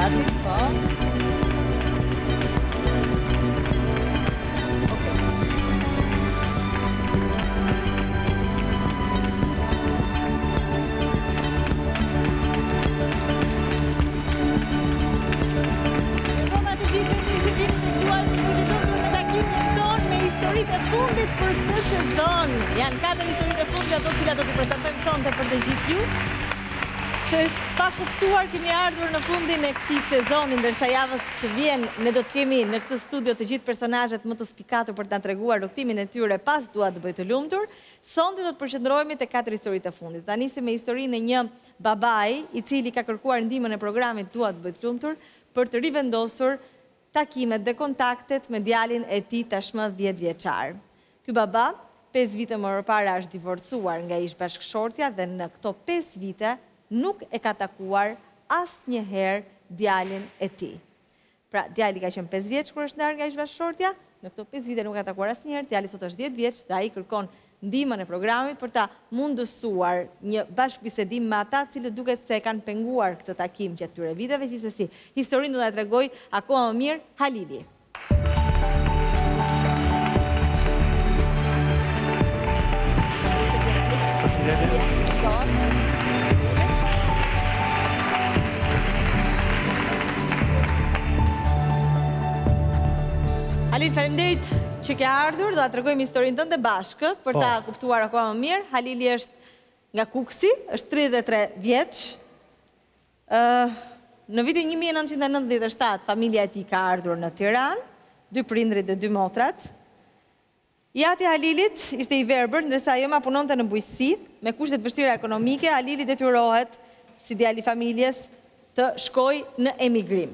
gati, po. Historitë e fundit për këtë sezon. Janë 4 historitë e fundit ato cilat do t'i prezantojmë sonte për të gjithë ju. Se pa kuptuar kemi ardhur në fundin e këtij sezoni, ndërsa javës që vjen ne do të kemi në këtë studio të gjithë personazhet më të spikatur për t'na treguar rukëtimin e tyre pas Dua të bëj të lumtur. Sonte do të përqendrohemi te 4 historitë e fundit. Ta nisim me historinë e një babai i cili ka kërkuar ndihmën e programit Dua të bëj të lumtur për të rivendosur takimet dhe kontaktet me djalin e tij tashmë 10 vjeçar. Ky baba 5 vite më parë është divorcuar nga ish bashkëshortja dhe në këto 5 vite nuk e ka takuar asnjëherë djalin e tij. Pra, djali ka qenë 5 vjeç kur është ndarë nga ish bashkëshortja, në këto 5 vite nuk ka takuar asnjëherë, djali sot është 10 vjeç dhe ai kërkon ndihmën e programit për ta mundësuar një bashkëbisedim me ata cilët duket se kanë penguar këtë takim gjatë këtyre viteve. Gjithsesi, historinë do ta tregoj akoma më mirë Halili. Halil, faleminderit që ke ardhur, do ta tregojmë historinë tënde bashkë për ta kuptuar akoma më mirë. Halili është nga Kuksi, është 33 vjeç. Në vitin 1997 familja e tij ka ardhur në Tiranë, 2 prindrit dhe 2 motrat. Jati Halilit ishte i verbër, ndërsa ajo ma punonte në bujqësi, me kushte të vështira ekonomike. Halili detyrohet si djali i familjes të shkojë në emigrim.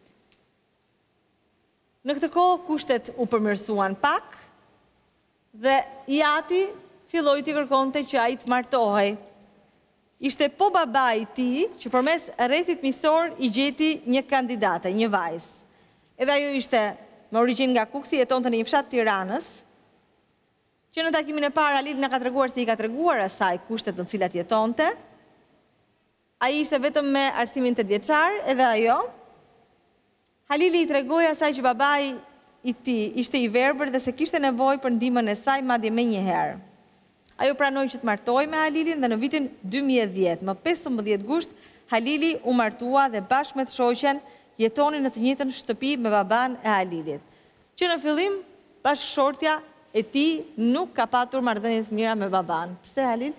Në këtë kohë kushtet u përmirësuan pak dhe Jati filloi të kërkonte që ai të martohej. Ishte po babai i tij që përmes rrethit miqësor i gjeti një kandidate, një vajzë. Edhe ajo ishte me origjinë nga Kuksi, jetonte në një fshat të Tiranës, që në takimin e parë Halil na ka treguar se i ka treguar asaj kushtet në të cilat jetonte. Ai ishte vetëm me arsimin 8 vjeçar, edhe ajo. Halili i tregoi asaj që babai i tij ishte i verbër dhe se kishte nevojë për ndihmën e saj madje më një herë. Ajo pranoi që të martohej me Halilin dhe në vitin 2010, më 15 gusht, Halili u martua dhe bashkë me të shoqen jetonin në të njëjtën shtëpi me baban e Halilit. Që në fillim bashkëshortja e tij nuk ka patur marrëdhënie të mira me baban. Pse Halil?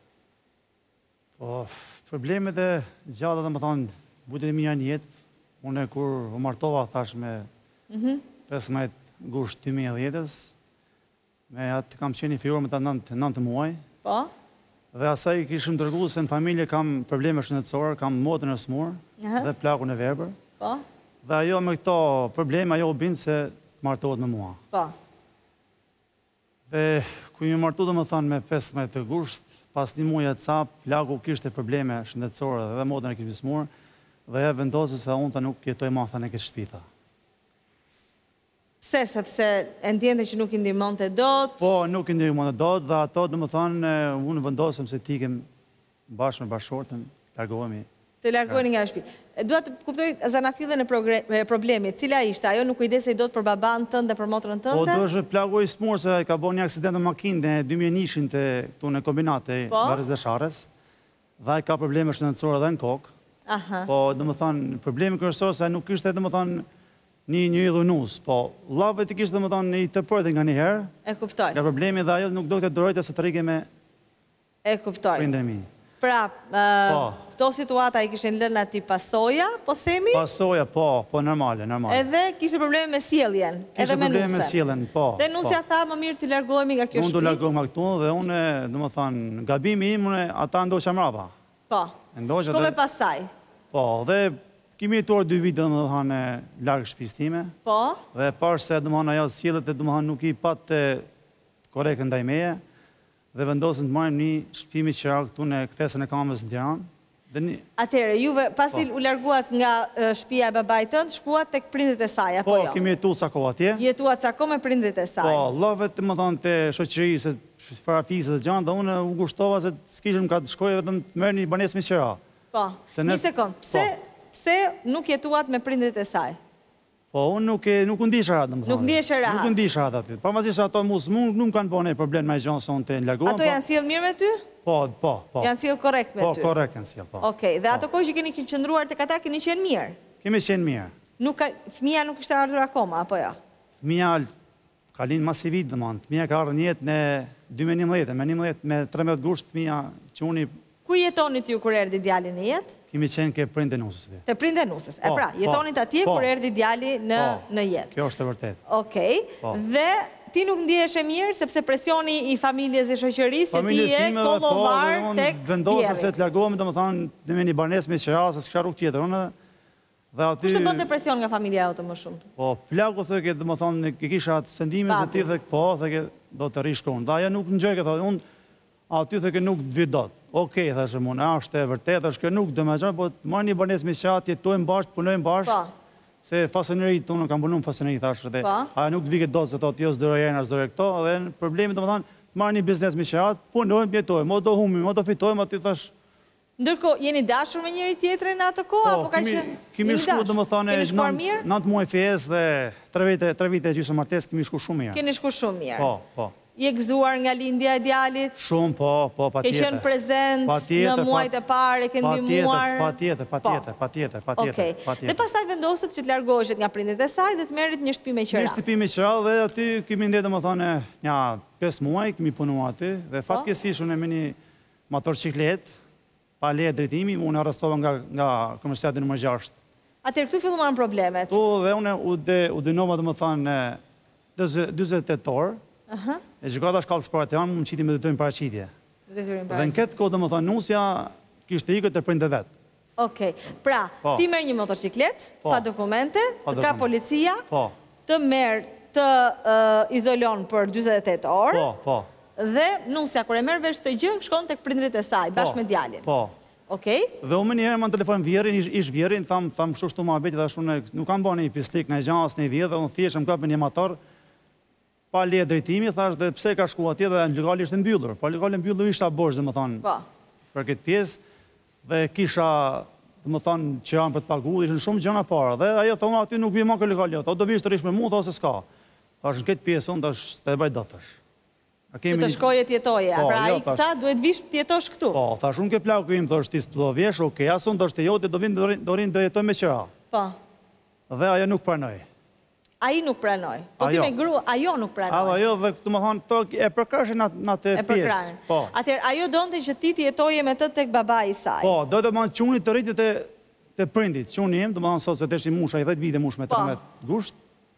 Po, problemet e gjalla, domethënë, butet e mia në jetë. Unë kur u martova, thash me 15 gusht 2010-s, me atë kam qenë i firuar me ta 9 muaj. Po? Dhe asaj kishim dërguar se në familje kam probleme shëndetësore, kam motrën e smur dhe plakun e verbër. Po? Dhe ajo me këto probleme, ajo u bindë se martohet me mua. Po? Dhe ku një martu dhe më thonë me 15 gusht, pas një muaj e ca, plaku kishte probleme shëndetësore dhe motrën e kishte smur, dhe e vendosë se unë ta nuk jetoj ma thane këtë shpita. Pse, sepse e ndjente që nuk i ndihmonte dot? Po, nuk i ndihmonte dot, dhe ato dhe më thonë, unë vendosëm se t'ikem bashkë me bashkëshortën, largohemi. Të largoheni nga shtëpi. Dua të kuptoj zanafillën e problemit. Cila ishte? Ajo nuk kujdesej dot për baban tënd dhe për motrën tënde? Po, do është plagu i smur se ka bo një aksident në makinë në 2001-shin të këtu në kombinate, Varës dhe Shares, dhe ka probleme shëndetësore dhe në kokë. Po, dhe më thonë, problemi kërësor se nuk ishte, dhe më thonë, një idhunus, po, lavët i kishte, dhe më thonë, i të përde nga njëherë. E kuptoj. Nga problemi dhe ajo nuk do këtë dorojtë se të rike me prindër mi. Pra, këto situata i kishin lënë ati pasoja, po themi? Pasoja, po, normale. Edhe kishte probleme me sjelljen, edhe me nusën. Kishte probleme me sjelljen, po. Dhe nusja tha, më mirë të largohemi nga kjo shtëpi. Unë do largohemi nga këtu dhe unë, dhe më thonë, gabimi im, ata ndoqa mrapa. Po, shkove pasaj. Po, dhe kemi jetuar 2 vite, dhe më thonë, largë shtëpisë time. Po. Dhe parë se, dhe më thonë, ajo sjellët e dhe më thonë, nuk i patë korekt ndaj meje, dhe vendosën të marrim një shtëpi qira këtu në kthesën e kamës në Tiranë. Atëherë, juve pasi u larguat nga shtëpia e babait tënd, shkuat tek prindrit e saj apo jo? Po, kemi jetuar ca kohë atje. Jetuat ca kohë me prindrit e saj. Po, llovet, më thonë, te shoqërisë, farafisë dhe gjanë, dhe unë u gushtova se s'kishim ka të shkojë vetëm të merr një banesë me qira. Po, një sekond, pse pse nuk jetuat me prindrit e saj? Po, unë nuk ndisha rahat, domethënë. Nuk ndisha rahat? Nuk ndisha rahat aty. Pavarësisht ato nuk kanë bënë problem me gjën se unë të largohem. Ato janë sjell mirë me ty? Po. Janë sjell korrekt me ty? Po, korrekt janë sjell, po. Okej, dhe ato kohë që keni qëndruar tek ata keni qenë mirë? Kemi qenë mirë. Fëmia nuk ishte ardhur akoma, apo jo? Fëmia ka lind mas i vit, domethënë. Fëmia ka ardhur në jetë në 2011, me 13 gusht fëmia që unë. Ku jetoni ti kur erdhi djali në jetë? Kemi qenë ke prindë nusës. Te prindë nusës. E pra, jetonit atje kur erdhi djali në jetë. Kjo është e vërtet. Okej. Dhe ti nuk ndiheshe mirë sepse presioni i familjes dhe shoqërisë që ti je kollovar tek vendosa se të largohemi, domethënë, në një banesë me qerasë, s'ka rrugë tjetër. Unë dhe aty. Kush të bën depresion nga familja jote më shumë? Po, plaku thëke, domethënë, kisha atë sendimin se ti thëk po, thëke do të rish shkon. Dhe ajo nuk ngjoj këtë, unë aty thëke nuk të vi dot. Okej, thashë unë, është e vërtetë, është kjo nuk do më gjë, po marr një banesë me qeratë, jetojmë bashkë, punojmë bashkë. Se fasonerit, unë kam punuar në fasoneri, thashë, dhe ajo nuk të vike dot se thotë jo s'do rojën as do re këto, dhe problemi domethënë, marr një biznes me qeratë, punojmë, jetojmë, o do humbim, o do fitojmë, aty thash. Ndërkohë, jeni dashur me njëri tjetrin në atë kohë apo ka qenë? Kemi shkuar domethënë 9 muaj fesë dhe 3 vite gjysmë martesë kemi shkuar shumë mirë. Keni shkuar shumë mirë. Po. Je gëzuar nga lindja e djalit? Shumë, po, patjetër. Ke qenë prezent në muajt e parë, ke ndihmuar? Patjetër. Okej. Dhe pastaj vendosët që të largoheshet nga prindrit e saj dhe të merrit një shtëpi me qira. Një shtëpi me qira dhe aty kemi ndjetë domethënë një 5 muaj, kemi punuar aty dhe fatkeqësisht unë me një motorciklet pa leje drejtimi, unë arrestova nga komisariati nr. 6. Atëherë këtu filluan problemet. Po, dhe unë u dënova domethënë 48 orë. E gjykata shkallës parateon, më qiti me detyrim paraqitje. Dhe në këtë kohë, domethënë, nusja kishte ikët e prindë vet. Okej. Pra, ti merr një motorciklet pa dokumente, të ka policia, të merr, të izolon për 48 orë. Po. Dhe nusja kur e merr vesh të gjë, shkon tek prindrit e saj bashkë me djalin. Po. Okej? Dhe unë një herë më në telefon vjerin, ish vjerin, tham kështu shtu muhabeti, thash unë nuk kam bën një pislik në gjans në vjet, dhe unë thjesht më kapën një motor pa leje drejtimi, thash dhe pse ka shku atje dhe lokali ishte mbyllur. Po lokali mbyllur ishte borxh, domethënë. Për këtë pjesë dhe kisha, domethënë, që janë për të paguar, ishin shumë gjëra para. Dhe ajo thonë aty nuk vi më kë lokali, ato do vish të rish me mua ose s'ka. Thash në këtë pjesë unë tash të bëj dot thash. Që të shkoje të jetoje, pra ai këta duhet vish të jetosh këtu. Po, thash unë ke plaku im thash ti do vjesh, okay, as unë tash të jote do vinë do rinë do jetoj me qira. Po. Dhe ajo nuk pranoi. Ai nuk pranoi. Po ti me grua, ajo nuk pranoi. Ajo dhe domethënë to e përkashin në atë pjesë. Po. Atëherë ajo donte që ti të jetoje me të tek babai i saj. Po, do të thonë çuni të rritet te prindit. Çuni im, domethënë sot se tesh i musha i 10 vite mush me 13 gusht.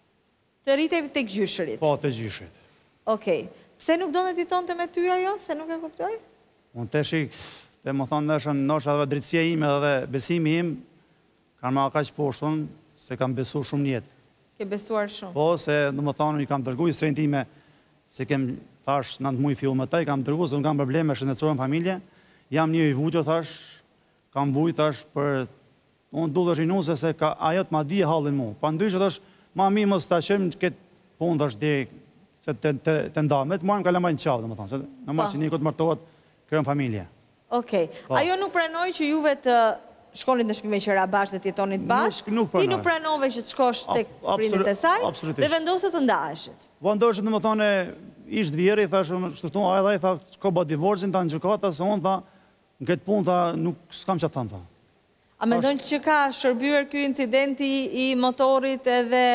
Të rritej tek gjyshërit. Po, te gjyshërit. Okej. Pse nuk donte të jetonte me ty ajo? Se nuk e kuptoj? Unë tesh domethënë ndoshta edhe drejtësia ime dhe besimi im kanë marrë kaq poshtën se kam besuar shumë në jetë. Ke besuar shumë? Po, se domethënë i kam dërguar historinë time se kem thash 9 muaj fillu me ta, i kam dërguar se unë kam probleme shëndetësore në familje. Jam një i vutur thash, kam bujë thash për unë dullesh i nuse se ajo të ma di e hallin mu. Pa ndryshe thash, ma mi mos ta qëm këtë punë thash deri se të ndamet, marrim kalamajnë qavë, domethënë, se normal që një këtë martohet kërën familje. Okej. Ajo nuk pranoi që juve të shkonit në shtëpi me qira bashkë dhe të jetonit bashkë? Ti nuk pranove që të shkosh tek prindit e saj dhe vendosët të ndaheshit? Vendosët domethënë ishtë vjeri, thash, kështu ai tha, shko ba divorcin, ta në gjykata, se unë tha, në këtë punë tha, nuk s'kam që të thamë, tha. A mendon që ka shërbyer ky incidenti i motorit edhe...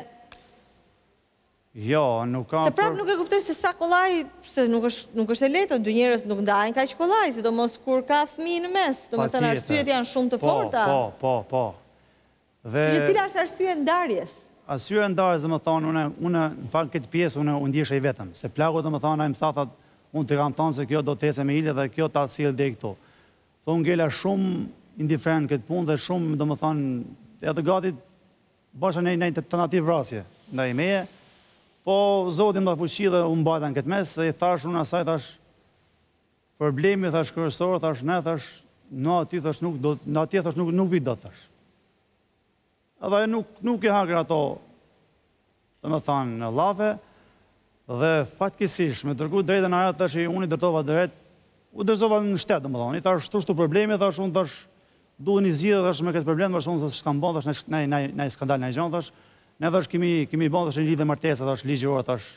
Jo, nuk ka... Se prapë nuk e kuptoj se sa kollaj, se nuk është e lehtë, dy njerëz nuk ndajnë kaq kollaj, sidomos kur ka fëmijë në mes, domethënë arsyet janë shumë të forta. Po. Dhe cila është arsyeja e ndarjes? Arsyeja e ndarjes, domethënë, unë në fakt këtë pjesë unë u ndjesha i vetëm, se plaku domethënë ai më tha, unë të kam thënë se kjo do të ecë me Ilë dhe kjo ta sjell deri këtu. Thonë ngela shumë indiferent këtë punë dhe shumë domethënë edhe gati bashkë në një tentativë vrasje ndaj meje. Po, Zoti më dha fuqi dhe u mbajta në këtë mes, dhe i thash unë asaj, thash, problemi, thash, kryesor, thash, ne, thash, në aty, thash, nuk vi do, thash. Edhe nuk i hagër ato, dhe me thanë, në lafe, dhe fatkesish, me tërku drejtën në arat, thash, unë i dërtova drejt, u dërzova në shtetë, dhe me thanë, i thash, shtu problemi, thash, unë, thash, duhet një zgjidhje tash me këtë problem, tash unë s'kam bën tash në skandal në gjë tash. Ne tash kemi bën tash një lidhje martesa tash ligjore tash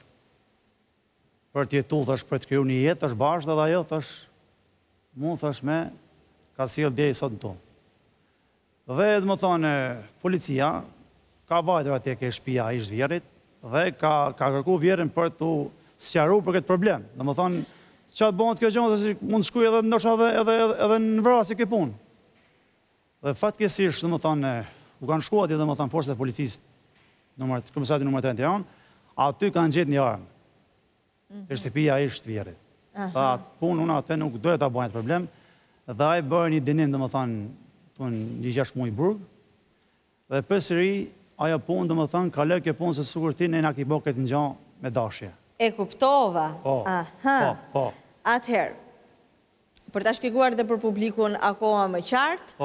për të jetuar tash për të krijuar një jetë tash bashkë edhe ajo tash mund tash me ka sjell deri sot në tonë. Dhe domethënë policia ka vajtur atje ke shtëpia e ish-vjerrit dhe ka kërkuar vjerrin për të sqaruar për këtë problem. Domethënë çfarë bën kjo gjë se mund të shkojë edhe ndoshta edhe në vrasje kjo punë. Dhe fatkeqësisht domethënë u kanë shkuar atje domethënë forcat e policisë komisariatit numër 3 në Tiranë, aty kanë gjetur një armë. Te shtëpia e ish-vjerrit. Tha punë unë atë nuk doja ta bëj problem. Dhe ai bëri një dënim domethënë një 6 muaj burg. Dhe përsëri ajo punë domethënë ka lënë kjo punë se sigurt ti ne na ki bë këtë ngjan me dashje. E kuptova. Po. Atëherë, për ta shpjeguar dhe për publikun akoma më qartë,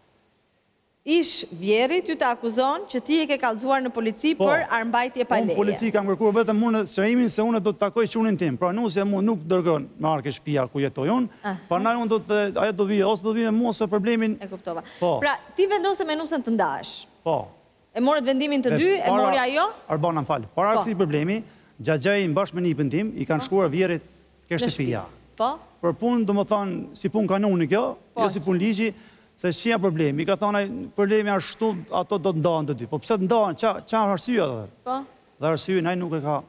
ish-vjerri ty të akuzon që ti e ke kallëzuar në polici për armbajtje pa leje. Unë polici kam kërkuar vetëm unë shërimin se unë do të takoj çunin tim. Pra nusja mu nuk dërgon me arkë shtëpia ku jetoj unë. Prandaj unë ajo do vije ose do vije mua ose problemin. E kuptova. Pra ti vendose me nusën të ndahesh. Po. E morët vendimin të dy, e mori ajo? Arbana më fal. Para kësaj problemi, xhaxhai bashkë me nipën tim i kanë shkuar vjerrit ke shtëpia. Po. Për punë domethënë si punë kanoni kjo, jo si punë ligji. Se ç'ja problemi, ka thonë problemi ashtu, ato do të ndahen të dy. Po pse të ndahen? Çfarë arsye atë? Po. Dhe arsyeën ai nuk e ka.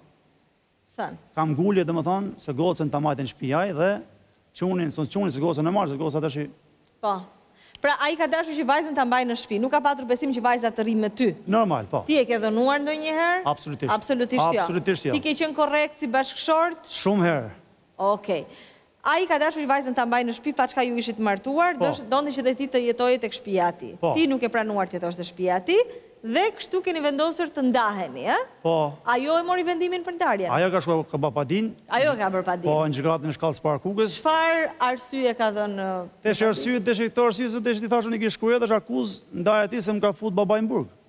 Thën. Kam ngulje domethënë se gocën ta marrën në shtëpi ai dhe çunin se gocën e marr, se goca tash. Po. Pra ai ka dashur që vajzën ta mbajë në shtëpi, nuk ka patur besim që vajza të rrijë me ty. Normal, po. Ti e ke dhënuar ndonjëherë? Absolutisht. Absolutisht jo. Ti ke qenë korrekt si bashkëshort? Shumë herë. Okej. Ai ka dashur që vajzën ta mbajë në shtëpi, paçka ju ishit martuar, donte që dhe ti të jetojë tek shtëpia e tij. Ti nuk e pranuar të jetosh te shtëpia e tij dhe kështu keni vendosur të ndaheni, ë? Po. Ajo e mori vendimin për ndarjen. Ajo ka shkuar ka padin. Ajo ka bërë padin. Po, në gjykatën e shkallës parë Kukës. Çfarë arsye ka dhënë? Tesh arsye, këto arsye se desh ti thashun i ke shkruar edhe akuz ndaj atij se më ka fut babai në burg.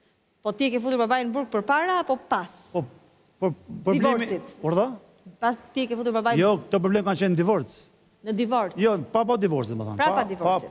Po ti e ke futur babain në burg përpara apo pas? Po, problemi. Urdhë? Pas ti e ke futur babain. Jo, këto problem kanë qenë në divorc. Në divorc? Jo, pa divorci, domethënë. Pra pa divorci.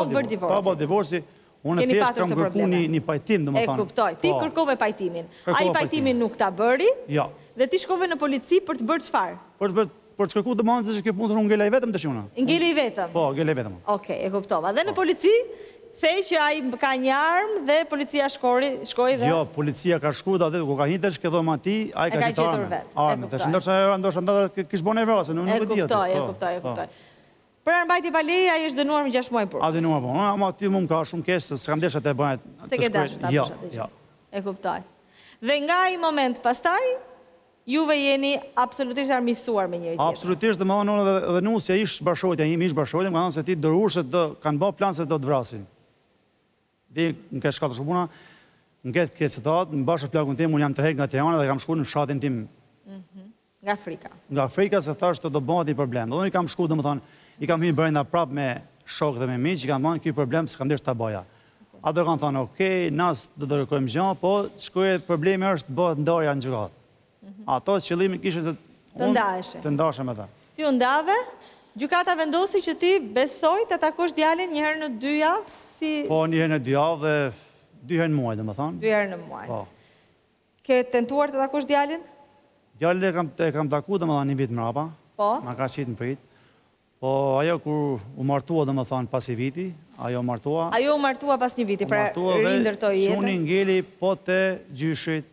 Pa bë divorci. Unë thjesht kam kërkuar një pajtim, domethënë. E kuptoj. Ti kërkove pajtimin. Ai pajtimin nuk ta bëri? Jo. Dhe ti shkove në polici për të bërë çfarë? Për të kërkuar domethënë se kjo punë unë ngelej vetëm tash unë. Ngelej vetëm. Po, ngelej vetëm. Okej, e kuptova. Dhe në polici thej që ai ka një armë dhe policia shkoi dhe... Jo, policia ka shkuar atë ku ka hintesh ke dhoma ti, ai ka gjetur armë. Tash ndoshta kish bën vrasje, unë nuk e di atë. E kuptoj. Për armbajtje pa leje ai është dënuar me 6 muaj burg. A dënuar po. Ama ti më ka shumë keq se s'kam deshë të bëj. Se ke dashur ta bësh atë. Jo. E kuptoj. Dhe nga ai moment pastaj juve jeni absolutisht armiqësuar me njëri tjetrin. Absolutisht, domethënë unë dhe nusja ish bashkëshortja ime, ish bashkëshortja, më thonë se ti dëruar se do kanë bërë plan se do të vrasin. Dhe në këtë shkallë shpuna, në këtë citat, në bashkë plakun tim, unë jam tërheq nga Tirana dhe kam shkuar në fshatin tim. Nga Afrika. Nga Afrika se thash të do bëhet një problem. Dhe unë i kam shkuar, domethënë, i kam hyrë brenda prapë me shok dhe me miq, i kam thënë ky problem s'kam desh ta bëja. Ato kanë thënë, "Okej, nas do të kërkojmë gjë, po shkruhet problemi është bëhet ndarja në gjykatë." Ato qëllimi kishte se të ndaheshe me ta. Ti u ndave? Gjykata vendosi që ti besoj të takosh djalin një herë në 2 javë si... Po, një herë në 2 javë dhe 2 herë në muaj, domethënë. 2 herë në muaj. Po. Ke tentuar të takosh djalin? Djalin e kam takuar domethënë një vit mrapa. Po. Ma ka qitë në prit. Po, ajo kur u martua domethënë pas i viti, ajo martua. Ajo u martua pas një viti, pra rindërtoi jetën. Çuni ngeli po te gjyshit.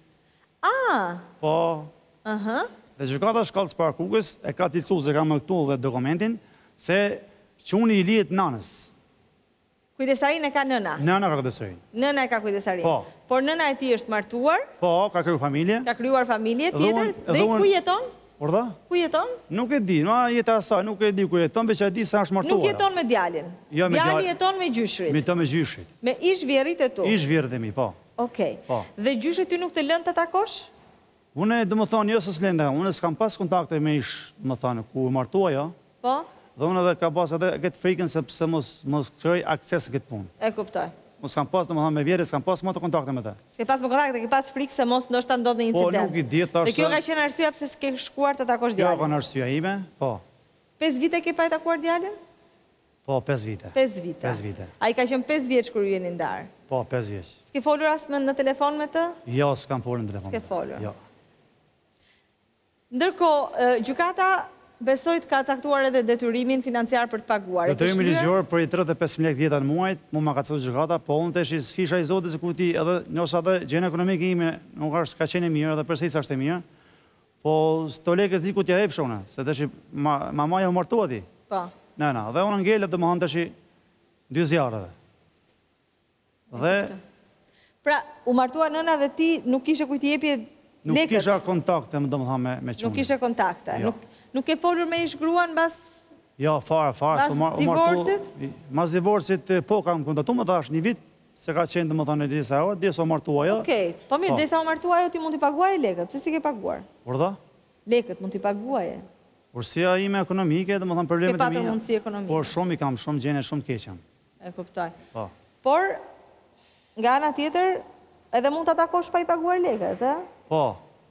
Po. Dhe gjykata e shkallës parë Kukës e ka cilësuar se kam këtu dhe dokumentin se çuni i lihet nanës. Kujdesarinë e ka nëna. Nëna ka kujdesarinë. Nëna e ka kujdesarinë. Po. Por nëna e tij është martuar? Po, ka krijuar familje. Ka krijuar familje tjetër dhe ku jeton? Urdhë? Ku jeton? Nuk e di, jeta e saj, nuk e di ku jeton, veç e di se është martuar. Nuk jeton me djalin. Djali jeton me gjyshrit. Jeton me gjyshrit. Me ish-vjerrit e tu. Ish-vjerrit e mi, po. Okej. Po. Dhe gjyshrit ty nuk të lën të takosh? Unë domethënë jo se s'lenda, unë s'kam pas kontakte me ish, domethënë ku martua jo. Po. Dhe unë edhe ka pas atë këtë frikën sepse mos krijoj akses këtë punë. E kuptoj. Mos kam pas domethënë me vjerrit, s'kam pas më të kontakte me të. S'ke pas më kontakte, ke pas frikë se mos ndoshta ndodh një incident. Po, nuk i di tash. Dhe kjo ka qenë arsyeja pse s'ke shkuar të takosh djalin. Kjo ka qenë arsyeja ime, po. 5 vite ke pa e takuar djalin? Po, 5 vite. 5 vite. 5 vite. A i ka qenë 5 vjeç kër ju jeni ndarë? Po, 5 vjeç. S'ke folur asme në telefon me të? Jo, s'kam folur në telefon. S'ke folur. Jo. Ndërkohë, gjykata besojt ka caktuar edhe detyrimin financiar për të paguar. Detyrimi ligjor për i 35.000 vjeta në muajt, mu ma ka caktuar gjykata, po unë të s'kisha i zotit se kuti edhe njësa dhe gjenë ekonomike ime nuk është ka qenë mirë edhe përse i sa është e mirë, po s'to leke zi ku t'ja e pëshona, se të shi mamaja u martua ti. Po. Nëna, dhe unë ngellet dhe më hanë të shi 2 zjarëve. Dhe... Pra, u martua nëna dhe ti nuk ishe kujt i jepje lekët? Nuk kisha kontakte, më do më thamë me qunë. Nuk ishe kontakte? Nuk e folur me ish gruan bas... Jo, farë. Bas divorcit? Mas divorcit, po kam kontatu më thash një vit, se ka qenë dhe më thanë e disa orë, dhe so martua jo. Okej, po mirë, dhe sa o martua jo ti mund t'i paguaj lekët, pëse si ke paguar? Urda? Lekët mund t'i paguaj e? Ursia ime ekonomike, dhe më thanë problemet e mija. S'ke patër mundësi ekonomike? Por shumë i kam, shumë gjene, shumë t'keqen. E kuptoj. Por, nga ana tjetër, edhe mund t'atakosh pa i paguar lekët, e? Po.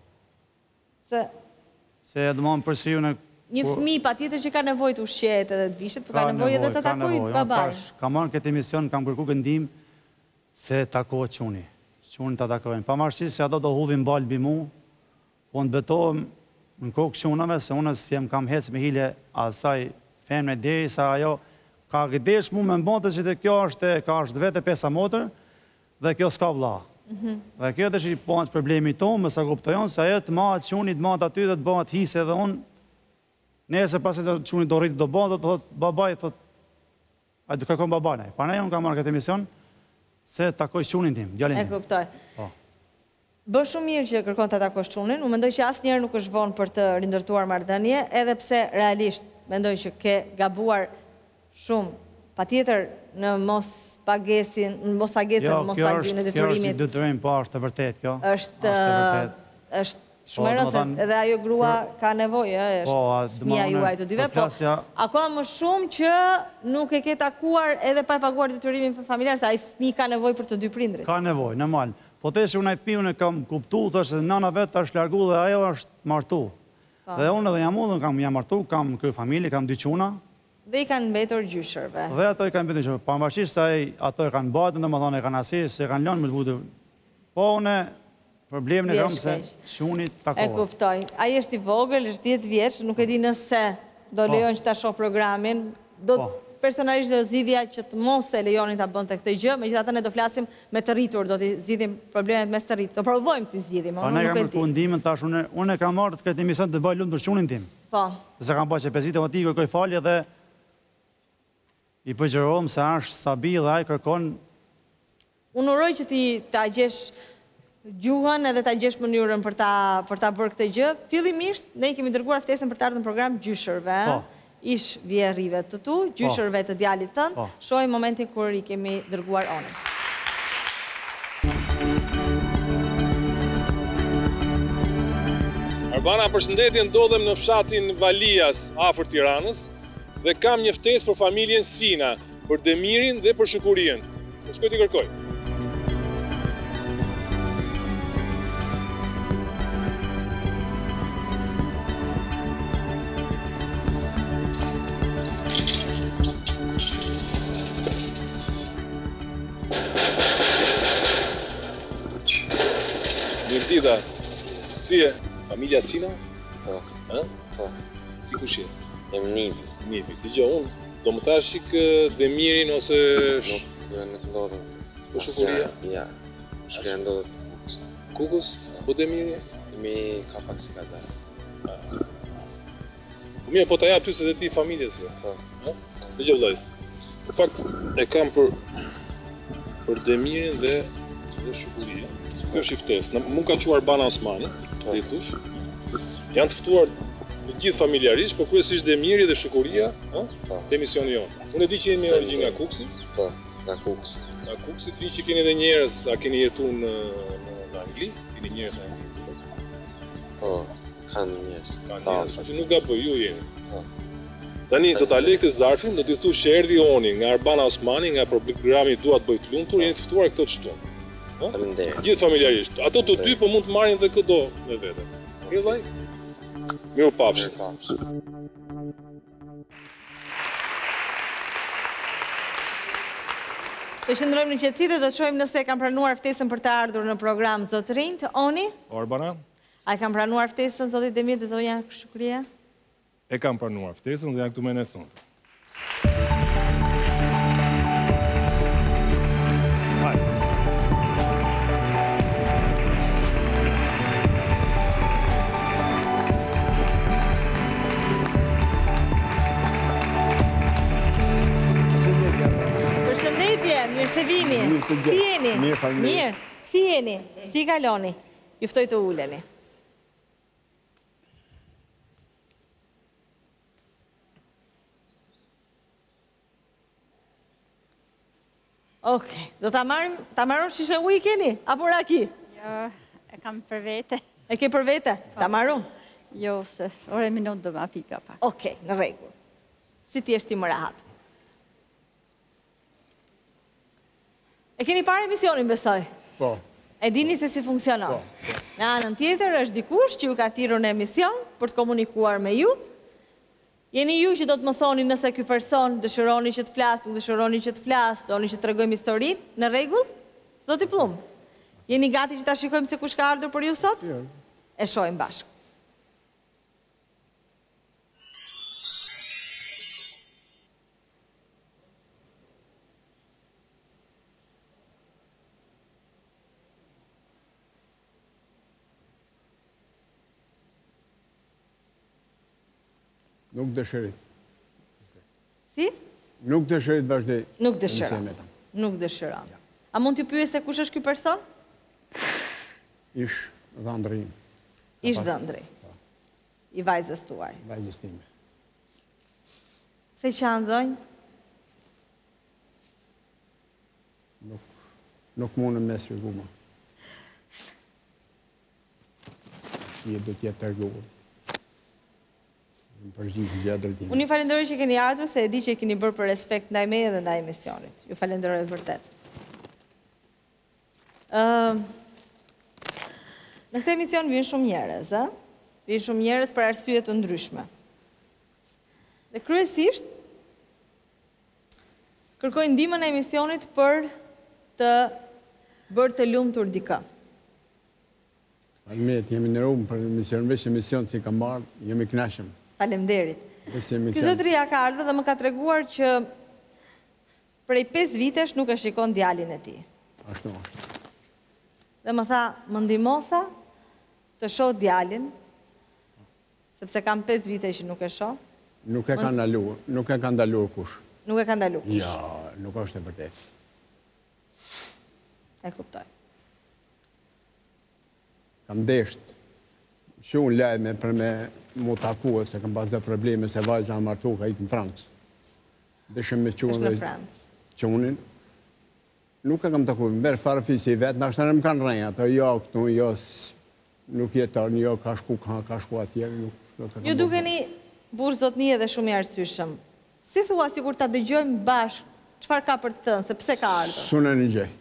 Se dhe më në përshriu në... Një fëmi pa tjetër që ka nevoj të ushqet edhe të vishet, për ka nevoj edhe të takoj babaj. Ka marrë këtë emision, kam kërku këndim se takoj quni. Quni të takojnë. Pa marrësisht se ato do hudhin balë bimu, po në betohem në kokë qunave, se unës jem kam hecë me hile asaj femne deri, sa ajo ka gëdesh mu me mbonte që kjo është vete pesa motër, dhe kjo s'ka vla. Dhe kjo dhe që i bëhat problemi tonë, mësa kuptojon, se ajo të mahat quni, të mahat aty dhe të bëhat hise dhe unë, nëse pasit të quni do rritë do bëhat, dhe të thotë babaj, a të kërkon babane. Pa ne, unë kam marrë këtë emision, se takoj qunin tim, djallin tim. E kuptoj. Bë shumë mirë që kërkon të takosh qunin, unë mendoj që asë njerë nuk është vonë për të rindërtuar marrëdhënie, edhe pse realisht mendoj që ke gabuar shumë, pa tjetër në mos pagesën, në mos paginë e detyrimit. Kjo është detyrim, po është të vërtet kjo. është shumë e rëndë, edhe ajo grua ka nevojë, është fëmia juaj të dyve, po akoma më shumë që nuk e ke takuar edhe pa e paguar detyrimin familjar, se ai fëmijë ka nevojë për të dy prindrit. Ka nevojë, normal. Po të që unë e të piu në kam kuptu, thështë dhe nana vetë është largu dhe ajo është martu. Dhe unë edhe jam udhën, kam jam martu, kam kërë familje, kam dy quna. Dhe i kanë mbetur gjyshërve. Dhe ato i kanë mbetur gjyshërve. Pa mbashtisht se ato i kanë batën dhe më thonë e kanë asis, se kanë lënë me të vutë. Po une, problemin e kam se qunit takohet. E kuptoj. Aji është i vogël, është 10 vjeç, nuk e di nëse do lejon që ta shoh programin. Personalisht do zgjidhja që të mos e lejonin ta bënte këtë gjë, megjithatë ne do flasim me të rritur, do t'i zgjidhim problemet mes të rritur. Do provojmë t'i zgjidhim, unë nuk e di. Po ne kam kërkuar ndihmën tash, unë e kam marrë këtë emision të bëj lumë për qunin tim. Po. Se kam bërë që 5 vite më ti kërkoj falje dhe i përgjërohem se është Sabi dhe ai kërkon. Unë uroj që ti ta gjesh gjuhën edhe ta gjesh mënyrën për ta bërë këtë gjë. Fillimisht ne kemi dërguar ftesën për të ardhur në program gjyshërve. Ish vjerrive të tu, gjyshërve të djalit tënë, shohim momentin kur i kemi dërguar onin. Arbana, përshëndetje, ndodhem në fshatin Valias, afër Tiranës, dhe kam një ftesë për familjen Sina, për Demirin dhe për Shukurien. Po shkoj t'i kërkoj. Mirtida, si e? Familja Sina? Po. Po. Ti kush je? Jem Nipi. Nipi. Dgjoj, unë do më thash çik Demirin ose... Nuk ndodhem të. Po Shukuria? Ja. Shukuria ndodhet Kukës. Kukës? Po Demiri? Demiri ka pak si ka dalë. Mirë, po ta jap ty se dhe ti familjes je. Po. Dgjoj vllai. Në fakt e kam për Demirin dhe Shukuria. Kjo është i ftesë. Mund ka quar Arbana Osmani, dhe i thush. Janë të ftuar në gjithë familjarisht, por kryesisht Demiri dhe Shukuria, të emisioni jonë. Unë e di që jeni origjinë nga Kuksi. Po, nga Kuksi. Nga Kuksi, di që keni edhe njerëz, a keni jetuar në Angli? Keni njerëz në Angli? Po, kanë njerëz. Kanë njerëz, që nuk gaboj, ju jeni. Po. Tani, do t'a lek të zarfin, do t'i thush që erdhi oni nga Arbana Osmani, nga programi Dua të bëj të lumtur, jeni të ftuar këto të shtunë. Gjithë familjarisht. Ato të dy po mund të marrin dhe këdo me vete. Mirë vllai? Mirë pafshi. Të shëndrojmë në qetësi dhe do të shohim nëse e kam pranuar ftesën për të ardhur në program zotërinj. Oni? Orbana? A e kam pranuar ftesën zotit Demir dhe zonja Shukria? E kam pranuar ftesën dhe janë këtu me ne sonte. Mirë se vini. Si jeni? Mirë. Si jeni? Si kaloni? Juftoj të uleni. Okej, do ta marrim shishe ujë keni? Apo raki? Jo, e kam për vete. E ke për vete? Ta marrum? Jo, se ore minut do ma pika pak. Okej, në rregull. Si ti është ti më rehat? E keni parë emisionin, besoj? Po. E dini se si funksionon? Po. Në anën tjetër është dikush që ju ka thirrur në emision për të komunikuar me ju. Jeni ju që do të më thoni nëse ky person dëshironi që të flas, nuk dëshironi që të flas, doni që të tregojmë historinë, në rregull? Zoti Plum. Jeni gati që ta shikojmë se kush ka ardhur për ju sot? Jo. E shohim bashkë. Nuk dëshirit. Si? Nuk dëshirit vazhdej. Nuk dëshiron. Nuk dëshiron. A mund t'ju pyes se kush është ky person? Ish dhëndrim. Ish dhëndri. I vajzës tuaj. Vajzës time. Se qanë zonjë? Nuk mundëm me shpjegu më. Je do t'jetë tërguar. Unë ju falenderoj që keni ardhur, se e di që keni bërë për respekt ndaj meje dhe ndaj emisionit. Ju falenderoj vërtet. Në këtë emision vjen shumë njerëz, vjen shumë njerëz për arsye të ndryshme. Dhe kryesisht kërkojnë ndihmën e emisionit për të bërë të lumtur dikë. Faleminderit, jemi në rrugë për emision që kam marrë, jemi kënaqur. Falemderit. Ky zotëria ka ardhur dhe më ka treguar që prej 5 vitesh nuk e shikon djalin e tij. Ashtu është. Dhe më tha, më ndihmosa të shoh djalin, sepse kam 5 vite që nuk e shoh. Nuk e ka ndaluar kush. Nuk e ka ndaluar kush. Ja, nuk është e vërtetë. E kuptoj. Kam desht shumë lajme për me mu takua, se kam pas dhe probleme se vajza martu ka itë në Francë. Dëshëm me qunë është në Francë. Qunin. Nuk e kam taku, mërë farëfisi i vetë, nështë në më kanë rejnë, ato jo këtu, jo nuk jeton, jo ka shku atje. Ju dukeni burë zotnie dhe shumë i arsyeshëm. Si thua sikur ta dëgjojmë bashkë, çfarë ka për të thënë, se pse ka ardhur? Sunë në gjej.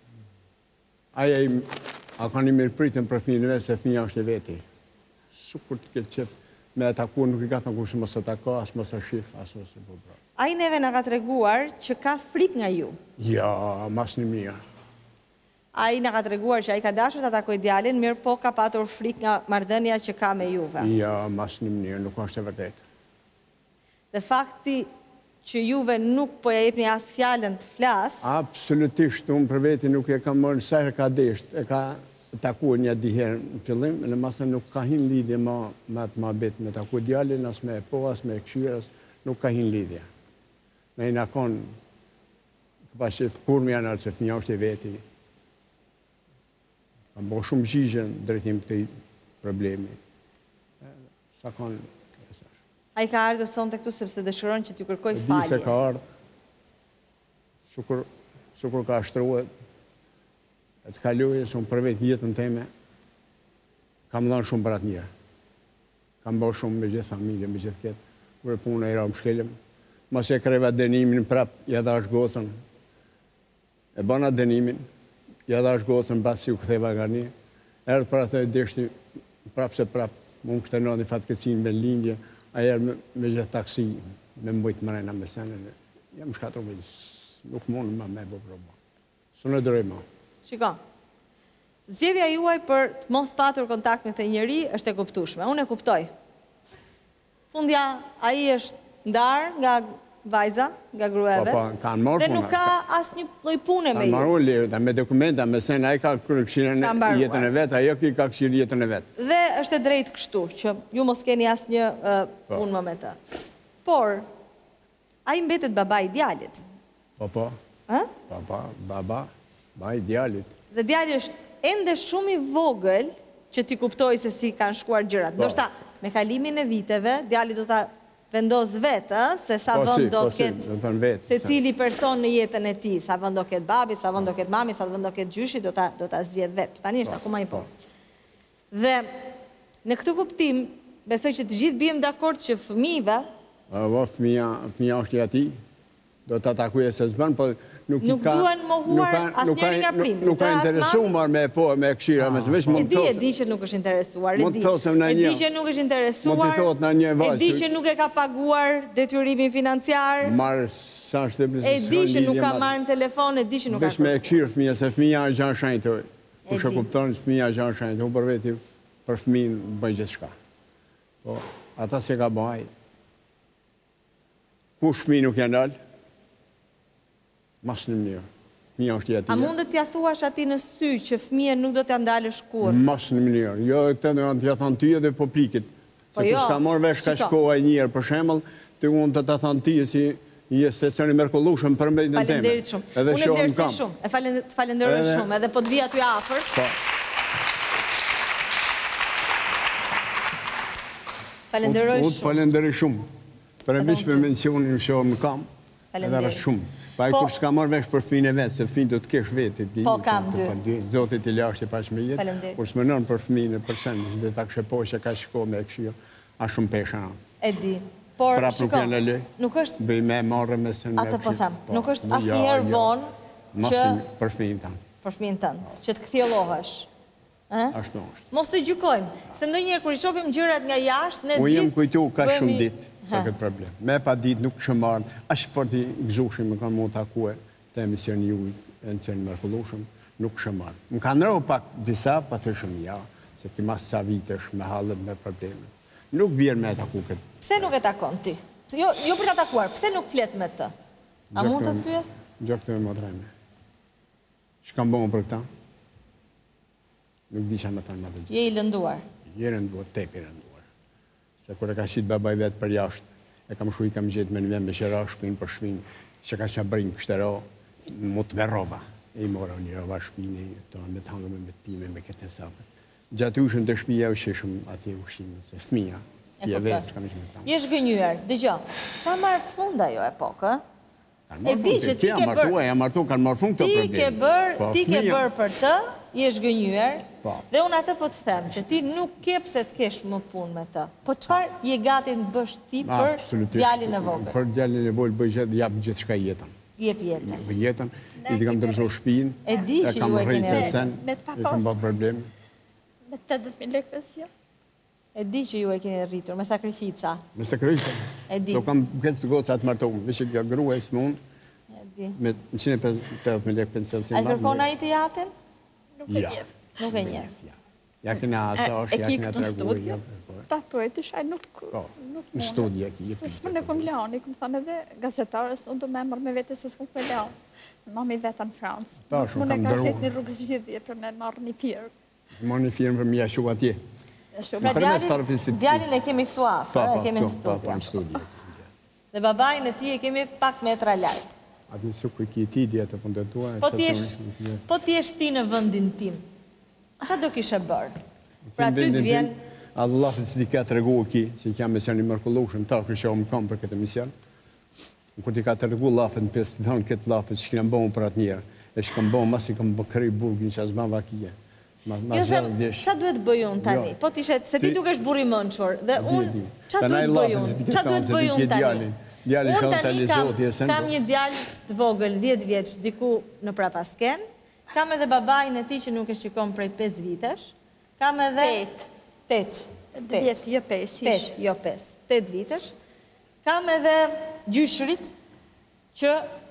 A ka një mirë pritën për fëmijën e vetë, se fëmija është e veti. Sukur të këtë qëfë me e taku, nuk i ka thënë kush mos e tako, as mos e shif, as mos e bëbra. A i neve nga ka treguar që ka frik nga ju? Ja, mas një mija. A i nga ka treguar që a i ka dashur të atakoj djalin, mirë po ka patur frik nga marrëdhënia që ka me juve? Ja, mas një mija, nuk është e vërtetë. Dhe fakti që juve nuk po ja jepni as fjalën të flas? Absolutisht, unë për veti nuk e kam mërë, sa herë ka desht, e ka taku një diherë në fillim, në masë nuk ka hin lidhje ma bet me taku djalin, as me po, as me këshyr, nuk ka hin lidhje. Me i nakon, këpashit kur më janë që fëmija është e veti. Kam bo shumë gjigjen drejtim këtëj problemi. Sa kanë... A i ka ardhur sonte këtu sepse dëshiron që t'ju kërkoj falje? Di se ka ardhur, sukur ka ashtruhet, e të kaluje, se unë për vetë jetën teme, kam dhënë shumë për atë njërë. Kam bërë shumë me gjithë familje, me gjithë ketë, kërë punë e ra më shkelem. Mas e kreva dënimin prap, ja dha është gocën. E bëna dënimin, ja dha është gocën, basi u këtheva nga një. Erë për atë e deshti, prap se prap, unë këtë në një fatkecin me lindje, a erë me gjithë taksi, me mbojtë mërejna me senën. Jam shkatru me nuk mund me bë proba. Së në drejma. Shikon, zgjedhja juaj për të mos patur kontakt me këtë njeri është e kuptueshme. Unë e kuptoj. Fundja, ai është ndarë nga vajza, nga grueve, dhe nuk ka asë një lloj pune me ju. Kanë marrë lirë, me dokumenta, me sen, ai ka këshirën jetën e vetë, ajo ka këshirë jetën e vetë. Dhe është e drejtë kështu, që ju mos keni asë një punë më me të. Por, ai mbetet baba i djalit. Po. Baba i djalit. Dhe djali është ende shumë i vogël që ti kuptoj se si kanë shkuar gjërat. Ndoshta, me kalimin e viteve, djali do ta vendos vetë, se sa vënd do të ketë se cili person në jetën e ti, sa vënd do ketë babi, sa vënd do ketë mami, sa vënd do ketë gjyshi, do ta zgjedh vetë. Tani është akoma i vogël. Dhe në këtë kuptim, besoj që të gjithë bijem dakord që fëmijëve, fëmija është i ati, do të atakuje se zbën, po nuk duan mohuar asnjëri nga prindrit. Nuk ka interesuar me këshira, me zvesh mund të thosë. E di që nuk është interesuar, mund të thosëm në një. E di që nuk është interesuar, mund të thosë në një vajzë. E di që nuk e ka paguar detyrimin financiar. Marë sa shtëpës. E di që nuk ka marrë në telefon, e di që nuk ka. Vesh me këshirë fëmija, se fëmija është gjanë shenjtë. Kush e kupton, fëmija është gjanë shenjtë. Unë për veti, për fëmijën bëj gjithë shka. Po, ata se ka bëj. Kush fëmijë nuk janë dalë? Mas në mënyrë. Fëmija është i atia. A mundet t'ja thuash ati në sy që fëmija nuk do t'ja ndalësh kur? Mas në mënyrë. Jo, të në t'ja thonë ty edhe po plikit. Se kër s'ka morë vesh ka shkoha i njërë, për shemëll, të unë të të thonë ty si je seksioni mrekullueshëm për mbetjen teme. Falenderit shumë. Unë e vlerësoj shumë. E falenderoj shumë, edhe po të vija ty afër. Falenderoj shumë. Unë falenderoj shumë. Për e bish për mencionin në shohëm në kam. Falenderoj shumë. Pa e kur s'ka marrë vesh për fëmijën e vetë, se fëmijën do të kesh vetë. Po, kam dy. Zotit i lashtë e pash me jetë. Falenderit. Kur s'mënon për fëmijën e përsen, dhe ta kështë po që ka shko me e këshio, a shumë pesha. E di. Por, shiko, nuk është... Bëj me marrë me se në atë po them, nuk është asnjëherë vonë që... Për fëmijën tanë. Për fëmijën tanë, që të kthjellohesh. Ashtu është. Mos të gjykojmë, se ndonjëherë kur i shohim gjërat nga jashtë, ne gjithë... Unë jem kujtu ka shumë ditë për këtë problem. Me pa ditë nuk kështë marrë, ashtë fort i gëzushim më kanë mund të akue të emision ju e në qenë mërkullushëm, nuk kështë marrë. Më kanë rëhu pak disa, pa të shumë ja, se ti mas sa vitesh me halët me problemet. Nuk vjerë me taku këtë. Pse nuk e takon ti? Jo për të takuar, pse nuk flet me të? A mund të të pyes? Gjokë të me më drejme. Që kam bëmë për këta? Nuk disha me thënë më të gjithë. Je i lënduar? Je rënduar, tepi rënduar. Se kur e ka shqitë babaj vetë për jashtë, e kam shu i kam gjithë me në vend me qëra, shpinë për shpinë, që ka që brinë kështëro, mu të verrova. E i mora një rova shpinë, me të hangëme, me të pime, me këtë sapë. Gjatë ushën të shpija u shishëm ati ushimë, se fëmija, tje vetë, s'kam ishme të hangë. Jesh gënyër, dëgjo, ka marrë funda jo epokë, e di që ti ke bërë, ti ke bërë për të, jesh gënyër, dhe unë atë po të them, që ti nuk ke pse të kesh më punë me të. Po qëfar je gati të bësh ti për djalin e vogël? Për djalin e vogël bëj gjithë, japë gjithë shka jetën. Jep jetën. Për jetën, i të kam dërzo shpinë, e di që ju e keni rritur. I kam bërë probleme. Me 80.000 lekë pension. E di që ju e keni rritur, me sakrifica. Me sakrifica. E di. Do kam këtë të goca të martohëm, vishë nga grua e së mund, me 150.000 lekë pension. A i kërkona i të jatin? Nuk e njef. Nuk e njef. Ja këna asash, ja këna të studio, ta përët ishaj nuk në studio, se s'më në këm leon, i këm thënë edhe gazetarës, unë do me mërë me vete se s'këm këm leon. Mami vetë në Fransë. Më në ka shetë një rrugë zgjidhje për me marrë një firë. Marrë një firë për mja shu atje. Pra djalin e kemi këtu afër, e kemi në studio. Dhe babajnë e ti e kemi pak metra lajtë. Ati su kuj ki ti djetë për ndërtua. Po t'jesh ti në vëndin tim, qa do kishe bërë? Pra ty të vjen... Allah të si ti ka të regu ki, si kam mision i mërkullushëm, ta kështë më kam për këtë mision. Kur ti ka të regu lafët në pjesë, të thonë këtë lafët që kina bëmë për atë njerë, e që kam bëmë mas i kam bëkëri burgin që asë ma vakije. Jo them, qa duhet bëjun tani? Po t'ishet, se ti duke është buri mënqër, dhe unë, qa duhet bëjun? Qa duhet bëjun tani? Unë tani kam një djalë të vogël, 10 vjeç, diku në Prapasken, kam edhe babajnë e ti që nuk e shikon prej 5 vitesh, kam edhe... 8. 10, jo 5. 8, jo 5. 8 vitesh. Kam edhe gjyshrit që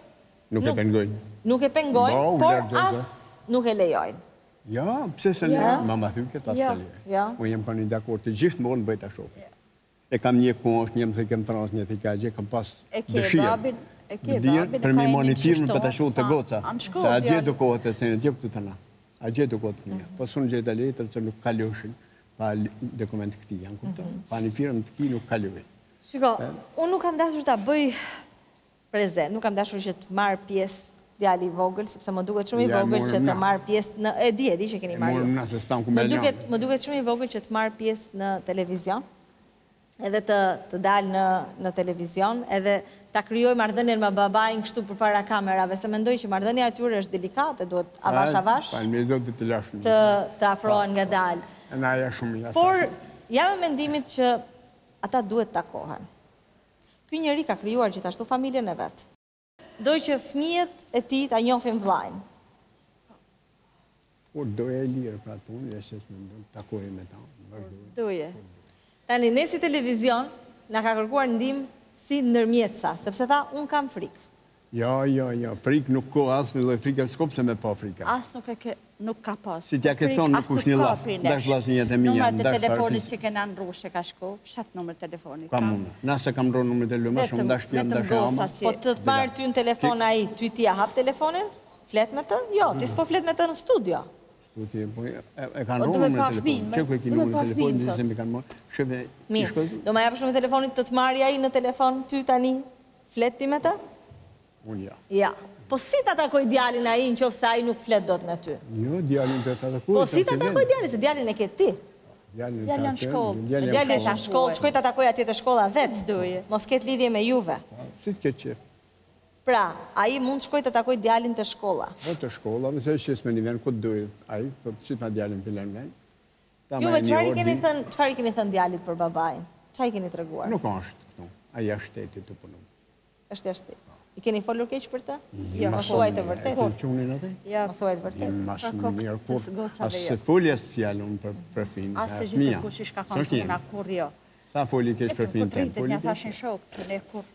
Nuk e pengojnë. Nuk e pengojnë, por as nuk e lejojnë. Ja, pse se ne, mama thyke, ta së lejojnë. Unë jem ka një dakord të gjithë më në bëjt a shofë. E kam një kuosh, një më thë kem trans, një thë ka gjë, kam pas dëshirë. Për me monitirën për të shohë të goca. Se a gjithë do kohët e senet, jo këtu të na. A gjithë do kohët të një. Po sunë gjithë letër që nuk kaloshin, pa dokument këti janë kuptën. Pa një firëm të ki nuk kalojnë. Shiko, unë nuk kam dashur të bëj prezent, nuk kam dashur që të marë pjesë djali i vogël, sepse më duket shumë i vogël që të marë pjesë në... E di që keni marrë ju. Më duket shumë i vogël që të marë pjesë në televizion, edhe të dalë në televizion, edhe të kryoj marrëdhënien me babajnë kështu për para kamerave, se mendoj që marrëdhënia atyre është delikate, duhet avash, të afrohen nga dalë. Por, jam e mendimit që ata duhet takohen. Ky njeri ka krijuar gjithashtu familjen e vetë. Doj që fëmijët e tij ta njohin vllajën. Por doja e lirë pra punë, dhe që s'me takohi me ta. Doje. Tani, ne si televizion, na ka kërkuar ndihmë si ndërmjetësa, sepse tha, unë kam frikë. Jo, frikë nuk ko, asë në loj frikë, s'ko pëse me pa frikë. Asë nuk ka pas. Si tja ke thonë nuk kush një lafë, dash vlasë një jetë e mija. Numër të telefonit si kena në rrushë ka shko, shatë numër telefonit. Ka mundë, nëse kam rronë numër të lumë, shumë dash kjem, dash ama. Po të të marrë ty në telefon a i, ty ti a hap telefonin, flet me të? Jo, ti s'po flet me të në studio. E kanë rronë numër të telefonit, që ku e ki numër të telefonit, dhe se mi kanë morë, shëve i shkozi. Do ma japësh numër telefonit të të marrë a i në telefon, ty tani, flet ti me të? Unë ja. Ja. Po si të atakoj djalin a i në qofë se a i nuk flet do të me ty? Jo, djalin të atakoj. Po si të atakoj djalin, se djalin e ke ti? Djalin në shkollë. Djalin në shkollë, shkoj të atakoj atje të shkolla vetë? Doje. Mos ketë lidhje me juve. Si të ketë qef? Pra, a i mund shkoj të atakoj djalin të shkolla? Po të shkolla, mëse është qesë me një venë, këtë dojë a i, thotë që ta djalin për lënë venë. Juve, qëfar i keni thënë djalit për babajnë? Qa i keni të reguar? Nuk është këtu, a i është shtetit të punu. Është jashtë. I keni folur keq për të? Jo, më thuaj të vërtet. E të qunin atë? Më thuaj të vërtet. Masë më mirë kur, asë se folje së fjallën për finë, asë se gjithë kush ishka kanë të nga kur jo. Sa folje keq për finë të? E të një thashin shokë, që ne kur.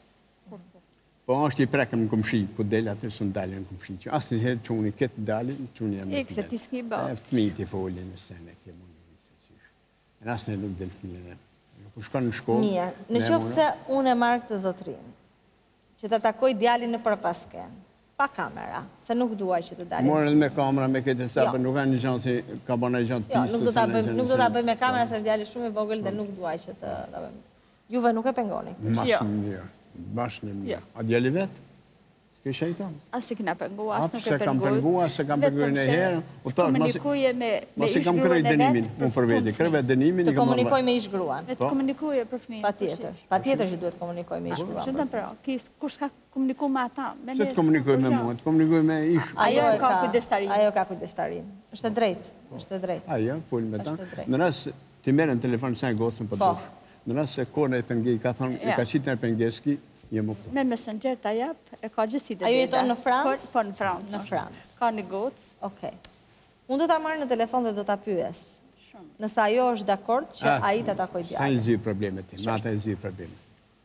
Po është i prekëm në këmshi, ku delë atë së në dalë në këmshi, që asë një herë quni këtë dalë, quni jam në këtë dalë. Ti ba. Fëmijët i folje në sene, ke mundë në se qishë. E asë një nuk delë fëmijën e. Nuk shkon në shkollë. Mirë, në qofë se unë e marrë këtë zotrinë, që të takoj djalin në përpasken, pa kamera, se nuk duaj që të dalin. Morën me kamera, me këtë sapë, nuk kanë një gjanë si ka bëna i gjanë të pisë. Nuk do të bëj me kamera, se është djali shumë i vogël dhe nuk duaj që të bëjmë. Juve nuk e pengoni. Masë në mirë, bashkë në mirë. A djali vetë? S'ke shajton? Asë kam pengu, asë nuk e pengu. Se kam pengu, asë kam pengu në herë. Komunikuje me ish gruan e vetë. Unë për veti, kërve dënimin. Të komunikoj me ish gruan. Të komunikuje për fëmijën. Pa tjetër që duhet komunikoj me ish gruan. Që të pra, kush ka komunikuar me ata? Se të komunikoj me mua, të komunikoj me ish. Ajo ka kujdestarin. Ajo ka kujdestarin. Është drejt. Ajo, full me ta. Në rrasë, ti merë në telefon sa e gocën për dush. Në rrasë se kone e pengej, ka thonë, e ka qitë në pengeski, me Messenger të jap, e ka gjithësi dhe deda. Ajo jeton në Francë? Po, në Francë. Në Francë. Ka një gocë. Okej. Unë do të marrë në telefon dhe do të pyes. Nësa ajo është dakord që a i të takoj djallë. Sa i zi problemet ti, nata i zi problemet.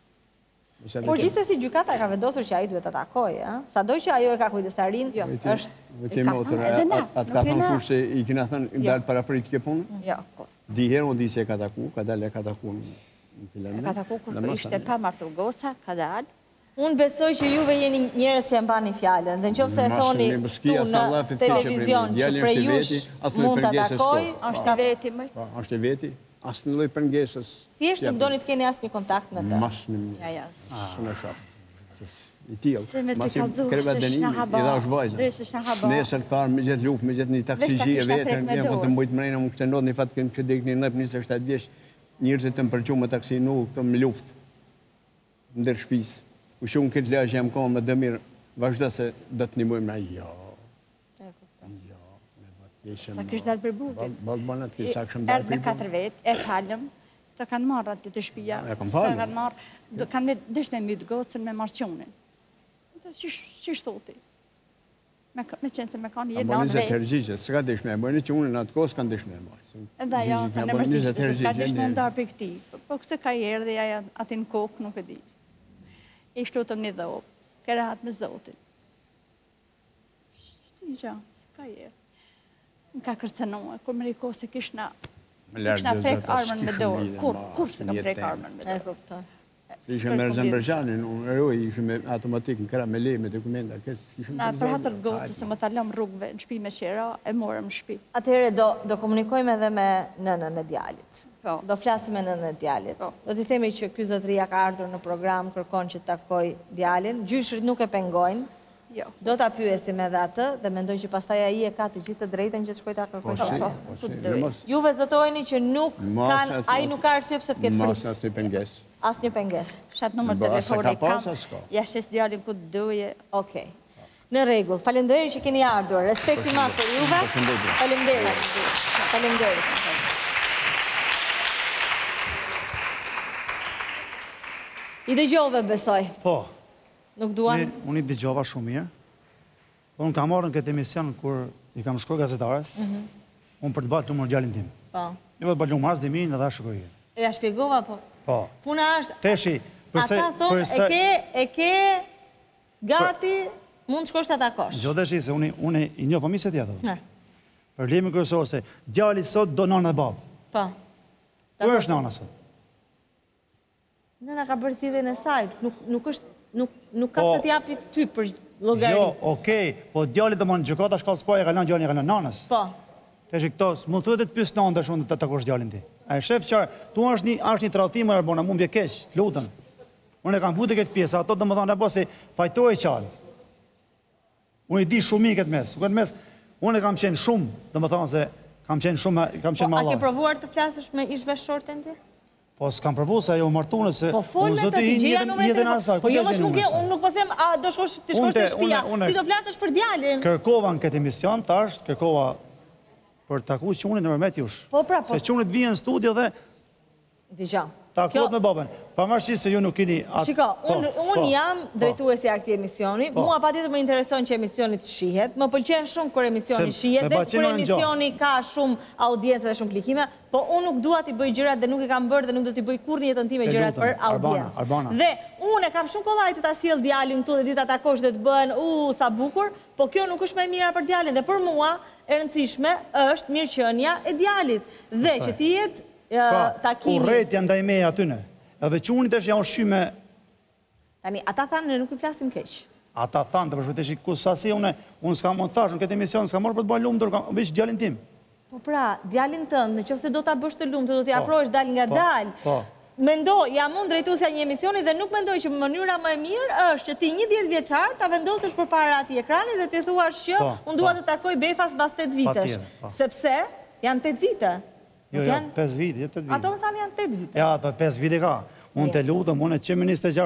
Por gjithë si gjykata ka vendosur që a i duhet të takoj, sa doj që ajo e ka kujdestarin, është... Atë ka thonë kur se i kina thonë dalë para për i të ke punë? Jo. Diherë unë di se e ka taku, ka dalë e ka taku në e ka taku kur ishte pa martur goca, ka dalë. Unë besoj që juve jeni njërës që e mbani fjallën, dhe në qofë se e thoni tu në televizion që prej jush mund të takoj, është e veti mëj. është e veti, asë në loj pëngesës. Thjesht nuk do një të keni asë një kontakt me të. Masë në një. Së në shaftë. I tijel. Se me të kalzu, se shna haba. Rështë shna haba. Nesër karë me gjithë luft, me gjithë një taksizhi e vetën, një po të mbojtë mrejnë, më këtë ndodhë një fatë kënë këtë dekë një nëpë 27 vjesh, njërëzit të më përqu me taksi në u, këtë me luft, ndër shpisë. U shumë këtë lea që jam kohë me dëmirë, vazhda se do të një mujmë na jo. Sa kështë dalë për buket. Balbanat të sa këshëm dalë për buket. Erë me 4 vetë, e falëm, të kanë marrë atë të shpia. E kam falëm. Sa kanë marrë, kanë me dështë me mytë gocën me marqonin. Qështë thoti? Me qenë se me kanë jetë në anë vejtë. Hergjigje, s'ka dështë me e bërë, që unë në atë kohë s'kanë dështë me e marë. Edha ja, kanë e mërsishtë, se s'ka dështë me ndarë për këti. Po këse ka jerë dhe ja ati në kokë nuk e di. I shtu të më një dhopë, kërë hatë me zotin. Si gjë, ka je. Më ka kërcenua, kur më riko se kishna prek armën me dorë. Kur se ka prek armën me dorë. E kuptoj. Ishme me Azerbaixhanin, unë eroj, ishme automatik në kra me lej, me dokumenta. Na për hatër gotë, se më talëm rrugëve në shpi me qera, e morëm në shpi. Atëhere do komunikojme edhe me nënën e djalit. Do flasim me nënën e djalit. Do t'i themi që ky zotëria ka ardhur në program, kërkon që takoj djalin. Gjyshrit nuk e pengojnë. Do t'a pyesim edhe atë dhe mendoj që pastaj ai e ka të gjithë të drejtën që të shkojë ta kërkojë. Juve zotojeni që ai nuk ka arsye pse të ketë frikë. Asnjë pengesë. Shat numër telefoni kam. Ja shes djalin ku doje. Okej. Në rregull. Faleminderit që keni ardhur. Respekt i madh për juve. Faleminderit. Faleminderit. I dëgjove besoj. Po. Nuk duan? Unë i dëgjova shumë mirë. Unë kam marrë në këtë emision kur i kam shkruar gazetares, unë për të bërë numër djalin tim. Po. Jo për të bërë numër dhe minë edhe shkruajë. E ja shpjegova, po. Po. Puna është... Teshi, përse... Ata thonë, e ke gati, mund të shkosh të atakosh. Jo teshi, se unë i një komiset jetë. Problemi kryesor se djali sot do nanë dhe babë. Po. Ku është nana sot? Nëna ka bërë zgjidhjen e saj, nuk është nuk ka se t'japi ty për llogarit. Jo, okej, po djali do më në gjykata shkallë s'po e ka lënë djalin e ka lënë nanës. Po. Teshi këto, mund thuhet të pyes nënën tash unë të takosh djalin ti. A e shef qarë, tu është një tradhtim e Arbona, mund vje keq, të lutem. Unë e kam futur këtë pjesë, ato domethënë apo si fajtoi qarë. Unë i di shumë mirë këtë mes. Këtë mes unë e kam qenë shumë, domethënë se kam qenë mallar. A ke provuar të flasësh me ish bashkëshorten ti? Po s'kam provu se ajo martunë se... Po fol me të gjëja në jetën asaj. Po jo më shmuke, unë nuk po them, a do shkosh të shtëpia, ti do flasësh për djalin. Kërkova në këtë emision, tash, kërkova për të takuar Qunin në përmet jush. Po pra, po. Se Qunit vjen në studio dhe... Dëgjoj. Takohet me babën. Pavarësisht se ju nuk keni... Shiko, unë jam drejtuesi i këtij emisioni, mua patjetër më intereson që emisioni të shihet, më pëlqen shumë kur emisioni shihet dhe kur emisioni ka shumë audiencë dhe shumë klikime, po unë nuk dua t'i bëj gjërat dhe nuk i kam bërë dhe nuk do t'i bëj kurrë në jetën time gjërat për audiencë. Dhe unë kam shumë kollaj të ta sjell djalin këtu dhe ditë takosh dhe të bëhen sa bukur, po kjo nuk është më e mira për djalin dhe për mua e rëndësishme është mirëqenia e djalit dhe që ti jetë takimi. Urrejtja ndaj meja atyne. Edhe Qunit është janë shqyme... Tani, ata thanë në nuk i flasim keq. Ata thanë të përshvëtesh ku sasi unë s'kam më thash në këtë emision, s'kam morë për të bëjë lumë, veç djalin tim. Po pra, djalin tënd, në qoftë se do ta bësh të lumë, do t'i afrohesh dal nga dal. Mendoj, jam unë drejtuesja një emisioni dhe nuk mendoj që mënyra më e mirë është që ti një 10 vjeçar ta vendosësh përpara atij ekranit dhe t'i thuash që unë dua të takoj Befas mbas 8 vitesh. Sepse janë 8 vite. Jo, 5 vite, 8 vite. Ato më thanë janë 8 vite. Ja, ato 5 vite ka. Unë të lutëm, unë që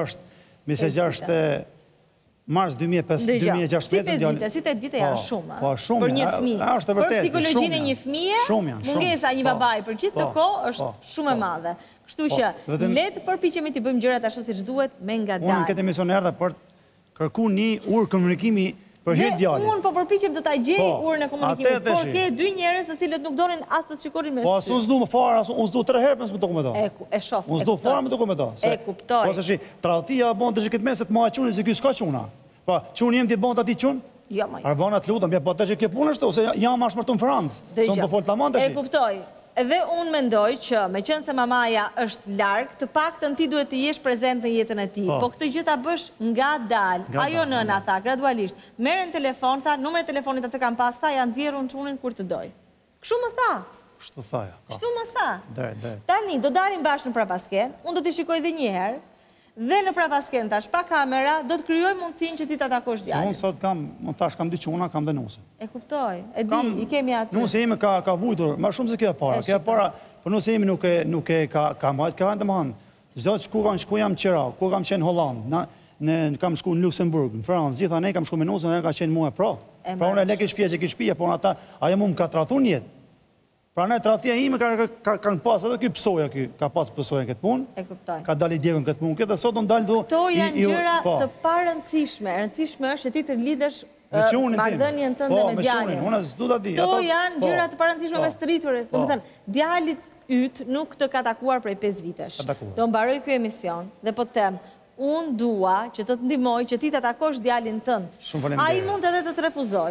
26 mars 2016. Si 5 vite, si 8 vite janë shumë. Për një fëmijë. Për psikologjinë e një fëmije, mungesa një babai për gjithë të kohë është shumë e madhe. Kështu që le të përpiqemi të bëjmë gjërat ashtu siç duhet me ngadalë. Unë këtë emision erdha për kërkuar një urë komunikimi për hir djalit. Unë po përpiqem të ta gjej urën e komunikimit, por ke dy njerëz të cilët nuk donin as të shikonin me sy. Po as unë s'du më fare, unë s'du 3 herë mes me dokumento. E shoh. Unë s'du fare me dokumento. E kuptoj. Po se tradhtia bën të këtë meset më Quni se ky s'ka Quna. Po Quni jam ti bën aty Qun? Jo më. Arbona të lutem, po tash kjo punë është ose jam as martuar në Francë. Son po fol tamam tash. E kuptoj. Edhe unë mendoj që me qenë se mamaja është larg, të paktën ti duhet të jesh prezent në jetën e tij. Po këtë gjë ta bësh ngadalë. Ajo nëna tha gradualisht. Merren telefon, tha, numrin e telefonit atë kam pas, tha, ja nxjerrun Qunin kur të doj. Kështu më tha. Kështu thaja. Kështu më tha. Drejt. Tani do dalim bashkë në prapasken, unë do t'i shikoj edhe një herë. Dhe në prapasken tash pa kamera do të krijoj mundësinë që ti ta takosh djalin. Unë sot kam, më thash kam 2 Quna, kam dhe nusën. E kuptoj. E di, i kemi aty. Nusë ime ka vujtur, më shumë se kjo e para. Kjo e para, po nusë ime nuk e ka mbajt, ka rënë domethënë. Çdo ku jam qira, ku kam qenë në Holland, kam shku në Luxemburg, në Francë, gjitha ne kam shku me nusën, ajo ka qenë mua pro. Pra unë e lek e shtëpia, por ata ajo mua më ka tratuar në jetë. Pra ne tradhtia ime kanë pas edhe ky psoja ka pas psoja këtë punë. E kuptoj. Ka dalë djegën këtë punë, këtë sot do ndal do. Kto janë gjëra të parëndësishme. Rëndësishme është që ti të lidhesh marrëdhënien tënde me djalin. Unë s'du ta di. Kto janë gjëra të parëndësishme me strituar. Domethënë, djalit yt nuk të ka takuar prej 5 vitesh. Do mbaroj ky emision dhe po të them, unë dua që të ndihmoj që ti ta takosh djalin tënd. Ai mund edhe të të refuzoj.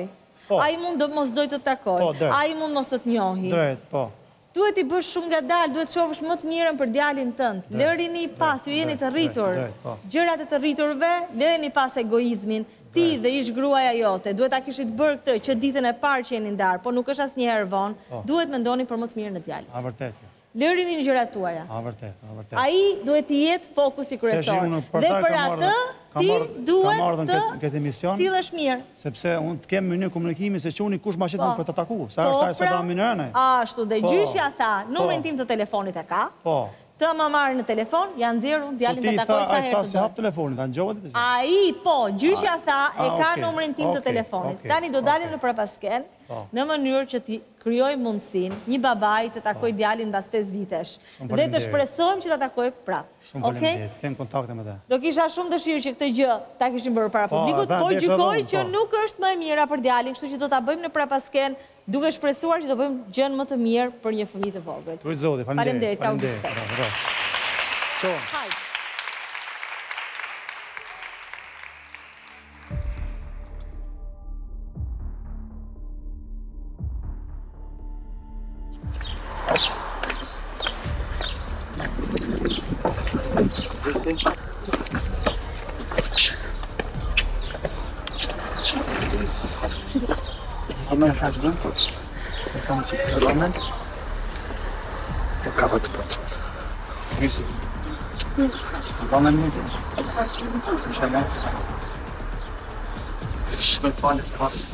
Ai mund mos doj të takoj, ai mund mos të njohi. Drejt, po. Duhet i bësh shumë ngadalë, duhet shohësh më të mirën për djalin tënd. Lërini pas, ju jeni të rritur. Gjërat e të rriturve, lërini pas egoizmin. Ti dhe ish gruaja jote, duhet ta kishit bërë këtë që ditën e parë që jeni ndarë, po nuk është asnjëherë vonë, duhet mendoni për më të mirën e djalit. A vërtet. Lërini në gjërat tuaja. A vërtet. Ai duhet të jetë fokusi kryesor. Dhe për atë ti duhet të sillesh mirë. Sepse unë të kem mënyrë komunikimi se çuni kush ma qetë për të taku. Sa është ai sot mënyrën? Ashtu dhe gjyshja tha, numrin tim të telefonit e ka. Të më marrë në telefon, janë nxjerrur djalin të takoj sa herë të si hap telefonin, ta ngjohet ti. Ai gjyshja tha e ka numrin tim të telefonit. Tani do dalim në prapasken në mënyrë që ti krijoj mundësinë një babai të takoj djalin mbas 5 vitesh dhe të shpresojmë që ta takoj prapë. Shumë faleminderit, kem kontakte me ta. Do kisha shumë dëshirë që këtë gjë ta kishim bërë para publikut, por gjykoj që nuk është më e mira për djalin, kështu që do ta bëjmë në prapasken duke shpresuar që do bëjmë gjën më të mirë për një fëmijë të vogël. Tuaj zoti, faleminderit. Amen fazbın. Sen çıktı amen. Kapat patron. Neyse. Amen ne diyor? İnşallah. Şöyle falan ispat.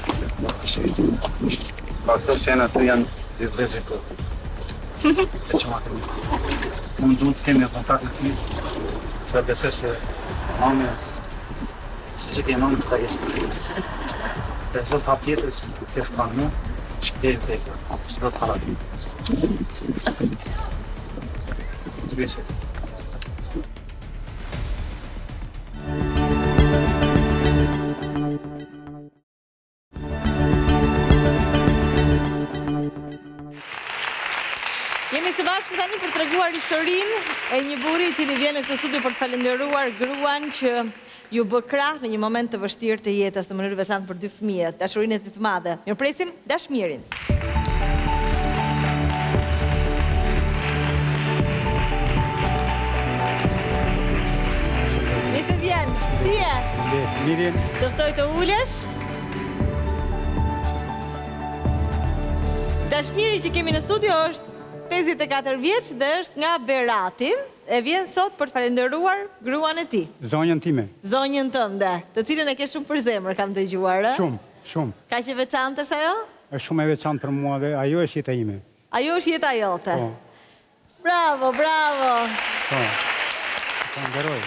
Bak da sen atuyan bir rezeko. Çamatım. Mundu temi kontakt etmi. Sabese se amen. Size que não está aí. Sot hap jetës kesh pranë mu, deri tek zot hallat. Besit. Jemi së bashku tani për treguar historinë e një burri i cili vjen në këtë studio për të falenderuar gruan që ju bë krah në një moment të vështirë të jetës në mënyrë veçantë për 2 fëmijët, dashurinë e tij të madhe. Mirëpresim Dashmirin. Mirë se vjen. Si je? Mirë. Të ftoj të ulesh. Dashmiri që kemi në studio është 54 vjeç dhe është nga Berati. E vjen sot për të falenderuar gruan e tij. Zonjën time. Zonjën tënde, të cilën e ke shumë për zemër, kam dëgjuar, ë? Shumë. Ka që veçantë është ajo? Është shumë e veçantë për mua dhe ajo është jeta ime. Ajo është jeta jote. Bravo. Falenderoj.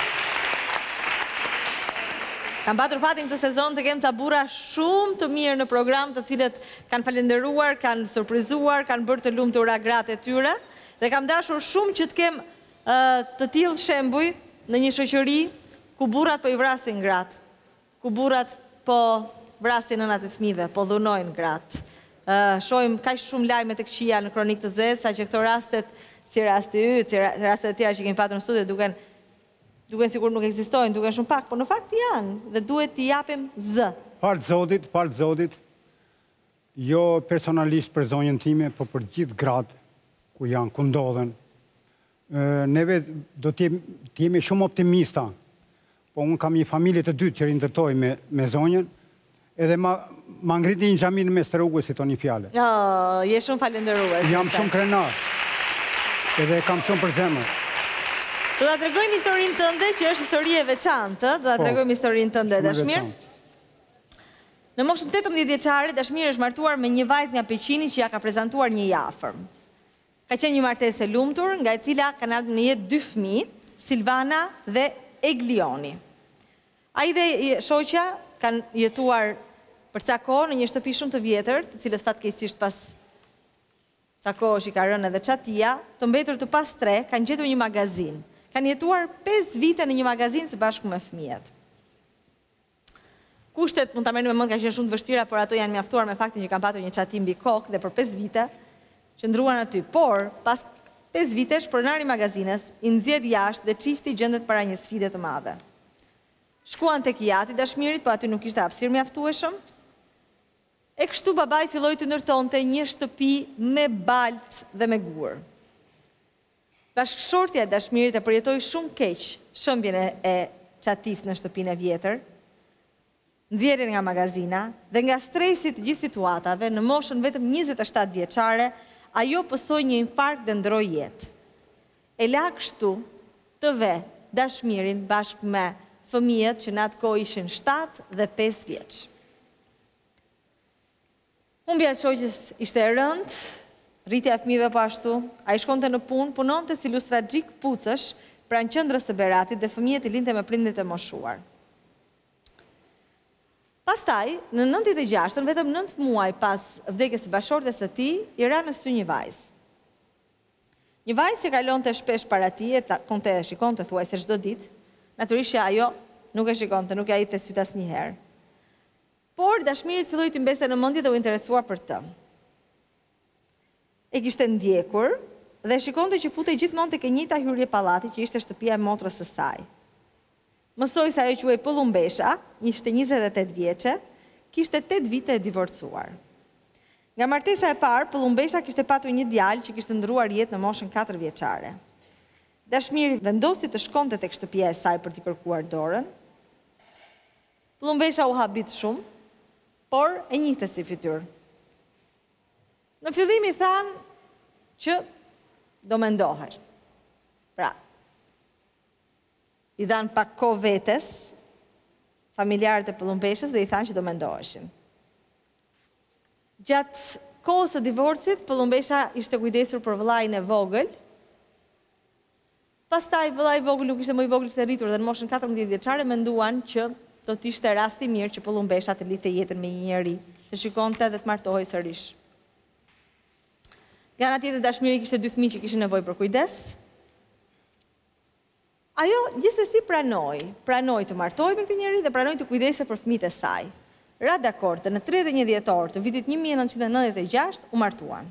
Kam patur fatin këtë sezon të kem ca burra shumë të mirë në program, të cilët kanë falenderuar, kanë surprizuar, kanë bërë të lumtura gratë e tyre, dhe kam dashur shumë që të kem të tillë shembuj në një shoqëri ku burrat po i vrasin gratë, ku burrat po vrasin nënat e fëmijëve, po dhunojnë gratë. Shohim kaq shumë lajme të këqija në Kronikë të Zezë, saqë këto rastet, si rasti yt, si rastet e tjera që kemi patur në studio, duken sikur nuk ekzistojnë, duken shumë pak, por në fakt janë dhe duhet t'i japim zë. Falë Zotit, jo personalisht për zonjën time, por për gjithë gratë ku janë, ku ndodhen. Neve do t'jemi shumë optimista, po unë kam një familje të dytë që rindërtoj me zonjën, edhe ma ngriti një xhami në mes të rrugës si toni fjale. Je shumë falenderues. Jam shumë krenar, edhe kam shumë për zemër. Do ta tregojmë historinë tënde, që është histori e veçantë, do ta tregojmë historinë tënde, Dashmir. Në moshën 18 vjeçare, Dashmir është martuar me një vajzë nga Peqini që ja ka prezantuar një afërm. Ka qenë një martesë e lumtur, nga e cila kanë ardhur në jetë 2 fëmijë, Silvana dhe Eglioni. Ai dhe shoqja kanë jetuar për ca kohë në një shtëpi shumë të vjetër, të cilës fatkeqësisht pas ca kohësh i ka rënë edhe çatia, të mbetur të pastre, kanë gjetur një magazin. Kanë jetuar 5 vite në një magazin së bashku me fëmijët. Kushtet mund ta merrni me mend kanë qenë shumë të vështira, por ato janë mjaftuar me faktin që kanë patur një çati mbi kokë dhe për 5 vite qëndruan aty. Por pas 5 vitesh pronari i magazines i nxjerr jashtë dhe çifti gjendet para një sfide të madhe. Shkuan tek yati Dashmirit, po aty nuk ishte hapësirë mjaftueshëm. E kështu babai filloi të ndërtonte një shtëpi me baltë dhe me gur. Bashkëshortja e Dashmirit e përjetoi shumë keq shëmbjen e çatis në shtëpinë e vjetër, nxjerrjen nga magazina dhe nga stresi i gjithë situatave, në moshën vetëm 27 vjeçare, ajo pësoi një infarkt dhe ndroi jetë. E la kështu të ve Dashmirin bashkë me fëmijët që në atë kohë ishin 7 dhe 5 vjeç. Humbja e shoqës ishte e rëndë, rritja e fëmijëve po ashtu, ai shkonte në punë, punonte si lustraxhik pucësh pranë qendrës së Beratit dhe fëmijët i lindte me prindrit e moshuar. Pastaj, në 96-ën, vetëm 9 muaj pas vdekjes së bashkëshortes së tij, i ra në sy një vajzë. Një vajzë që kalonte shpesh para tij, e shikonte thuajse çdo ditë, natyrisht që ajo nuk e shikonte, nuk ja hidhte syt asnjëherë. Por Dashmirit filloi të mbeste në mendje dhe u interesua për të. E kishte ndjekur dhe shikonte që futej gjithmonë tek e njëjta hyrje pallati që ishte shtëpia e motrës së saj. Mësoi se ajo quhej Pëllumbesha, ishte 28 vjeçe, kishte 8 vite e divorcuar. Nga martesa e parë, Pëllumbesha kishte patur një djalë që kishte ndruar jetë në moshën 4 vjeçare. Dashmiri vendosi të shkonte tek shtëpia e saj për t'i kërkuar dorën. Pëllumbesha u habit shumë, por e njihte si fytyrë. Në fillim i thanë që do mendohesh. Pra, i dhanë pak kohë vetes, familjarët e Pëllumbeshës, dhe i thanë që do mendoheshin. Gjatë kohës së divorcit, Pëllumbesha ishte kujdesur për vëllain e vogël. Pastaj vëllai i vogël nuk ishte më i vogël, ishte rritur dhe në moshën 14 vjeçare menduan që do të ishte rasti mirë që Pëllumbesha të lidhte jetën me një njeri, të shikonte dhe të martohej sërish. Nga ana tjetër Dashmiri kishte 2 fëmijë që kishin nevojë për kujdes. Ajo gjithsesi pranoi të martohej me këtë njeri dhe pranoi të kujdesej për fëmijët e saj. Ra dakord, në 31 dhjetor të vitit 1996 u martuan.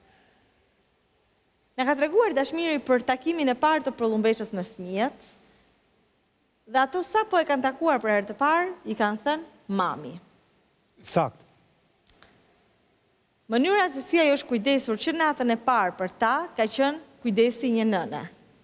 Na ka treguar Dashmiri për takimin e parë të Pëllumbeshës me fëmijët, dhe ato sa po e kanë takuar për herë të parë, i kanë thënë mami. Sakt. Mënyra se si ajo është kujdesur që natën e parë për ta, ka qenë kujdesi një nëne.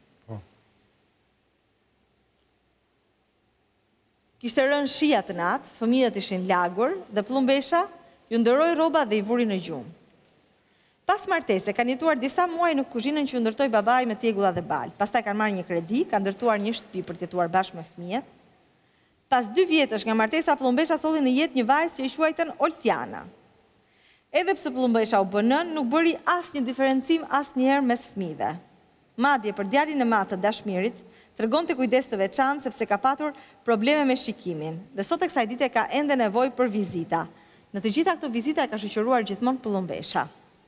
Kishte rënë shija të natë, fëmijët ishin lagur dhe Pëllumbesha ju ndëroi rroba dhe i vuri në gjumë. Pas martese, kanë jetuar disa muaj në kuzhinën që u ndërtoi babai me tegulla dhe balë. Pastaj kanë marrë një kredi, kanë ndërtuar një shtëpi për të jetuar bashkë me fëmijët. Pas 2 vjetësh nga martesa, Pëllumbesha solli në jetë një vajzë që i quajtën Oltiana. Edhe pse Pëllumbesha u bë nën, nuk bëri asnjë diferencim asnjëherë mes fëmijëve. Madje për djalin e madh të Dashmirit, tregonte kujdes të veçantë sepse ka patur probleme me shikimin dhe sot e kësaj dite ka ende nevojë për vizita. Në të gjitha këto vizita e ka shoqëruar gjithmonë Pëllumbesha.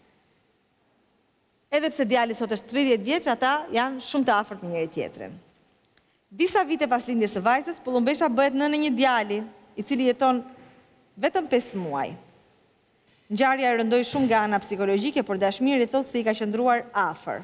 Edhe pse djali sot është 30 vjeç, ata janë shumë të afërt me njëri tjetrin. Disa vite pas lindjes së vajzës, Pëllumbesha bëhet nënë e një djali, i cili jeton vetëm 5 muaj. Ngjarja e rëndoi shumë nga ana psikologjike, por Dashmiri thotë se i ka qëndruar afër.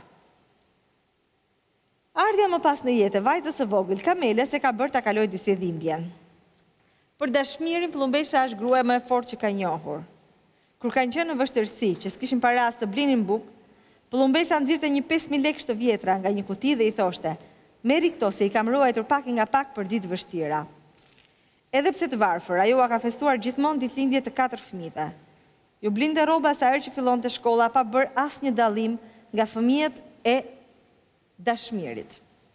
Ardhja më pas në jetë e vajzës së vogël, Kamele, se ka bërë ta kalojë disi dhimbjen. Për Dashmirin, Pëllumbesha është gruaja më e fortë që ka njohur. Kur kanë qenë në vështirësi, që s'kishin para as të blinin bukë, Pëllumbesha nxirrte një 5.000 lekë të vjetra nga një kuti dhe i thoshte: "Merri këto se i kam ruajtur pak nga pak për ditë vështira." Edhe pse të varfër, ajo ka festuar gjithmonë ditëlindje të 4 fëmijëve. Ju blinte rroba sa herë që fillonte shkolla pa bërë asnjë dallim nga fëmijët e Dashmirit.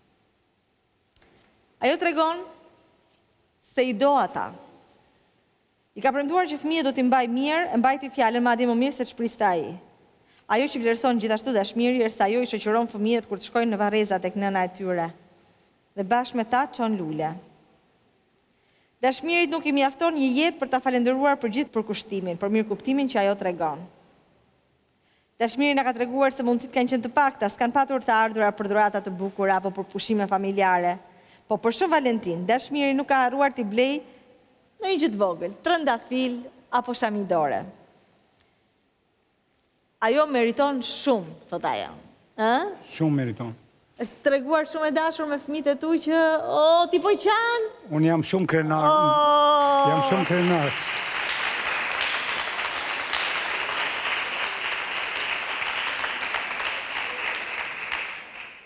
Ajo tregon se i do ata. I ka premtuar që fëmijët do t'i mbajë mirë, e mbajti fjalën madje më mirë se ç'priste ai. Ajo që vlerëson gjithashtu Dashmiri është se ajo i shoqëron fëmijët kur të shkojnë në varreza tek nëna e tyre dhe bashkë me ta çon lule. Dashmirit nuk i mjafton një jetë për ta falendëruar për gjithë përkushtimin, për mirëkuptimin që ajo tregon. Dashmiri na ka treguar se mundësit kanë qenë të pakta, s'kan patur të ardhura për dhurata të bukura apo për pushime familjare. Po për Shën Valentin, Dashmiri nuk ka harruar t'i blej në një gjë të vogël, trëndafil apo shamidore. Ajo meriton shumë, thot ajo. Shumë meriton. Është treguar shumë e dashur me fëmijët e tu që, ti po qanë? Unë jam shumë krenar. Jam shumë krenar.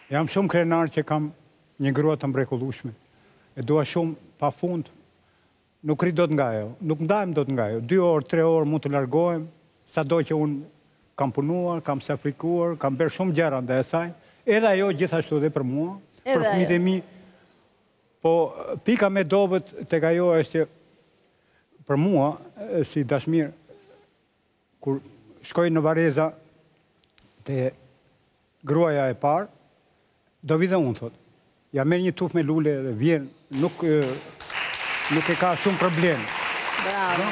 Jam shumë krenar që kam një grua të mrekullueshme. E dua shumë pa fund. Nuk ridot nga ajo, nuk ndajmë dot nga ajo. 2 orë, 3 orë mund të largohem, sado që unë kam punuar, kam sakrifikuar, kam bërë shumë gjëra ndaj saj, edhe ajo gjithashtu edhe për mua, për fëmijët e mi. Po pika me dobët tek ajo është që për mua si dashmir kur shkoj në Vareza te gruaja e parë, do vi dhe unë, thot. Ja merr një tufë me lule dhe vjen, nuk e ka shumë problem. Bravo.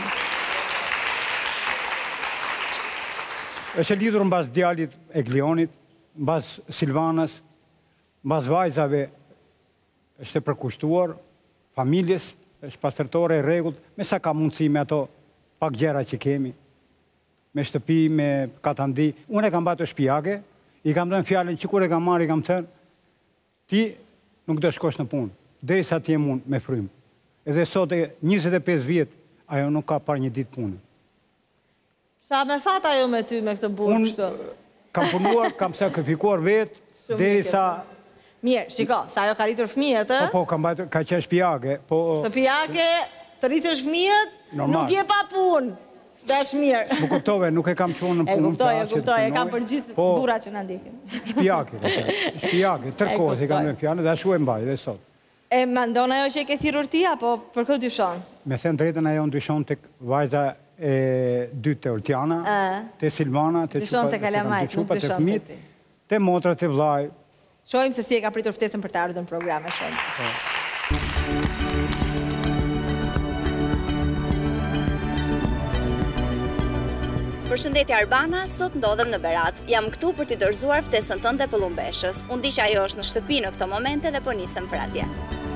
Është e lidhur mbas djalit e Glionit, mbas Silvanës, mbas vajzave, është e përkushtuar, familjes, është pastërtore e rregullt, me sa ka mundësi me ato pak gjëra që kemi, me shtëpi, me katandi. Unë e kam bërë shtëpiake, i kam dhënë fjalën që kur e kam marrë, i kam thënë, ti nuk do shkosh në punë, derisa ti je unë me frymë. Edhe sot e 25 vjet, ajo nuk ka parë një ditë punë. Sa me fat ajo me ty me këtë burë kështu? Kam punuar, kam sakrifikuar vetë, derisa... Mirë, shiko, sa ajo ka rritur fëmijët, e? Po, kam bajtur, ka qenë shtëpiake, po... Shtëpiake, të rritësh fëmijët, nuk je pa punë. Dash mirë. Më kuptove, nuk e kam qonë në punë. E kuptoj, e kam për gjithë burrat që na ndjekin. Shtëpiake, tërkohës e kam në fjalën dhe ashtu e mbaj dhe sot. E mandon ajo që e ke thirrur ti, apo për këtë dyshon? Me thënë drejtën, ajo dyshon tek vajza e dytë te Oltiana, te Silvana, te dyshon te Kalamajt, nuk dyshon te ti. Te motra, te vllai. Shohim se si e ka pritur ftesën për të ardhur në program e shohim. Përshëndetje Arbana, sot ndodhem në Berat. Jam këtu për t'i dorëzuar ftesën tënde Pëllumbeshës. Unë di që ajo është në shtëpi në këto momente dhe po nisem për atje.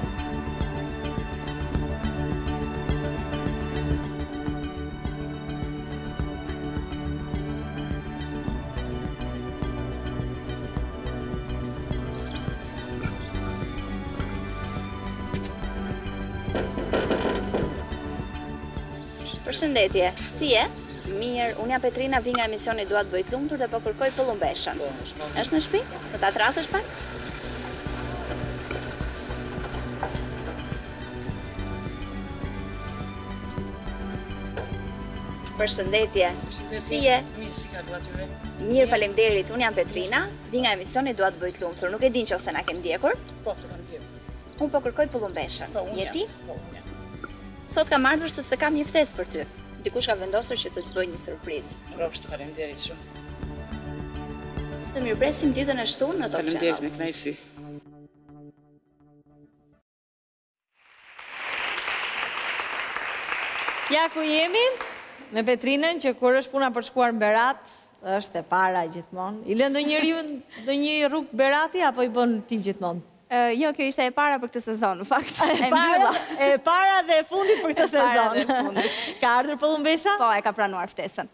Përshëndetje, si je? Mirë, unë jam Petrina, vi nga emisioni Dua të bëj të lumtur dhe po kërkoj Pëllumbeshën. Është në shtëpi? Do ta trasësh pak? Përshëndetje. Si je? Mirë, si ka duat juve? Mirë, faleminderit. Unë jam Petrina, vi nga emisioni Dua të bëj të lumtur. Nuk e din nëse na ke ndjekur? Po, të kam ndjekur. Unë po kërkoj Pëllumbeshën. Je ti? Po, unë jam. Sot kam ardhur sepse kam një ftesë për ty. Dikush ka vendosur që të bëj një surprizë. Robështë, faleminderit shumë. Të mirëpresim ditën e shtunë në Top Channel. Faleminderit, me kënaqësi. Ja ku jemi, me Petrinën, që kur është puna për shkuar në Berat, është e para gjithmonë. I lën ndonjë rrugë Berati, apo i bën ti gjithmonë? Jo, kjo ishte e para për këtë sezon, në fakt. E para dhe e fundit për këtë sezon. Ka ardhur Pëllumbesha? Po, e ka pranuar ftesën.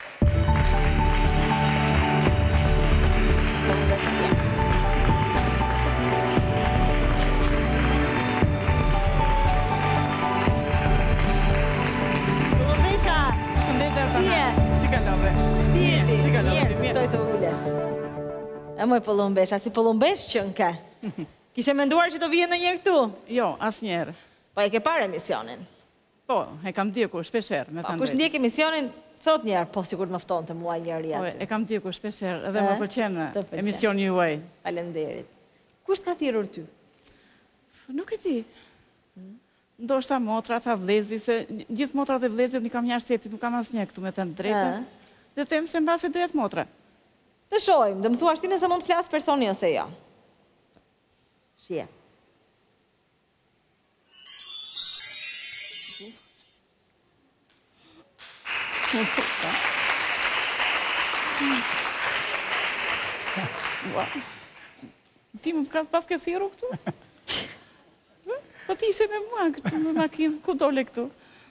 Pëllumbesha! Përshëndetje, Arpana. Si kalove? Si kalove? Mirë, kuftoj të ulesh. E moj Pëllumbesha, si Pëllumbesh që në ke? Kishe menduar që të vije ndonjëherë këtu? Jo, asnjëherë. Po e ke parë emisionin? Po, e kam ndjekur shpeshherë, me thënë drejtë. Kush ndjek emisionin, thot njerë, po sigur më ftonte mua njëri Po, aty. e kam ndjekur shpeshherë, edhe më pëlqen emisioni juaj. Faleminderit. Kush ka thirrur ty? Nuk e di. Ndoshta motra, tha vlezi, se gjithë motrat e vlezit një kam jashtë shtetit, nuk kam asnjë këtu me thënë drejtën. Dhe them se mbase do jetë motra. Të shohim, do më thuash ti nëse mund të flasë personi ose jo. Shije. Ti më pas ke thirrur këtu? Po ti ishe me mua këtu me makinë, ku dole këtu?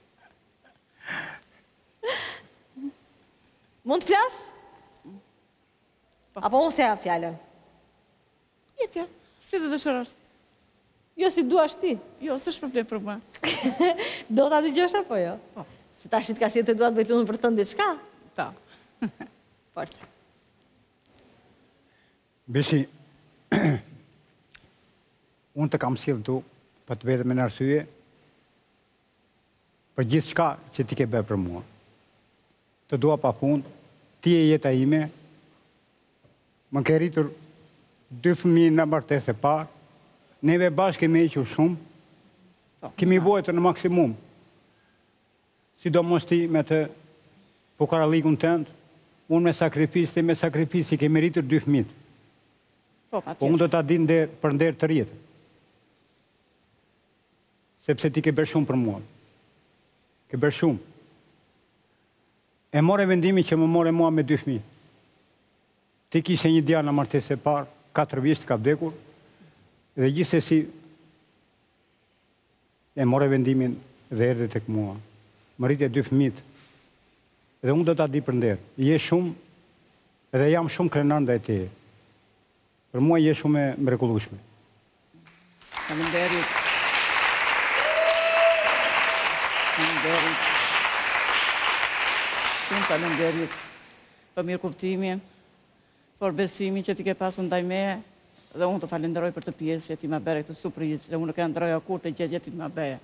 Mund të flasë? Apo unë se ja fjallën? Jepja, si të dëshërosh? Jo, si duash ti. Jo, s'është problem për mua. Do ta dëgjosh apo jo? Po. Se tashit ka si të duat bëjt lunë për të diçka? Ta. Forca. Beshi, unë të kam sjellë tu, për të vetëm në arsye, për gjithë shka që ti ke bërë për mua. Të dua pa fund, ti e jeta ime, më ke rritur 2 fëmijë në martesë e parë, neve bashkë kemi hequr shumë, kemi vojtë në maksimum. Sidomos ti me të fukarallikun tënd, unë me sakrificë kemi rritur 2 fëmijë. Po unë do ta di për nder të rjetë. Sepse ti ke bërë shumë për mua. Ke bërë shumë. E more vendimi që më more mua me 2 fëmijë. Ti kishe një djalë në martesë e parë, 4 vjeç ka vdekur, dhe gjithsesi e more vendimin dhe erdhi tek mua. Më rritje 2 fëmijë. Dhe unë do ta di për nder. Je shumë dhe jam shumë krenar ndaj teje. Për mua je shumë e mrekullueshme. Faleminderit. Shumë faleminderit për mirëkuptimin, për besimin që ti ke pasur ndaj meje, dhe unë të falenderoj për të pjesë që ti ma bëre këtë surprizë, dhe unë nuk e ndroja kur të gjë ti ma bëje.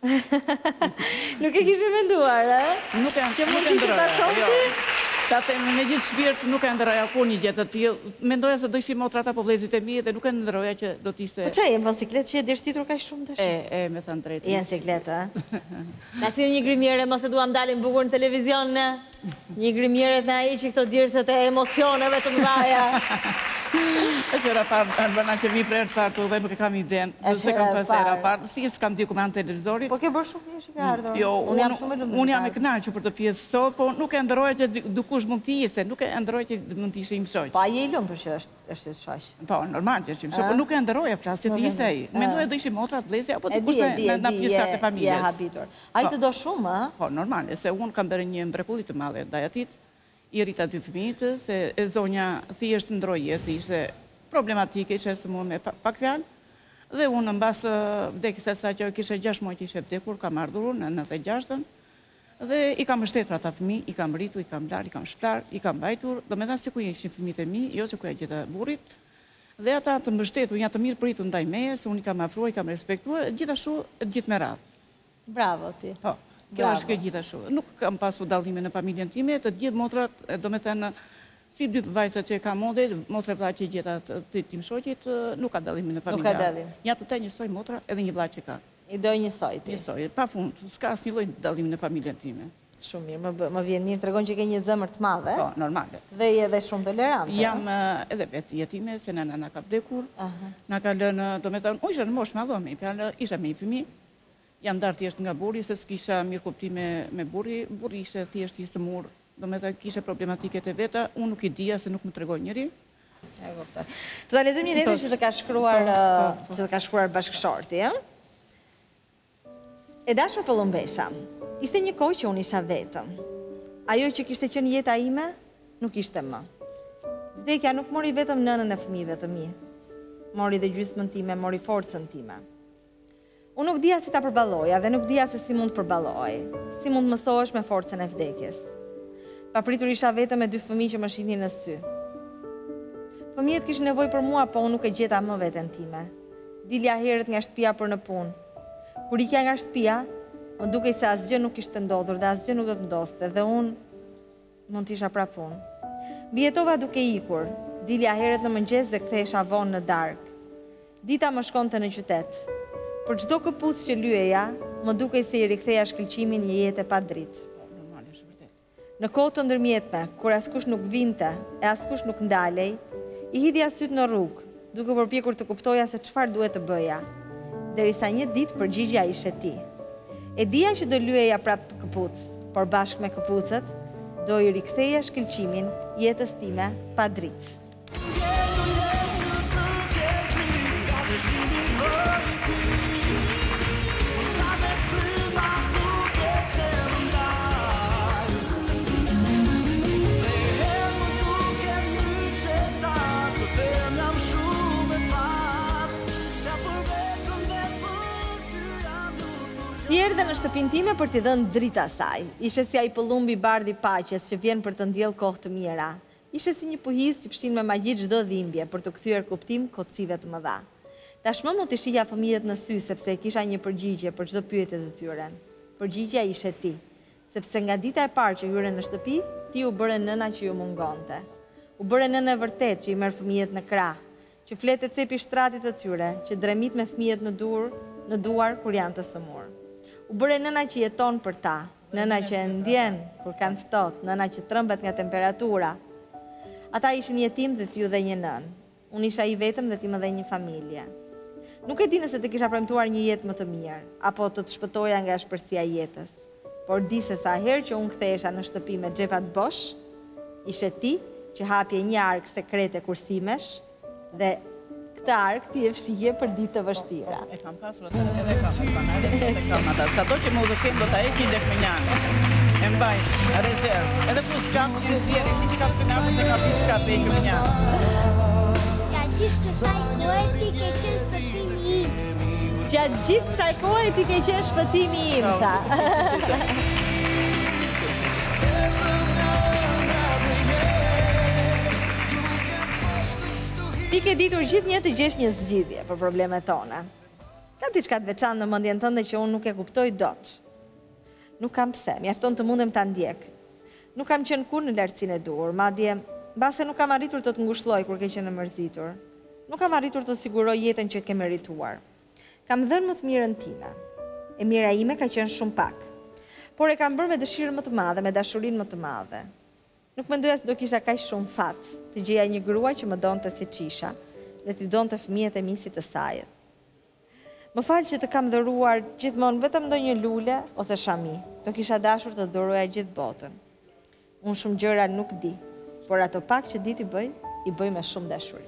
Nuk e kishe menduar, e? Nuk e që mund që ta shohti? Ta them me gjithë shpirt nuk e ndroja kur një gjë të tillë. Mendoja se do ishin motrat apo vëllezërit e mi dhe nuk e ndroja që do të ishte. Po çe, në siklet që e dështitur kaq shumë tash? Me sa drejtë. Janë siklet, a? Na si një grimjere, mos e duam dalin bukur në televizion, një grimjere të ai që këto dirset e emocioneve të mëdha. Është era parë, Albana që mi prerë të parë, dhe nuk e kam iden, se kam pasë era parë, si është kam diku me anë televizorit. Po ke bërë shumë mirë që ke ardhur. Jo, unë jam shumë e lumtur. Unë jam e kënaqur për të pjesë sot, po nuk e ndroja që dukush mund të ishte, nuk e ndroja që mund të ishte im shoq. Po ai je i lumtur që është shoq. Po, normal që është im shoq, po nuk e ndroja flas që të ishte ai. Mendoja do ishin motra, vëllezër apo dikush në pjesë të familjes. Je habitur. Ai të do shumë, ë? Po, normal, se unë kam bërë një mrekulli të madhe ndaj atit. I rrita 2 fëmijë, se e zonja thjesht ndroje, se ishte problematike, që së mu me pak fjalë, dhe unë në basë vdekjes e saj që kishe 6 muaj që ishe vdekur, kam ardhur në 96-ën, dhe i kam shtetur ata fëmijë, i kam rritur, i kam larë, i kam shtar, i kam bajtur, do me thënë se ku ishin fëmijët e mi, jo se ku e gjitha burit, dhe ata të mbështetur, një të mirë pritur ndaj meje, se unë i kam afruar, i kam respektuar, gjithashtu gjithë me radhë. Bravo ti. Po, kjo është kjo gjithashtu. Nuk kam pasu dallime në familjen time, të gjithë motrat, do me thënë, si 2 vajzat që ka modhe, motra vlla që gjeta të tim shoqit, nuk ka dallimin në familja. Nuk ka dallim. Ja të njësoj motra edhe një vlla që ka. I doj njësoj ti. Njësoj, pa fund, s'ka asnjë lloj dallimi në familjen time. Shumë mirë, më vjen mirë, tregon që ke një zemër të madhe. Po, normale. Dhe je edhe shumë tolerante. Jam edhe vetë jetime, se nëna na ka vdekur. Na ka lënë, do me thënë, unë isha në moshë madhome, isha me një fëmijë. Jam ndarë thjesht nga burri, se s'kisha mirë kuptime me burri. Burri ishte thjesht i smur. Do me thënë, kishe problematiket e veta, unë nuk i dija se nuk më tregoj njëri. Të ta lexojmë një letër që të ka shkruar bashkëshorti, E dashur Pollumbesha, ishte një kohë që unë isha vetëm. Ajo që kishte qenë jeta ime, nuk ishte më. Vdekja nuk mori vetëm nënën e fëmijëve të mi. Mori dhe gjysmën time, mori forcën time. Unë nuk dija si ta përballoja dhe nuk dija se si mund të përballoj. Si mund të mësohesh me forcën e vdekjes. Papritur isha vetëm me 2 fëmijë që më shihnin në sy. Fëmijët kishin nevojë për mua, po unë nuk e gjeta më veten time. Dilja herët nga shtëpia për në punë. Kur ikja nga shtëpia, më dukej se asgjë nuk kishte ndodhur dhe asgjë nuk do të ndodhte dhe unë mund të isha pra punë. Mbijetova duke ikur, dilja herët në mëngjes dhe kthehesha vonë në darkë. Dita më shkonte në qytet. Për çdo këpucë që lyeja, më dukej se i riktheja shkëlqimin një jetë pa dritë. Në kohë të ndërmjetme, kur askush nuk vinte e askush nuk ndalej, i hidhja sytë në rrugë, duke përpjekur të kuptoja se çfarë duhet të bëja. Derisa një ditë përgjigjja ishte ti. E dija që do lyeja prapë këpucë, por bashkë me këpucët, do i riktheja shkëlqimin jetës time pa dritë. Erdhe në shtëpinë time për t'i dhënë drita saj. Ishte si ai pëllumbi bardh i paqes që vjen për të ndjellë kohë të mira. Ishte si një pëhiz që fshin me magji çdo dhimbje për të kthyer kuptim kotësive të mëdha. Tashmë mund të shija fëmijët në sy, sepse kisha një përgjigje për çdo pyetje të tyre. Përgjigjja ishte ti, sepse nga dita e parë që hyre në shtëpi, ti u bëre nëna që ju mungonte. U bëre nëna e vërtet që i merr fëmijët në krah, që flet e cepi shtratit të tyre, që dremit me fëmijët në duar kur janë të sëmur. U bëre nëna që jeton për ta, nëna që e ndjen kur kanë ftohtë, nëna që trembet nga temperatura. Ata ishin jetim dhe t'ju dhe një nën. Unë isha i vetëm dhe ti më dhe një familje. Nuk e di nëse të kisha premtuar një jetë më të mirë, apo të shpëtoja nga shpërsia jetës. Por di se sa herë që unë kthehesha në shtëpi me xhefat bosh, ishe ti që hapje një ark sekrete kursimesh, dhe këtë ark ti e fshije për ditë të vështira. E kam pasur atë edhe kam pasur, e kam atë. Sado që më udhëtim do ta heqin dek me njanë. E mbaj, rezervë. Edhe ku s'kam të zjerin, ti që kam kënarë se kam s'ka të heqin me njanë. Gjatë gjithë kësaj kohe ti ke qenë shpëtimi im, tha. Ti ke ditur gjithë një të gjesh një zgjidhje për problemet tona. Ka diçka të veçantë në mendjen tënde që unë nuk e kuptoj dot. Nuk kam pse, mjafton të mundem ta ndjek. Nuk kam qenë kur në lartësinë e duhur, madje mbase nuk kam arritur të të ngushëlloj kur ke qenë e mërzitur. Nuk kam arritur të siguroj jetën që ke merituar. Kam dhënë më të mirën time. E mira ime ka qenë shumë pak. Por e kam bërë me dëshirë më të madhe, me dashurinë më të madhe. Nuk mendoja se do kisha kaq shumë fat të gjeja një grua që më donte siç isha dhe t'i donte fëmijët e mi si të saj. Më fal që të kam dhëruar gjithmonë vetëm ndonjë lule ose shami. Do kisha dashur të dhuroja gjithë botën. Unë shumë gjëra nuk di, por ato pak që di t'i bëj, i bëj me shumë dashuri.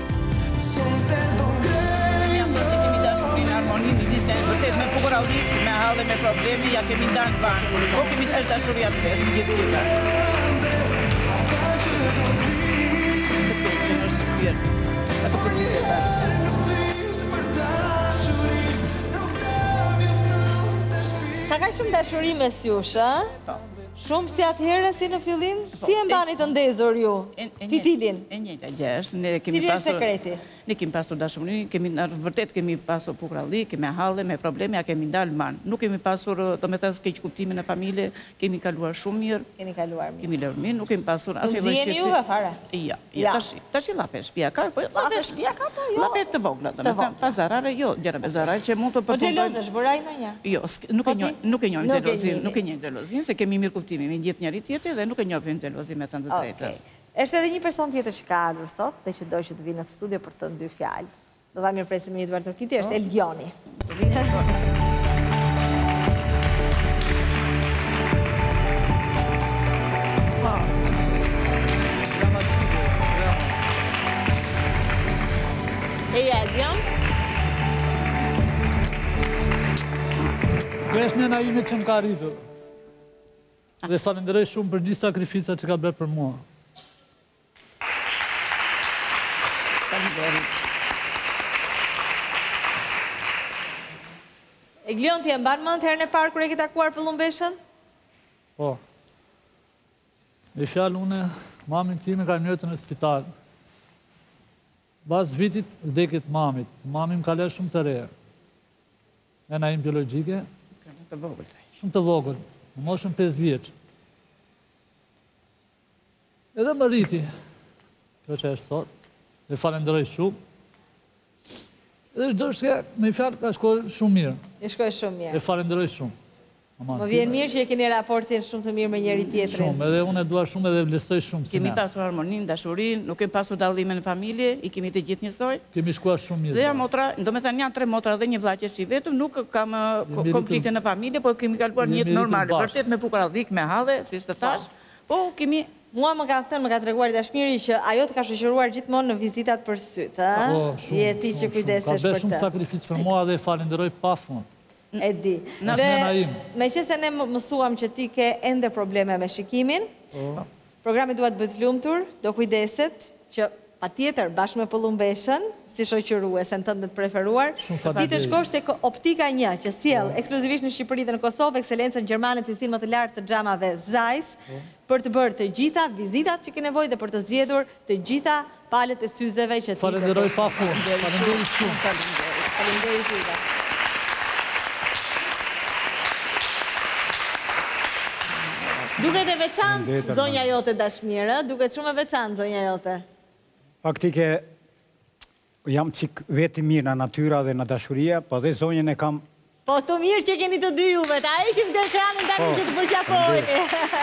Harmoninë i disë, vërtet me fukuralli, me hallë, me problemi, ja kemi ndarë të banë. Po kemi të dashuria të besë, në gjithë tjeta. Atë për qyteta. Ka ka shumë dashuri me s'jush, a? Shumë si atëherë si në fillim? Si e mbani të ndezur ju? Fitilin? E njëjta gjë është. Cili është sekreti? Ne kemi pasur dashuri, vërtet kemi pasur pukralli, kemi halle, me probleme, ja kemi ndalë manë. Nuk kemi pasur, do me thënë s'keq kuptimin e familje, kemi kaluar shumë mirë. Keni kaluar mirë. Kemi lërë mirë, nuk kemi pasur asë e vëshqetësi. Nuk zjeni juve fare? Ja, tash i lape shpia ka, po lape shpia ka, po jo. Lape të vogla, do me thënë, pa zarare, jo, gjera me zarare që mund të përfundojnë. Po gjelozësh, bëraj në një? Jo, nuk e njojmë gjelozin, se kemi mirë kuptimi me gjithë njëri tjetër dhe nuk e njohim xhelozin me thënë të drejtën. Është edhe një person tjetër që ka ardhur sot dhe që do që të vinë në studio për të dy fjalë. Do ta mirëpresim me Eduard Turkiti, është Elgioni. Eja, Elgion? Kjo është nëna ime që më ka rritur. Dhe falenderoj shumë për gjithë sakrificat që ka bërë për mua. Elgion, ti e mban mend herën e parë kur e ke takuar Pëllumbeshën? Po. Me fjalë une, mamin time ka njëtë në spital. Bas vitit vdekjet mamit. Mamin ka lërë shumë të re. Nëna im biologjike. Shumë të vogël. Më moshën 5 vjeç. Edhe më rriti. Kjo që është sot. Dhe falenderoj shumë. Edhe çdo shke, me fjalë ka shkojë shumë mirë. E shkojë shumë mirë. Dhe falenderoj shumë. Më vjen mirë që e keni raportin shumë të mirë me njëri tjetrin. Shumë, edhe unë e dua shumë edhe vlerësoj shumë. Kemi pasur harmoninë, dashurinë, nuk kemi pasur dallime në familje, i kemi të gjithë njësoj. Kemi shkuar shumë mirë. Dhe ja motra, do me thënë janë 3 motra dhe një vlla që është i vetëm, nuk kam konflikte në familje, po kemi kaluar një jetë normale, vërtet me pukuradhik, me halle, siç të thash. Po kemi Mua më ka thënë, më ka treguar dashmiri që ajo të ka shoqëruar gjithmonë në vizitat për syt, ëh? Je ti që kujdesesh për të. Ka bërë shumë sakrificë për mua dhe falenderoj pafund. E di. Meqense ne mësuam që ti ke ende probleme me shikimin, programi duhet bëhet lumtur, do kujdeset që patjetër bashkë me Pëllumbeshën, si shoqëruese në tënde të preferuar. Ti të shkosh tek Optika 1, që sjell ekskluzivisht në Shqipëri dhe në Kosovë ekselencën gjermane të cilësinë më të lartë të xhamave Zeiss, për të bërë të gjitha vizitat që ke nevojë dhe për të zgjedhur të gjitha palët e syzeve që ti. Falenderoj pa fund. Faleminderit shumë. Faleminderit juve. Duket e veçantë zonja jote Dashmire, duket shumë e veçantë zonja jote. Faktike, jam qik veti mirë në natyra dhe në dashuria, po dhe zonjën e kam... Po të mirë që keni të dy juve, ta ishim të ekranin tani që të përqafojni.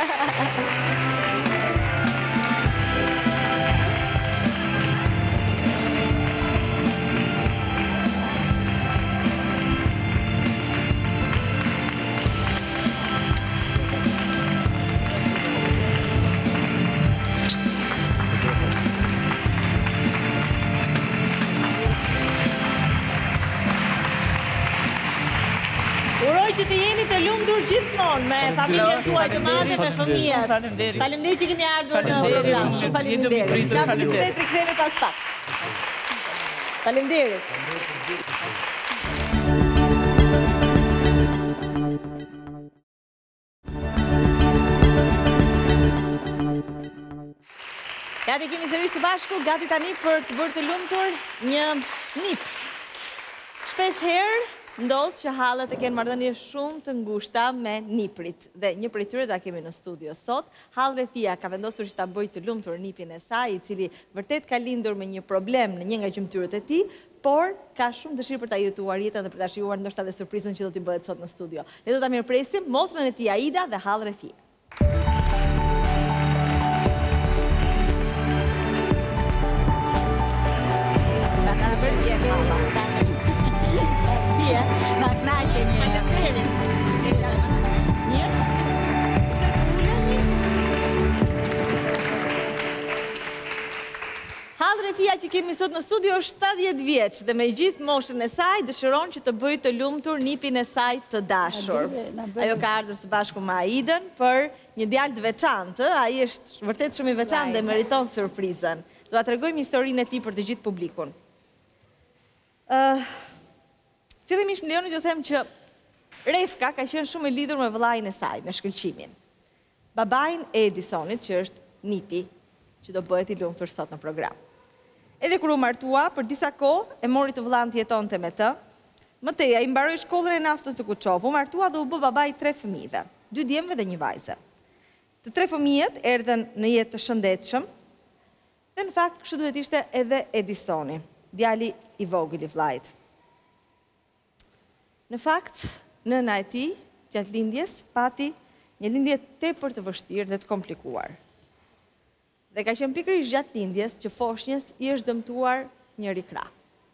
Që të jeni të lumtur gjithmonë me familjen tuaj të madhe, me fëmijët. Faleminderit që keni ardhur në program. Faleminderit. Faleminderit. Rikthehemi pas pak. Faleminderit. Gati kemi sërish së bashku, gati tani për të bërë të lumtur një nip. Shpesh herë ndodhë që halët e kenë marrëdhënie shumë të ngushta me niprit. Dhe një prej tyre ta kemi në studio sot. Hall Refia ka vendosur që ta bëjë të lumtur nipin e saj, i cili vërtet ka lindur me një problem në një nga gjymtyrët e tij, por ka shumë dëshirë për ta jetuar jetën dhe për ta shijuar ndoshta edhe surprizën që do t'i bëhet sot në studio. Le do ta mirëpresim motrën e tij Aida dhe Hall Refia. Ma knaqe një. Hall Refia që kemi sot në studio është 70 vjeç dhe me gjithë moshën e saj dëshiron që të bëjë të lumtur nipin e saj të dashur. Ajo ka ardhur së bashku me Aidën për një djalë të veçantë, ai është vërtet shumë i veçantë dhe meriton surprizën. Do ta tregojmë historinë e tij për të gjithë publikun. Fillimisht më lejoni t'ju them që Refka ka qenë shumë e lidhur me vëllain e saj, me shkëlqimin. Babain e Edisonit, që është nipi, që do bëhet i lumtur sot në program. Edhe kur u martua, për disa kohë e mori të vëllain të jetonte me të. Mëtej ai mbaroi shkollën e naftës të Kuçovë, u martua dhe u bë babai 3 fëmijëve, 2 djemve dhe 1 vajze. Të 3 fëmijët erdhën në jetë të shëndetshëm, dhe në fakt kështu duhet ishte edhe Edisoni, djali i vogël i vllait. Në fakt, nëna e tij, gjatë lindjes, pati një lindje tepër të vështirë dhe të komplikuar. Dhe ka qenë pikërisht gjatë lindjes që foshnjës i është dëmtuar një krah.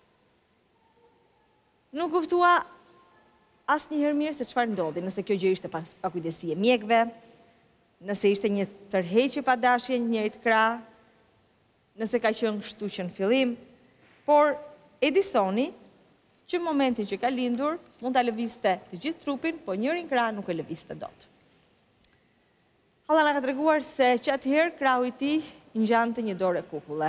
Nuk kuptua asnjëherë mirë se çfarë ndodhi, nëse kjo gjë ishte pakujdesi e mjekëve, nëse ishte një tërheqje pa dashje në njëjtë krah, nëse ka qenë kështu që në fillim, por Edisoni që në momentin që ka lindur, mund ta lëvizte të gjithë trupin, po njërin krah nuk e lëvizte dot. Halla na ka treguar se që atëherë krahu i tij ngjante një dorë kukulle.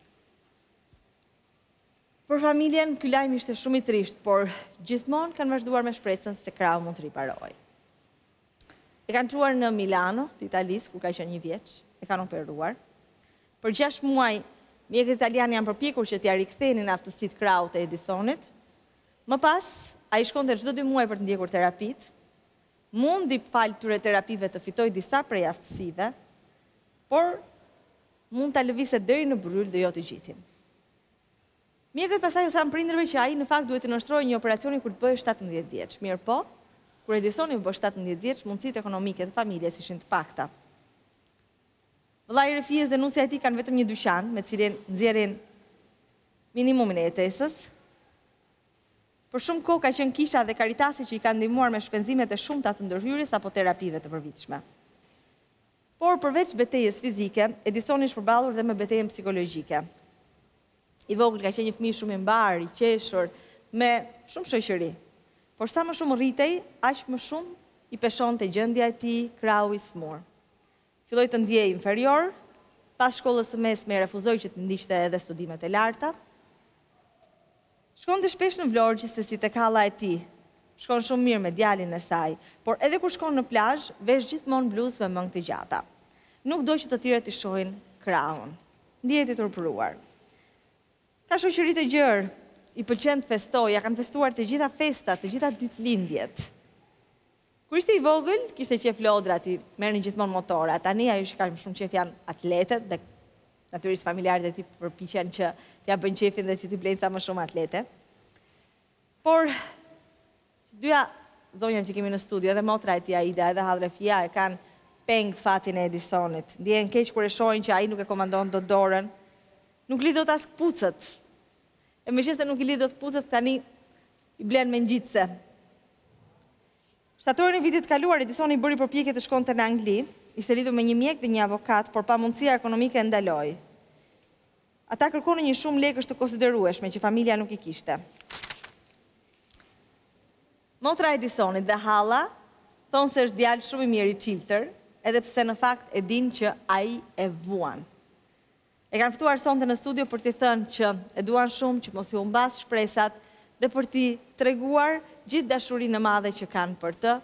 Për familjen, ky lajm ishte shumë i trisht, por gjithmonë kanë vazhduar me shpresën se krahu mund të riparohej. E kanë çuar në Milano, të Italisë, kur ka qenë 1 vjeç, e kanë operuar. Për 6 muaj, mjekët italianë janë përpjekur që t'ia rikthenin aftësitë krahut të Edisonit. Më pas, ai shkonte çdo 2 muaj për të ndjekur terapit, mundi fal këtyre terapive të fitoj disa prej aftësive, por mund ta lëvizte deri në bryl dhe jo të gjithin. Mjekët pastaj u thanë prindërve që ai në fakt duhet të nënshtrojë një operacioni kur të bëhej 17 vjeç. Mirë po, kur Edisoni u bë 17 vjeç, mundësitë ekonomike të familjes ishin të pakta. Vëllai i Refies dhe nusja e tij kanë vetëm një dyqan me të cilin nxjerrin minimumin e jetesës. Për shumë kohë ka qenë kisha dhe Karitasi që i kanë ndihmuar me shpenzimet e shumta të ndërhyrjes apo terapive të përvitshme. Por përveç betejës fizike, Edisoni është përballur dhe me betejën psikologjike. I vogël ka qenë një fëmijë shumë i mbar, i qeshur, me shumë shoqëri. Por sa më shumë rritej, aq më shumë i peshonte gjendja e tij, krahu i smur. Filloi të ndjej inferior, pas shkollës së mesme refuzoi që të ndiqte edhe studimet e larta. Shkonte shpesh në Vlorë, gjithsesi tek halla e tij. Shkon shumë mirë me djalin e saj, por edhe kur shkon në plazh, vesh gjithmonë bluzë me mëngë të gjata. Nuk do që të tjerët i shohin krahun. Ndihet i turpëruar. Ka shoqëri të gjerë, i pëlqen të festojë, ja kanë festuar të gjitha festat, të gjitha ditëlindjet. Kur ishte i vogël, kishte qef lodrat, i merrnin gjithmonë motora. Tani ajo që ka shumë qef janë atletet dhe natyrisht familjarët e tij përpiqen që t'ia bëjnë qefin dhe që t'i blejnë sa më shumë atlete. Por dyja zonjat që kemi në studio, edhe motra e tij Aida, edhe Hallrefia e kanë peng fatin e Edisonit. Ndjehen keq kur e shohin që ai nuk e komandon dot dorën. Nuk lidh dot as kpucët. E meqense nuk i lidh dot kpucët, tani i blen me ngjitse. Shtatorin e vitit kaluar, Edisoni bëri përpjekje të shkonte në Angli, ishte lidhur me një mjek dhe një avokat, por pamundësia ekonomike e ndaloi. Ata kërkonin një shumë lekësh të konsiderueshme që familja nuk i kishte. Motra e Edisonit dhe halla thonë se është djalë shumë i mirë i çiltër, edhe pse në fakt e din që ai e vuan. E kanë ftuar sonte në studio për t'i thënë që e duan shumë, që mos i humbas shpresat dhe për t'i treguar gjithë dashurinë e madhe që kanë për të,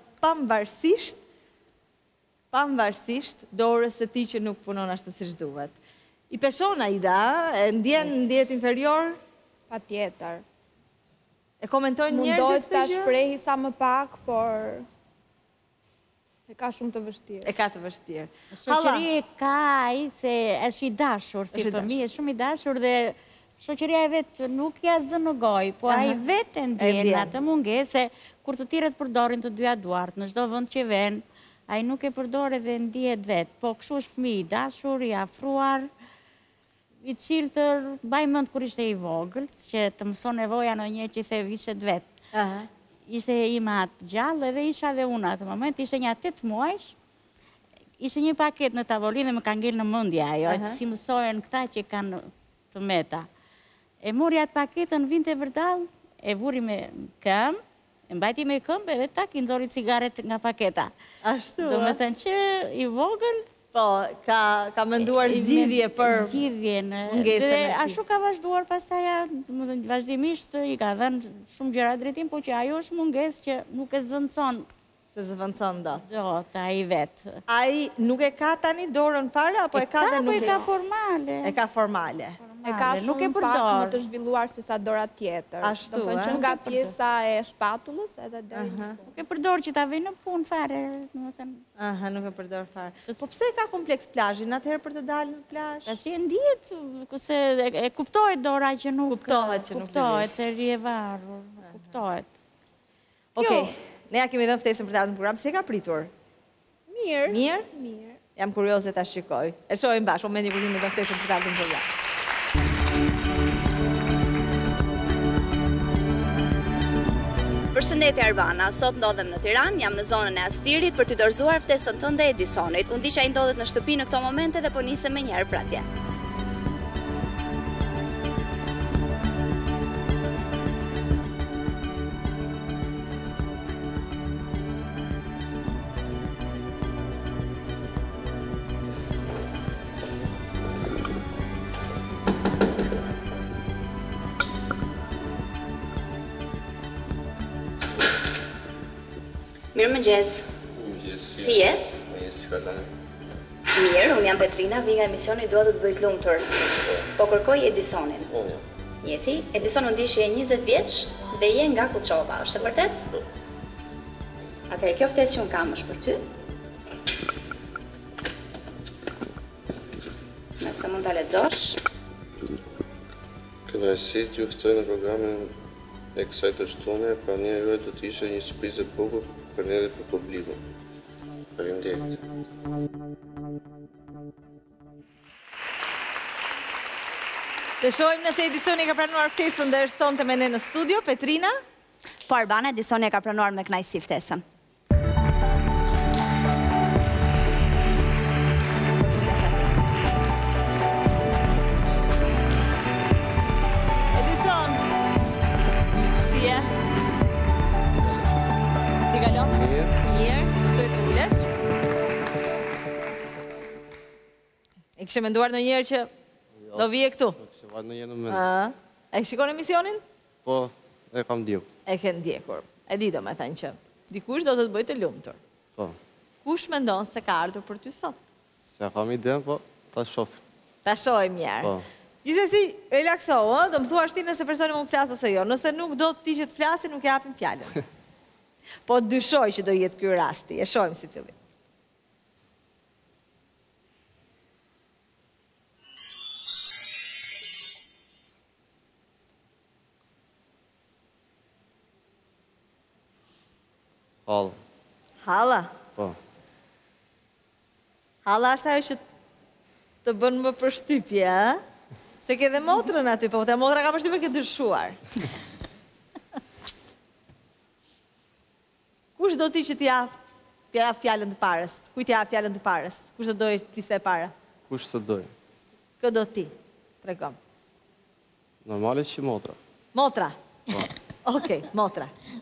pavarësisht dorës së tij që nuk punon ashtu siç duhet. I peshon Aida, e ndjet inferior? Patjetër. E komentojnë njerëzit mundohet ta shprehi sa më pak, por e ka shumë të vështirë. E ka të vështirë. Shoqëria ka ai se është i dashur, si fëmijë, është shumë i dashur dhe shoqëria e vet nuk ja zën në gojë, po ai vetë ndjen atë mungesë kur të tjerët përdorin të dyja duart në çdo vend që vjen, ai nuk e përdor edhe ndihet vet. Po kështu është fëmijë i dashur, i afruar, i çiltër, mbaj mend kur ishte i vogël, që të mëson nevoja në një që the vishet vet. Ishte i mat gjallë edhe isha dhe unë atë moment, ishte një 8 muajsh, ishte një paket në tavolinë dhe më ka ngel në mendje ajo, që si mësohen këta që kanë të meta. E mori atë paketën, vinte vërdall, e vuri me këmbë, e mbajti me këmbë edhe tak i nxori cigaret nga paketa. Ashtu, do me thënë që i vogël, po, ka menduar zgjidhje për zgjidhjen. Mungesën e tij. Ashtu ka vazhduar pastaj, domethënë vazhdimisht i ka dhënë shumë gjëra drejtim, po që ajo është mungesë që nuk e zvendçon. Se zvendçon dot. Dot, ai vet. Ai nuk e ka tani dorën fare apo e ka dhe nuk e ka formale. E ka formale. E ka shumë pak më të zhvilluar se sa dora tjetër. Ashtu, do të thënë që nga pjesa e shpatullës edhe deri në fund. Nuk e përdor që ta vej në punë fare, domethënë. Nuk e përdor fare. Po pse ka kompleks plazhin atëherë për të dalë në plazh? Tash e ndihet se e kuptohet dora që nuk kuptohet se ri e varur, kuptohet. Okej. Ne ja kemi dhënë ftesën për të ardhur në program. Si e ka pritur? Mirë. Mirë? Jam kurioze ta shikoj. E shohim bashkë momentin kur kemi dhënë ftesën për të ardhur në program. Përshëndetje Arbana, sot ndodhem në Tiranë, jam në zonën e Astirit për t'i dorëzuar ftesën tënde e Edisonit. Unë di që ai ndodhet në shtëpi në këto momente dhe po nisem me njëherë për atje. Mirë mëngjes. Si je? Si ka lajë? Mirë, unë jam Petrina, vi nga emisioni Dua të të bëj të lumtur. Po kërkoj Edisonin. Jeti, Edison u ndiqje 20 vjeç dhe je nga Kuçova, është e vërtet? Po. Atëherë kjo ftesë që unë kam është për ty. Nëse mund ta lexosh. Kënaqësi t'ju ftoj në programin e kësaj të shtune, pra një juaj do të ishte një surprizë e bukur për ne dhe për publikun. Faleminderit. Të shohim nëse Edisoni ka pranuar ftesën dhe është sonte me ne në studio. Petrina? Po Arbana, Edisoni ka pranuar me kënaqësi ftesën. kështë menduar në njerë që do vije këtu? Kështë vajtë në jenë në mendë. E shikon emisionin? Po, e kam ndjekur. E ke ndjekur. E di do me thënë që dikush do të të bëjtë të lumëtur. Po. Kush me ndonë se ka ardhur për ty sot? Se kam iden, po, ta shofim. Ta shojmë njerë. Po. Gjithsesi, relaksohu, do më thua shti nëse personi mund flasë ose jo. Nëse nuk do ti që të flasi, nuk e hapim fjallën. Po dyshoj që do jetë ky rasti. E shojmë si fillim. Halla. Halla? Po. Halla është ajo që të bënë më përshtypje, a? Se ke dhe motrën aty, po të motra ka përshtypje ke dyshuar. Kush do ti që t'ja fjallën të parës? Kuj t'ja fjallën të parës? Kush do dojë t'iste e para? Kush të dojë? Kë do ti? Tregom. Normale që motra. Motra? Po. Okej, motra.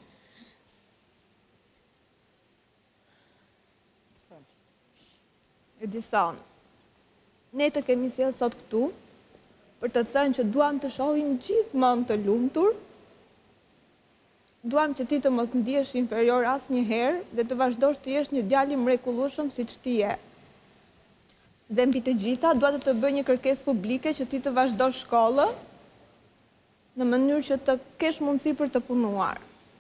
Edison, ne të kemi sjellë sot këtu për të thënë që duam të shohim gjithmonë të lumtur, duam që ti të mos ndihesh inferior asnjëherë dhe të vazhdosh të jesh një djalë i mrekullueshëm siç ti je. Dhe mbi të gjitha, dua të bëj një kërkesë publike që ti të vazhdosh shkollën në mënyrë që të kesh mundësi për të punuar.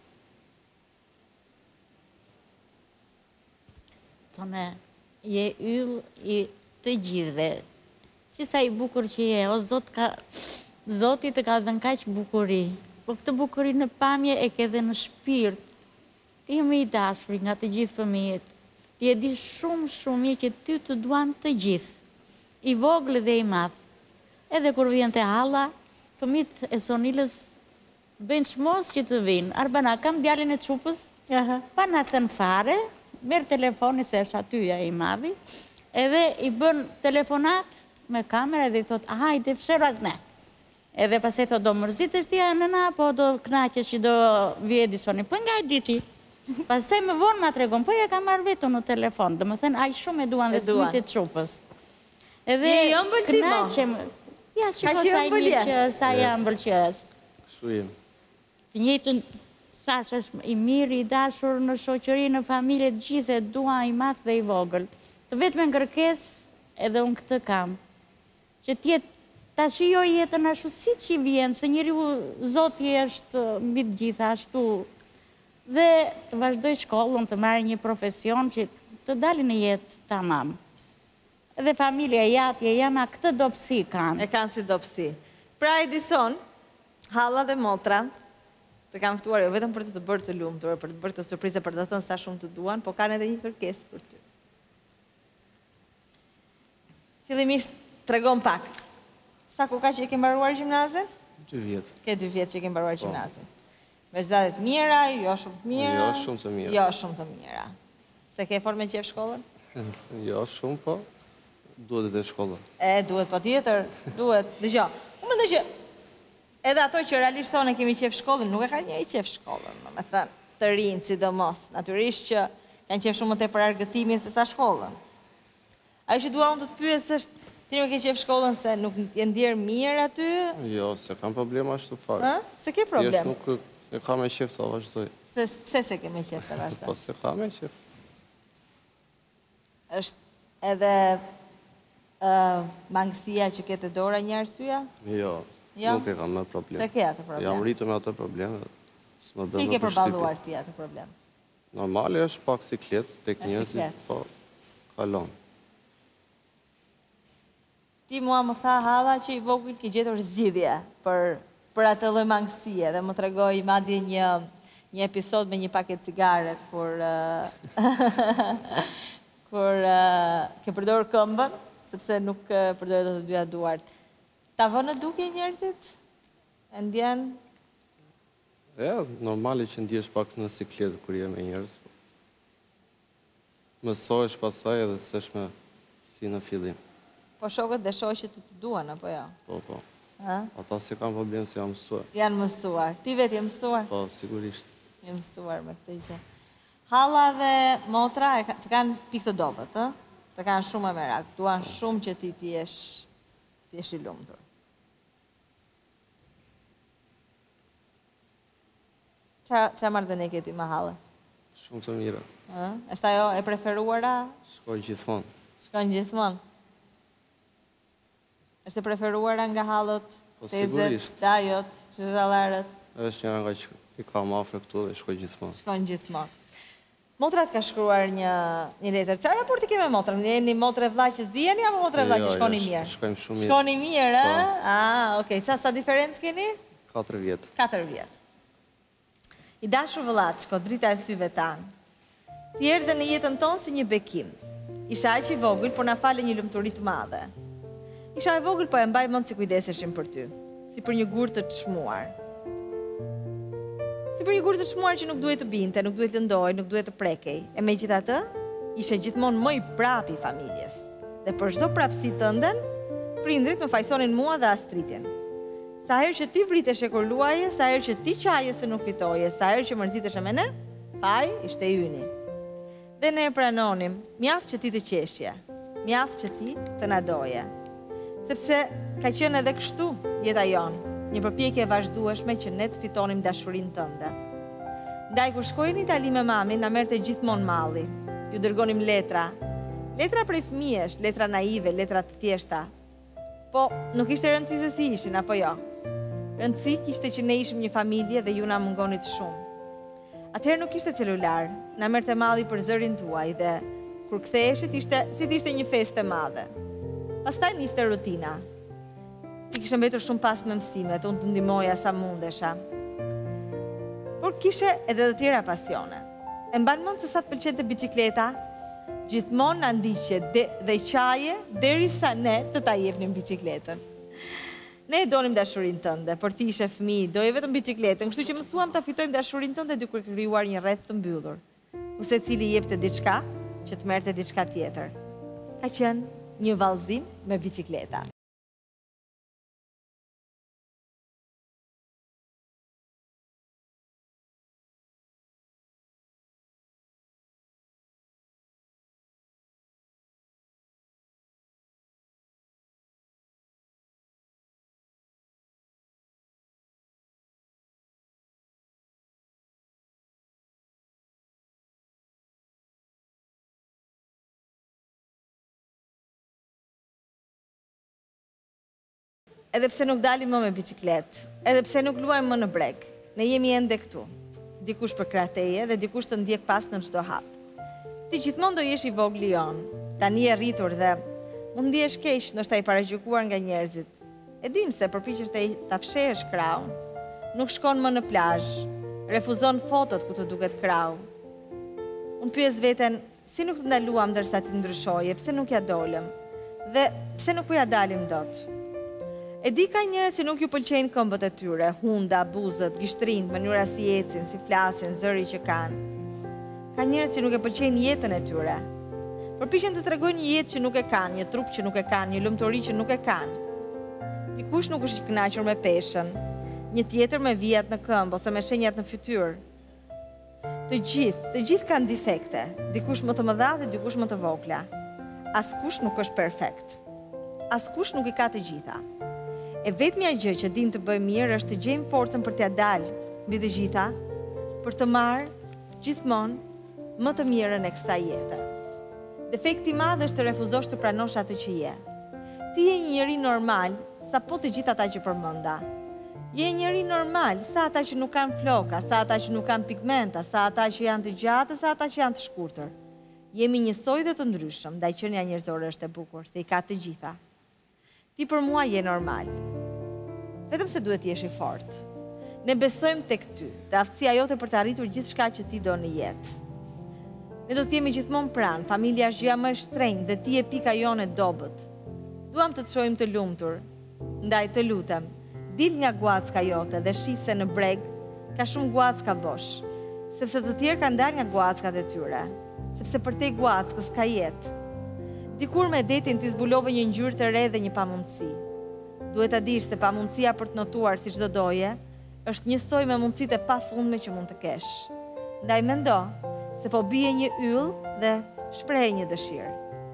Tone, je yll i të gjithve. Si sa i bukur që je, o Zoti të ka dhënë kaq bukuri. Po këtë bukuri në pamje e ke dhe në shpirt. Ti më i dashur nga të gjithë fëmijët. Ti e di shumë mirë që ty të duan të gjithë. I vogël dhe i madh. Edhe kur vjen te halla, fëmijët e Sonilës bëjnë çmos që të vinë. Arbana, kam djalin e Çupës, pa na thënë fare. Merë telefoni se është atyja i madhi, edhe i bën telefonat me kamera edhe i thot, hajde, fshero as ne. Edhe pas e thot, do mërzitës tja nëna, po do knaqesh që do vje Edisoni. Po nga e diti, pas e më vonë ma tregon, po ja ka marrë vetë në telefon, dhe më thënë, aj shumë e duan dhe fëmijët e Çupës. Edhe knaqem, ja që po sa i mirë që sa jam bëlqës. Kështu jem. Të njëjtën, thash është i mirë, i dashur në shoqëri, në familje, të gjithë e dua i madh dhe i vogël. Të vetëm me kërkesë edhe unë këtë kam. Që t'jetë ta shijoj jetën ashtu siç i vjen, se njeriu Zoti është mbi të gjitha ashtu. Dhe të vazhdoj shkollën, të marrë një profesion që të dalin në jetë tamam. Edhe familja jatje jama këtë dobësi kanë. E kanë si dobësi. Pra Edison, halla dhe motra, të kam ftuar jo vetëm për të bërë të lumtur, për të bërë të surprizë, për të thënë sa shumë të duan, po kanë edhe një kërkesë për ty. Fillimisht tregon pak. Sa ku ka që e ke mbaruar gjimnazin? 2 vjet. Ke 2 vjet që e ke mbaruar gjimnazin. Me zgjidhje të mira, jo shumë të mira. Jo shumë të mira. Jo shumë të mira. Se ke formë qef shkollën? Jo shumë, po duhet edhe shkolla. Duhet patjetër, duhet. Dëgjoj. Unë mendoj që edhe ato që realisht thonë kemi qef shkollën, nuk e ka njëri qef shkollën, me thënë, të rinë sidomos. Natyrisht që kanë qef shumë më tepër argëtimin se sa shkollën. Ajo që dua unë të të pyes është, ti nuk e qef shkollën se nuk je ndjerë mirë aty? Jo, se kam problema ashtu fare. Se ke problem? Nuk e ka me qef të vazhdoj. Pse se ke me qef të vazhdoj? Po se ka me qef. është edhe mangësia që ke të dora një arsyeja? Jo, nuk e kam me problem. Se ke atë problem? Jam rritur me atë problem. Si ke përballuar ti atë problem? Normale është pak siklet, tek njerëzit, po kalon. Ti mua më tha Halla që i vogël ke gjetur zgjidhje për atë lloj mangësie dhe më tregoi madje një episod me një paket cigare kur ke përdorur këmbën, sepse nuk përdorë të dyja duart. Ta vënë në dukje njerëzit? E ndjen? Normale që ndjesh pak në siklet kur je me njerëz. Mësohesh pasaj edhe s'esh me si në fillim. Po shokët dhe shoqet të duan, apo jo? Po. Ata se kanë problem se janë mësuar. Janë mësuar. Ti vetë je mësuar? Po, sigurisht. Je mësuar me këtë gjë. Halla dhe motra të kanë pikë të dobët, ë? Të kanë shumë e merak, duan shumë që ti t'jesh i lumtur. Qa marrëdhënie ke ti me hallë? Shumë të mira. Është ajo e preferuara? Shkoj gjithmonë. Shkojnë gjithmonë? Është e preferuara nga hallët, tezet, dajot, çizallarët? Është njëra nga që i kam afër këtu dhe shkoj gjithmonë. Shkojnë gjithmonë. Motra ka shkruar një letër. Qa raporti ke me motrën? Jeni motre vlla që ziheni apo motre vlla që shkoni mirë? Shkojmë shumë mirë. Shkoni mirë, okej. Sa diferencë keni? 4 vjetë. 4 vjetë. I dashur vëllaçko, drita e syve tanë. Ti erdhe në jetën tonë si një bekim. Isha aq i vogël, por na fale një lumturi të madhe. Isha e vogël, po e mbaj mend si kujdeseshim për ty, si për një gur të çmuar. Si për një gur të çmuar që nuk duhet të binte, nuk duhet të lëndoj, nuk duhet të prekej. E megjithatë, ishe gjithmonë më i prap i familjes. Dhe për çdo prapësi tënden, prindrit më fajsonin mua dhe Astridin. Sa herë që ti vriteshe kur luaje, sa herë që ti qaje se nuk fitoje, sa herë që mërziteshe me ne, faj ishte yni. Dhe ne e pranonim, mjaft që ti të qeshje, mjaft që ti të na doje. Sepse ka qenë edhe kështu jeta jonë, një përpjekje e vazhdueshme që ne të fitonim dashurinë tënde. Ndaj kur shkojnë në Itali me mamin, na merrte gjithmonë malli. Ju dërgonim letra. Letra prej fëmijësh, letra naive, letra të thjeshta. Po, nuk ishte rëndësi se si ishin, apo jo? Rëndësi kishte që ne ishim një familje dhe ju na mungonit shumë. Atëherë nuk ishte celular, na merrte malli për zërin tuaj dhe kur ktheheshit ishte si të ishte një festë e madhe. Pastaj niste rutina. Ti kishe mbetur shumë pas me mësimet, unë të ndihmoja sa mundesha. Por kishe edhe të tjera pasione. E mban mend se sa të pëlqente bicikleta, gjithmonë na ndiqje dhe qaje derisa ne të ta jepnim bicikletën. Ne e donim dashurinë tënde, por ti ishe fëmijë, doje vetëm bicikletën, kështu që mësuam ta fitojmë dashurinë tënde duke krijuar një rreth të mbyllur. Ku secili jepte diçka, që të merrte diçka tjetër. Ka qenë një vallëzim me bicikleta. Edhe pse nuk dalim më me bicikletë, edhe pse nuk luajmë më në breg, ne jemi ende këtu. Dikush për krateje dhe dikush të ndjek pas në çdo hap. Ti gjithmonë do jesh i vogli jon, tani e rritur dhe mund ndihesh keq ndoshta i paragjykuar nga njerëzit. E dim se përpiqesh ta fshehesh kraun, nuk shkon më në plazh, refuzon fotot ku të duket krau. Unë pyes veten, si nuk të ndaluam ndërsa ti ndryshoje, pse nuk ja dolëm? Dhe pse nuk po ja dalim dot? E di ka njerëz që nuk ju pëlqejnë këmbët e tyre, hunda, buzët, gishtrinë, mënyra si ecin, si flasin, zëri që kanë. Ka njerëz që nuk e pëlqejnë jetën e tyre. Përpiqen të tregojnë një jetë që nuk e kanë, një trup që nuk e kanë, një lumturi që nuk e kanë. Dikush nuk është i kënaqur me peshën, një tjetër me vijat në këmbë ose me shenjat në fytyrë. Të gjithë kanë defekte, dikush më të mëdha dhe dikush më të vogla. Askush nuk është perfekt. Askush nuk i ka të gjitha. E vetmja gjë që din të bëjmë mirë është të gjejmë forcën për t'ia dalë mbi të gjitha, për të marrë gjithmonë më të mirën e kësaj jete. Defekti i madh është të refuzosh të pranosh atë që je. Ti je një njeri normal, sapo të gjithë ata që përmenda. Je një njeri normal, sa ata që nuk kanë floka, sa ata që nuk kanë pigmenta, sa ata që janë të gjatë, sa ata që janë të shkurtër. Jemi njësoj dhe të ndryshëm, ndaj qenia njerëzore është e bukur, se i ka të gjitha. Ti për mua je normal. Vetëm se duhet jesh i fortë. Ne besojmë tek ty, të aftësia jote për të arritur gjithçka që ti do në jetë. Ne do të jemi gjithmonë pranë, familja është gjëja më e shtrenjtë dhe ti je pika jone e dobët. Duam të të shohim të lumtur. Ndaj të lutem, dil nga guacka jote dhe shih se në breg ka shumë guacka bosh, sepse të tjerë kanë dalë nga guackat e tyre, sepse për te guackës ka jetë. Dikur me detin ti zbulove një ngjyrë të re dhe një pamundësi. Duhet ta dish se pamundësia për të notuar si çdo doje është njësoj me mundësitë e pafundme që mund të kesh. Ndaj mendo se po bie një yll dhe shpreh një dëshirë.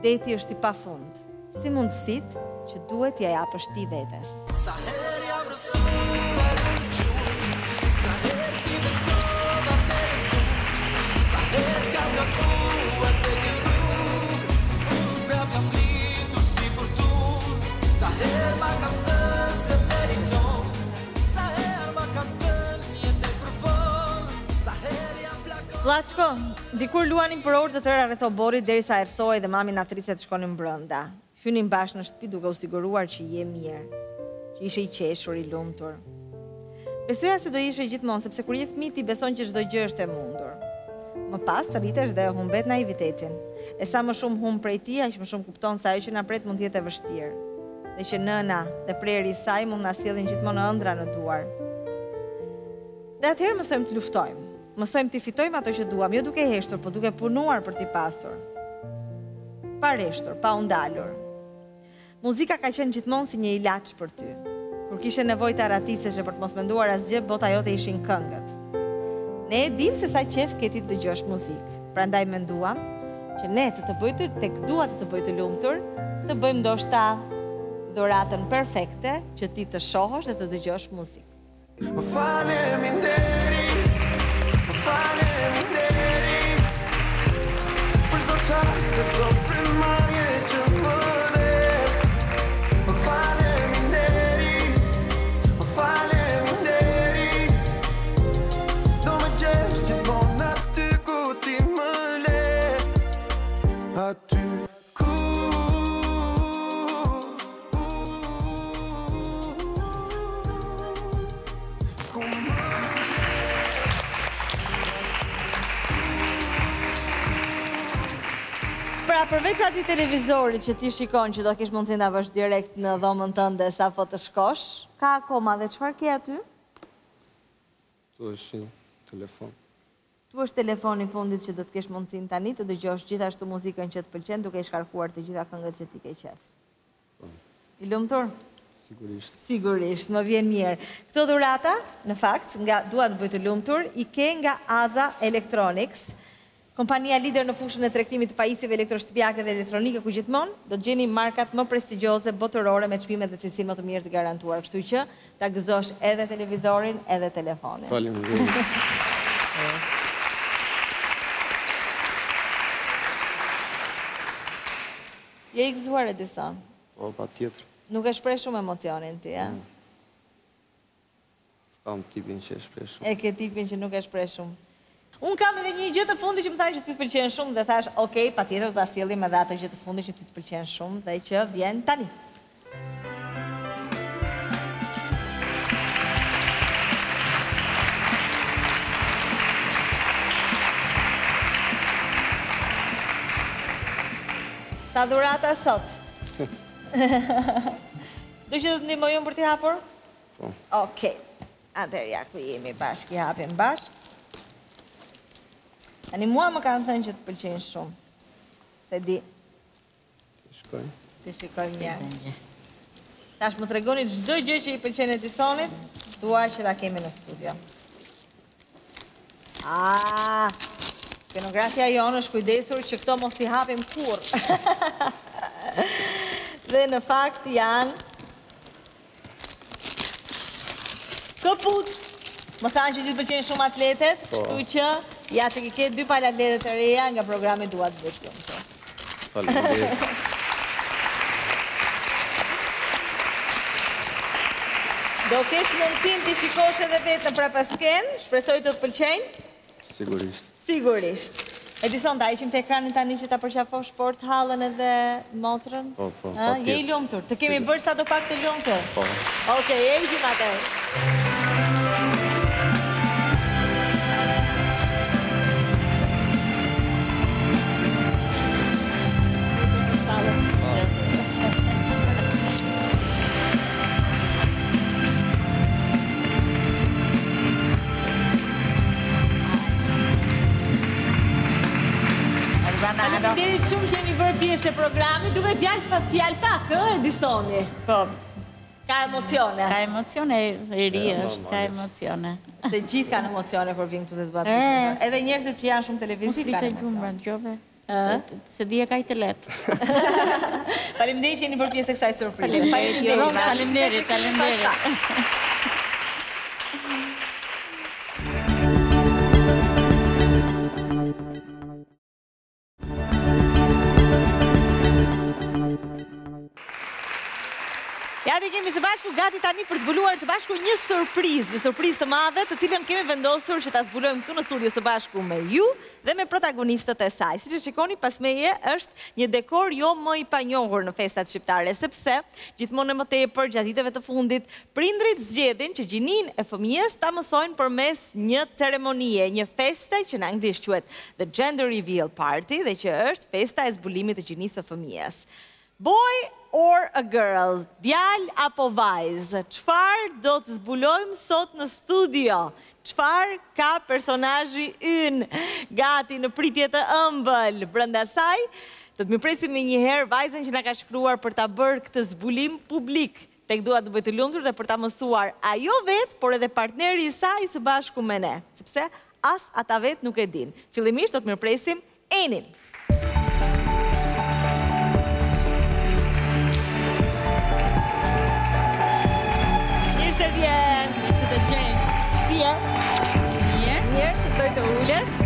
deti është i pafund, si mundësit që duhet ja japësh ti vetes. Sa herë jam rësuar në gjurë, sa herë si besova besu, sa herë kam gabuar të një rrugë, prap kam gritur si fortunë, sa herë ma kam thënë se meriton, sa herë ma kam thënë jetë e përvonë, sa herë jam plakon. Vlaçko, dikur luanin për orë të tëra rreth oborrit derisa erësoi dhe mami natrise të shkonin brenda. Hynin bashkë në shtëpi duke u siguruar që je mirë, që ishe i qeshur, i lumtur. Besoja se do ishe gjithmonë, sepse kur je fëmijë ti beson që çdo gjë është e mundur. Më pas rritesh dhe humbet naivitetin. E sa më shumë humb prej tij, aq më shumë kupton se ajo që na pret mund të jetë e vështirë. Dhe që nëna dhe preri i saj mund na sjellin gjithmonë ëndra në duar. Dhe atëherë mësojmë të luftojmë. Mësojmë të fitojmë ato që duam, jo duke heshtur, por duke punuar për t'i pasur. Pa reshtur, pa u ndalur. Muzika ka qenë gjithmonë si një ilaç për ty. Kur kishe nevojë të aratiseshe për të mos menduar asgjë, bota jote ishin këngët. Ne e dim se sa qef ke ti të dëgjosh muzikë. Prandaj menduam që ne tek dua të bëj të lumtur, të bëjmë ndoshta dhuratën perfekte që ti të shohësh dhe të dëgjosh muzikë. Më faleminderit, më faleminderit, për çdo çast të çdo primarje që më dhe. Më faleminderit, më faleminderit, do më gjesh gjithmonë aty ku ti më le, aty. Pra, përveç ati televizorit që ti shikon që do kesh mundësi ta vësh direkt në dhomën tënde sa po të shkosh, ka akoma dhe çfarë ke aty? Tu është një telefon. Tu është telefoni i fundit që do të kesh mundësinë tani të dëgjosh gjithashtu muzikën që të pëlqen duke i shkarkuar të gjitha këngët që ti ke qef. I lumtur? Sigurisht. Sigurisht, më vjen mirë. Këto dhurata, në fakt, nga Dua të bëj të lumtur, i ke nga Aza Electronics, kompania lider në fushën e tregtimit të pajisjeve elektroshtëpiake dhe elektronike, ku gjithmonë do të gjeni markat më prestigjioze botërore me çmime dhe cilësinë më të mirë të garantuar. Kështu që ta gëzosh edhe televizorin, edhe telefonin. Faleminderit. Je i gëzuar Edison? Po, patjetër. Nuk e shpreh shumë emocionin ti, a? S'kam tipin që e shpreh shumë. E ke tipin që nuk e shpreh shumë. Unë kam edhe një gjë të fundi që më thanë që ti të pëlqen shumë dhe thash, okej, patjetër do ta sjellim edhe atë gjë të fundi që ti të pëlqen shumë dhe që vjen tani. Sa dhurata sot? Do që do të ndihmojmë për t'i hapur? Po. Okej. Atëherë ja ku jemi bashkë, i hapim bashkë. Tani mua më kanë thënë që të pëlqejnë shumë. Se di. Të shkojmë. Të shikojmë mirë. Tash më tregoni çdo gjë që i pëlqen Edisonit, dua që ta kemi në studio. Skenografia jonë është kujdesur që këto mos t'i hapim kurrë. Dhe në fakt janë këpucë. Më thanë që ti të pëlqejnë shumë atletet, kështu që ja të ke 2 palë atletet të reja nga programi Dua të bëj të lumtur. Faleminderit. Do kesh mundësinë ti shikosh edhe vetë në prapasken, shpresoj të të pëlqejnë? Sigurisht. Sigurisht. Edison, ta ishim të ekranin tani që ta përqafosh fort hallën edhe motrën? Po, Je i lumtur. Të kemi bërë sa do pak të lumtur? Po. Okej, e ishim atëherë. Faleminderit shumë që jeni bërë pjesë e programit, duhet fjalë pak, Edisoni. Po. Ka emocione. Ka emocione, e ri është, ka emocione. Të gjithë kanë emocione kur vinë këtu të Dua të bëj. Edhe njerëzit që janë shumë televiziv kanë emocione. Gjove. Se di e ka i të letë. Faleminderit që jeni për pjesë e kësaj surprize. Faleminderit. Gati kemi së bashku, gati tani për të zbuluar së bashku një surprizë të madhe, të cilën kemi vendosur që ta zbulojmë këtu në studio së bashku me ju dhe me protagonistët e saj. Si që shikoni, pas meje është një dekor jo më i panjohur në festat shqiptare, sepse gjithmonë më tepër gjatë viteve të fundit, prindrit zgjedhin që gjinin e fëmijës ta mësojnë përmes një ceremonie, një feste që në anglisht quhet the gender reveal party dhe që është festa e zbulimit të gjinisë së fëmijës. Boy or a girl, djal apo vajzë, çfarë do të zbulojmë sot në studio? Çfarë ka personazhi ynë gati në pritje të ëmbël? Brenda saj, do të mirpresim me një herë vajzën që na ka shkruar për ta bërë këtë zbulim publik tek Dua të bëj të lumtur dhe për ta mësuar ajo vetë, por edhe partneri i saj së bashku me ne, sepse as ata vetë nuk e din. Fillimisht do të mirpresim Enin. Se vjen, se të gjenë. Si e? Mirë, të këtoj të ullesh.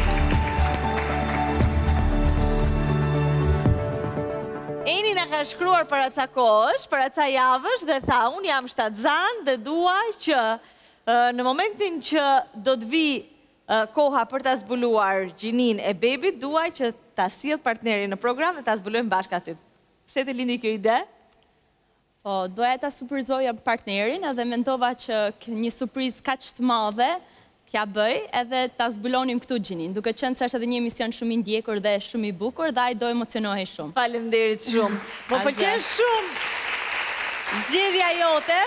Eni nga ka shkruar për aca kohësh, për aca javësh dhe tha, unë jam shtatzan dhe dua që në momentin që do të vi koha për ta zbuluar gjinin e bebit, dua që ta sjell partnerin në program dhe ta zbulojmë bashkë aty. Pse të lindi kjo ide? Po, doja ta surprizoja partnerin edhe mendova që një surprizë kaq të madhe t'ja bëj edhe ta zbulonim këtu gjinin, duke qenë se është edhe një emision shumë i ndjekur dhe shumë i bukur dhe ai do emocionohej shumë. Faleminderit shumë. Më pëlqen shumë zgjedhja jote.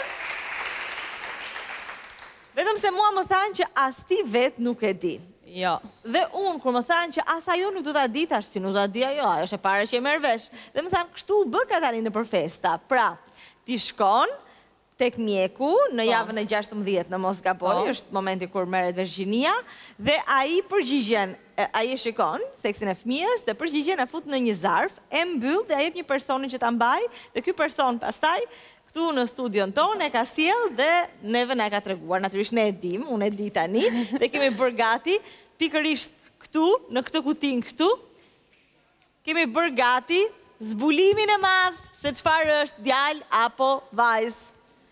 Vetëm se mua më thanë që as ti vetë nuk e di. Jo. Dhe unë, kur më thanë që as ajo nuk do ta di, thash si nuk do ta di ajo, ajo është e para që e merr vesh. Dhe më thanë, kështu u bë ka tani nëpër festa. Pra, ti shkon tek mjeku në javën e 16 në mos gaboj, është momenti kur merret vesh gjinia dhe ai përgjigjen, ai e shikon seksin e fëmijës dhe përgjigjen e fut në një zarf, e mbyll dhe ai jep një personi që ta mbaj dhe ky person pastaj këtu në studion tonë e ka sjell dhe neve na ka treguar, natyrisht ne e dim, unë e di tani dhe kemi bërë gati pikërisht këtu, në këtë kutinë këtu, kemi bërë gati zbulimin e madh se çfarë është djalë apo vajzë.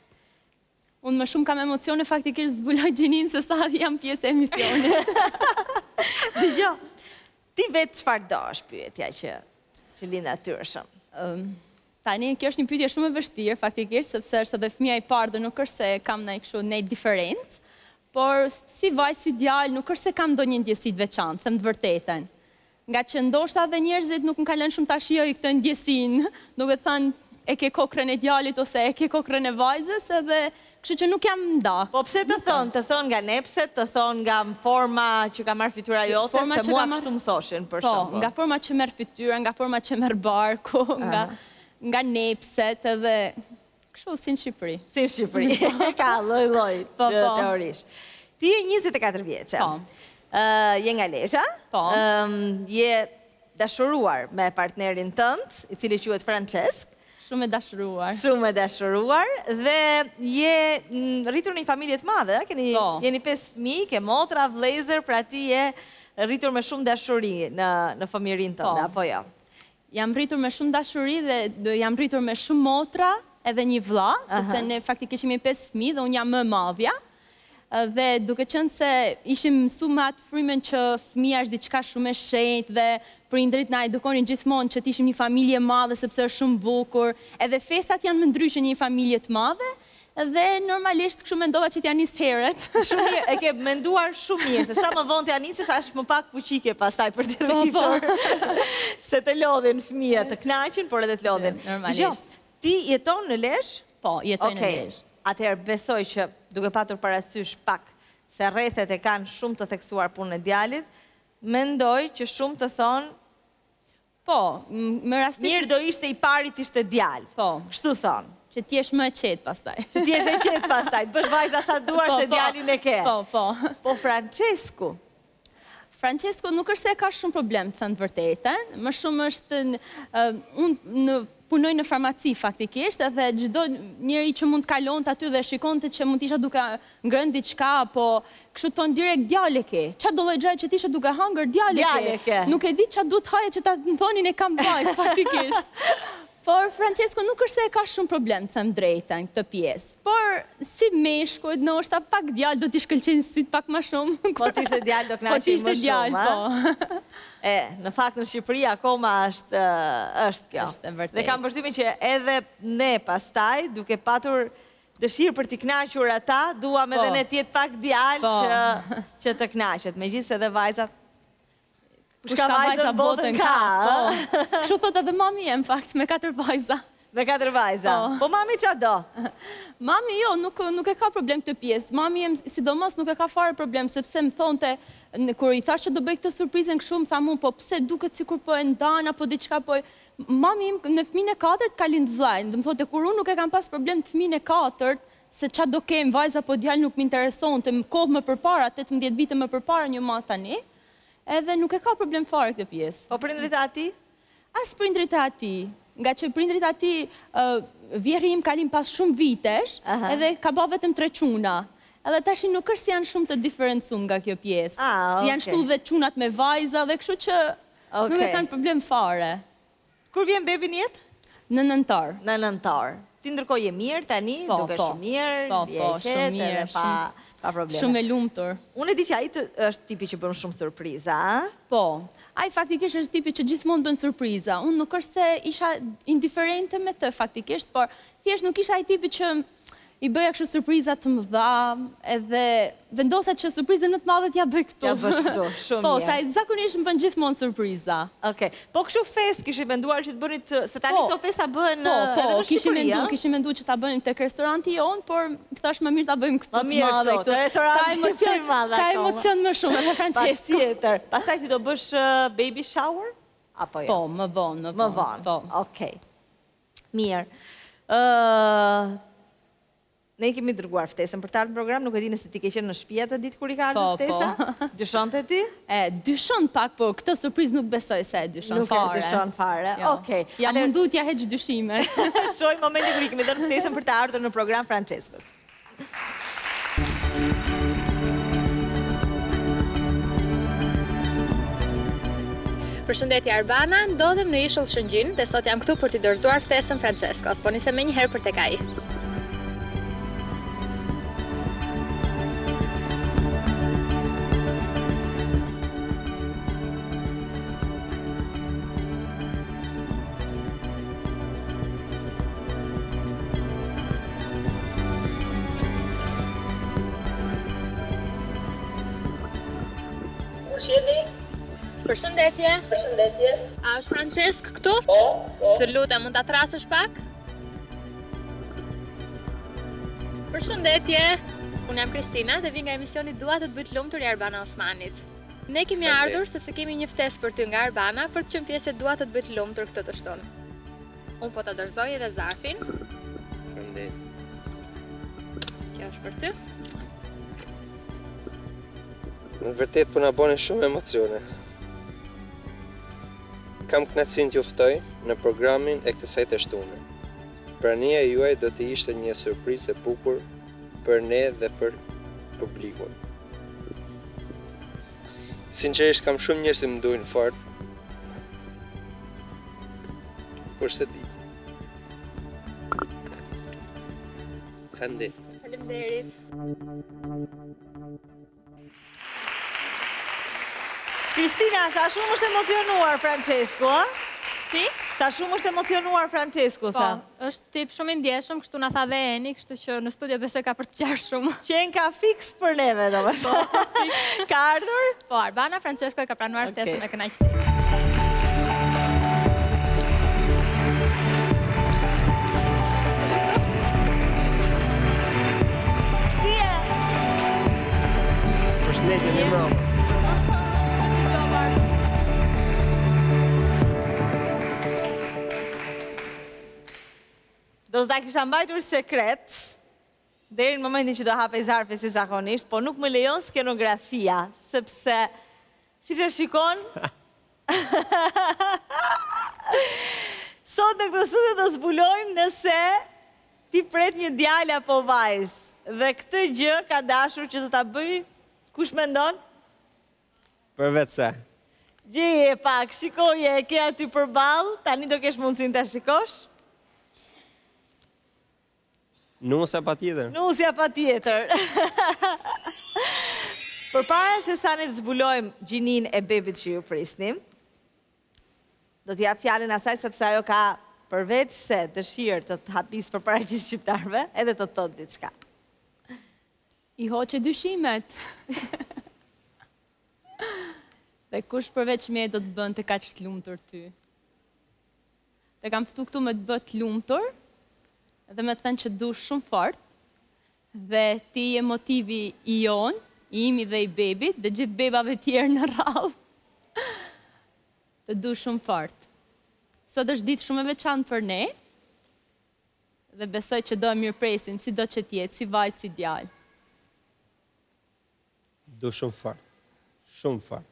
Unë më shumë kam emocione faktikisht zbuloj gjinin se sa jam pjesë e emisionit. Dëgjoj, ti vetë çfarë do është pyetja që lind natyrshëm? Tani, kjo është një pyetje shumë e vështirë, faktikisht, sepse është edhe fëmia i parë dhe nuk është se kam ndonjë kështu ndonjë diferencë, por si vajzë si djalë nuk është se kam ndonjë ndjesi të veçantë, them të vërtetën. Nga që ndoshta edhe njerëzit nuk më kanë lënë shumë ta shijoj këtë ndjesinë, duke thënë e ke kokrën e djalit ose e ke kokrën e vajzës edhe kështu që nuk jam nda. Po pse të thon nga nepset, të thon nga forma që ka marrë fytyra jote, se mua kështu më thoshin për shembull. Po, nga forma që merr fytyra, nga forma që merr barku, nga nepset edhe kështu si në Shqipëri. Si në Shqipëri, ka lloj-lloj teorish. Ti je 24 vjeçe. Je nga Lesha, je dashuruar me partnerin tënd, i cili quhet Francesc. Shumë e dashuruar. Shumë e dashuruar dhe je rritur në një familje të madhe, jeni 5 fëmijë, ke motra, vëllezër, pra ti je rritur me shumë dashuri në familjen tënde, apo jo? Jam rritur me shumë dashuri dhe jam rritur me shumë motra edhe një vëlla, sepse ne faktikisht jemi 5 fëmijë dhe unë jam më madhja. Dhe duke qenë se ishim mësuar me atë frymën që fëmia është diçka shumë e shenjtë dhe prindrit na edukonin gjithmonë që të ishim një familje e madhe sepse është shumë bukur, edhe festat janë më ndryshe një familje të madhe, dhe normalisht kështu mendova që t'ja nis herët. Shumë mirë, e ke menduar shumë mirë, se sa më vonë t'ja nisësh është më pak fuqike pastaj për të rritur. Se të lodhin fëmijët, të kënaqen, por edhe të lodhin. Normalisht. Ti jeton në Lezhë? Po, jetoj në Lezhë. Atëherë besoj që duke patur parasysh pak se rrethet e kanë shumë të theksuar punën e djalit, mendoj që shumë të thonë po, më rastisht mirë do ishte i parit ishte djalë. Po, kështu thonë. Që t'jesh më e qetë pastaj. Që t'jesh e qetë pastaj, bësh vajza sa duar se djalin e ke. Po, po. Po Francesku. Francesco nuk është se ka shumë problem, të thënë të vërtetën. Më shumë është, unë punoj në farmaci faktikisht, edhe çdo njeri që mund të kalonte aty dhe shikonte që mund të isha duke ngrënë diçka, po kështu thon direkt djale ke. Çfarë do lloj që të isha duke hangër djale ke. Nuk e di çfarë duhet haje që ta thonin e kam vajzë faktikisht. Por Francesco nuk është se ka shumë problem, të them drejtën, këtë pjesë. Por si meshku, ndoshta pak djalë do t'i shkëlqejnë syt pak më shumë. Po t'ishte djalë do kënaqej më shumë, po. Në fakt në Shqipëri akoma është kjo. Është e vërtetë. Dhe kam përshtypjen që edhe ne pastaj, duke patur dëshirë për t'i kënaqur ata, duam edhe ne t'jetë pak djalë që të kënaqet. Megjithëse edhe vajzat Shka vajza botën ka. Kështu thot edhe mami e, në fakt, me 4 vajza. Me 4 vajza. Po mami qa do? Mami jo, nuk e ka problem këtë pjesë. Mami e sidomos nuk e ka fare problem, sepse më thonte, kur i thash që do bëj këtë surprizën kështu, më tha mu, po pse duket sikur po e ndana, po diçka po e... Mami im në fëmijën e 4 ka lind vllajin, dhe më thote, kur unë nuk e kam pas problem të fëmijën e 4, se qa do kem, vajza po djalë nuk më interesonte, më kohë më përpara, 18 vite më përpara një ma tani, edhe nuk e ka problem fare këtë pjesë. Po prindrit e ati? As prindrit e ati. Nga që prindrit e ati vjeri im kalim pas shumë vitesh, edhe ka ba vetëm 3 quna. Edhe tashi nuk është si janë shumë të diferencum nga kjo pjesë. Janë shtu dhe qunat me vajza dhe kështu që nuk e kanë problem fare. Kur vjen bebi njetë? Në nëntar. Në nëntar. Ti ndërkohë je mirë tani, duke shumë mirë, vjeqet edhe pa probleme. Shumë e lumëtur. Unë e di që ai është tipi që bën shumë surpriza, a? Po, ai faktikisht është tipi që gjithmonë bën surpriza. Unë nuk është se isha indiferente me të faktikisht, por thjesht nuk isha ai tipi që i bëja kështu surpriza të mëdha, edhe vendosa që surprizën më të madhe t'ja bëj këtu. Ja bësh këtu, shumë mirë. Po, sa zakonisht më bën gjithmonë surpriza. Okej. Po kështu fest kishit menduar që të bënit, se tani këto festa bëhen edhe në Shqipëri, a? Po, kishim menduar që ta bënim tek restoranti jon, por thash më mirë ta bëjmë këtu të madhe këtu. Ka emocion më shumë edhe Francesco. Patjetër. Pastaj ti do bësh baby shower? Apo jo? Po, më vonë. Më vonë. Okej. Mirë. Ne kemi dërguar ftesën për të ardhur në program, nuk e di nëse ti ke qenë në shtëpi atë ditë kur i ka ardhur ftesa. Po. Dyshonte ti? Dyshon pak, po këtë surprizë nuk besoj se dyshon fare. Nuk e dyshon fare. Okej. Ja mundu t'ja heq dyshime. Shoj momentin kur i kemi dhënë ftesën për të ardhur në program Franceskos. Përshëndetje Arbana, ndodhem në Ishull Shëngjin dhe sot jam këtu për t'i dorëzuar ftesën Franceskos, po nisem me një herë për tek ai. Përshëndetje. Përshëndetje. A është Francesk këtu? Po. Të lutem, mund ta thrasësh pak? Përshëndetje. Unë jam Kristina dhe vi nga emisioni Dua të bëj të lumtur i Arbana Osmanit. Ne kemi ardhur sepse kemi një ftesë për ty nga Arbana për të qenë pjesë e Dua të bëj të lumtur këtë të shtunë. Unë po ta dorëzoj edhe zarfin. Kjo është për ty. Në vërtet po na bëni shumë emocione. Kam kënaqësinë t'ju ftoj në programin e kësaj të shtunë. Prania juaj do të ishte një surprizë e bukur për ne dhe për publikun. Sinqerisht kam shumë njerëz që më duajnë fort. Por se di. Faleminderit. Kristina, sa shumë është emocionuar Francesco, a? Si? Sa shumë është emocionuar Francesco, sa? Po, është tip shumë i ndjeshëm, kështu na tha dhe Eni, kështu që në studio besoj ka për të qarë shumë. Qenë ka fix për neve, do më thonë. Ka ardhur? Po, Arbana Francesco ka pranuar ftesën me kënaqësi. Si e? Përshëndetje, me mbrëmë. Do të ta kisha mbajtur sekret, deri në momentin që do hape zarfe si zakonisht, po nuk më lejon skenografia, sepse Si që shikon, sot në këtë studio të zbulojmë nëse ti pret një djalë apo vajzë. Dhe këtë gjë ka dashur që të ta bëj, kush mendon? Për vetë se. Gjeje pak, shikoje, ke aty përballë, tani do kesh mundësinë ta shikosh? Nusja pa tjetër. Nusja pa tjetër. Përpara se sa ne të zbulojmë gjinin e bebit që ju prisnim, do t'jap fjalën asaj sepse ajo ka përveç se dëshirë të hapis përpara gjithë shqiptarëve, edhe të thotë diçka. I hoqe dyshimet. Dhe kush përveç me do të bënd të kaq të lumtur ty? Te kam ftu këtu me të bë të lumtur, dhe me të thënë që du shumë fort, dhe ti je motivi i jon, i imi dhe i bebit, dhe gjithë bebave tjerë në rrallë. Të du shumë fort. Sot është ditë shumë e veçantë për ne, dhe besoj që do e mirëpresim si do që tjetë, si vajzë, si djalë. Du shumë fort. Shumë fort.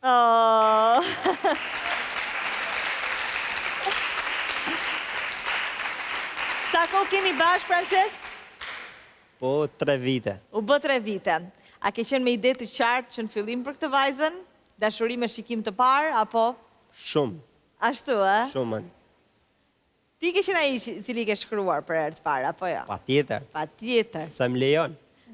Sa ko keni bashkë, Francesc? Po, 3 vite. U bë 3 vite. A ke qenë me ide të qartë që në fillim për këtë vajzën? Dashuri me shikim të parë, apo? Shumë. Ashtu, e? Shumë. Ti ke qenë ai cili ke shkruar për herë të parë, apo jo? Pa tjetër. Pa tjetër. Sa më lejon.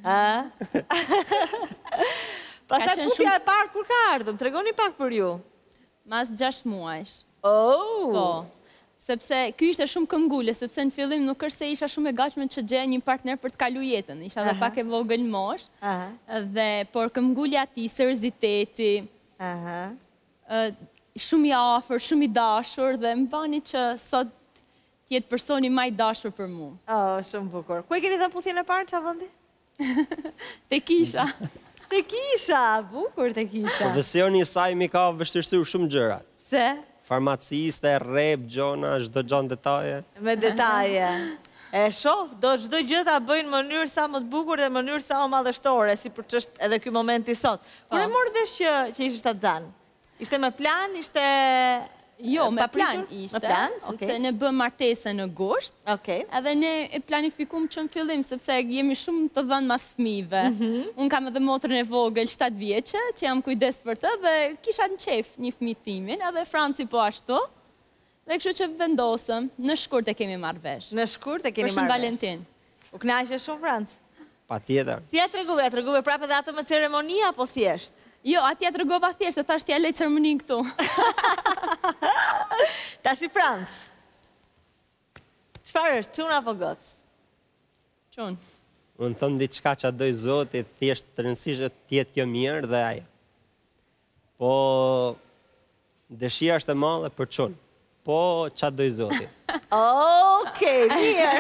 Pastaj putja e parë kur ka ardhur? Tregoni pak për ju. Mas 6 muajsh. Oh! Po. Sepse ky ishte shumë këmbgule, sepse në fillim nuk është se isha shumë e gatshme që gjeja një partner për të kalu jetën. Isha dhe pak e vogël mosh. Dhe por këmbgulja ati, serioziteti, shumë i afër, shumë i dashur dhe më bani që sot tjetë personi ma i dashur për mu. Oh, shumë bukur. Ku e keni dhe puthjen e parë, qa vëndi? Te kisha. Te kisha, bukur te kisha. Profesioni i saj mi ka vështirësuar shumë gjëra. Pse? Farmaciste, rep, gjona, çdo gjë në detaje. Me detaje. E shoh, do çdo gjë ta bëjnë në mënyrë sa më të bukur dhe në mënyrë sa më madhështore, si për ç'është edhe ky momenti sot. Kur e morë vesh që ishte shtatzan? Ishte me plan, ishte Jo, me plan ishte, sepse ne bëm martesën në gusht, edhe ne e planifikum që në fillim, sepse jemi shumë të dhënë mas fëmijëve. Unë kam edhe motrën e vogël 7 vjeçe, që jam kujdes për të, dhe kisha në qef një fëmijë timin, edhe Franci po ashtu, dhe kështu që vendosëm, në shkurt e kemi marrë vesh. Në shkurt e keni marrë vesh. Për Shën Valentin. U kënaqe shumë, Franc? Patjetër. Si ja treguve prapë edhe atë me ceremonia, apo thjesht? Jo, atja të rëgova thjesht, e thash t'ja lej ceremonin këtu. Tash i Franc. Çfarë është, çun apo goc? Çun. Unë thëmë diçka që doj Zotit, thjesht të rëndësishme t'jetë kjo mirë dhe ajo. Po, dëshira është e madhe për çun. Po, qa doj Zotit. Okej, mirë.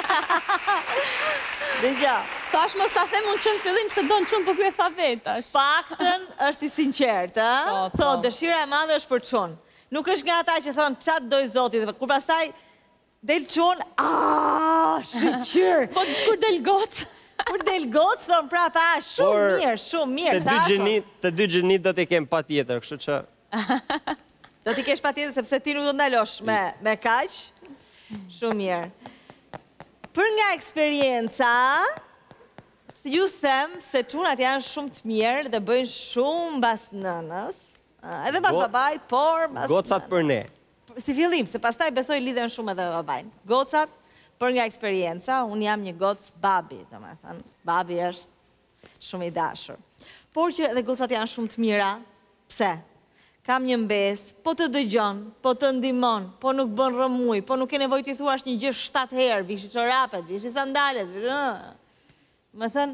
Dëgja. Tash mos ta them unë që në fillim se do në çun, po kjo e tha vetash. Paktën është i sinqertë, thot, dëshira e madhe është për çun. Nuk është nga ata që thonë çat doj Zoti, dhe kur pastaj del çun, shqyr. Po kur del goc? Kur del goc, thonë prapë, shumë mirë, Të dy gjinit do t'i kem patjetër, kështu që... Do t'i kesh patjetër, sepse ti nuk do ndalosh me kaq. Shumë mirë. Për nga eksperienca, ju them se çunat janë shumë të mirë dhe bëjnë shumë bas nënës, edhe bas babajt, por bas nënës. Gocat për ne. Si fillim, se pastaj besoj lidhen shumë edhe babajt. Gocat, për nga eksperienca, unë jam një goc babi, do me thënë. Babi është shumë i dashur. Por që edhe gocat janë shumë të mira, pse? Kam një mbes, po të dëgjon, po të ndimon, po nuk bën rëmuj, po nuk e nevojë t'i thuash një gjë 7 herë, vishi çorapet, vishi sandalet, më thënë,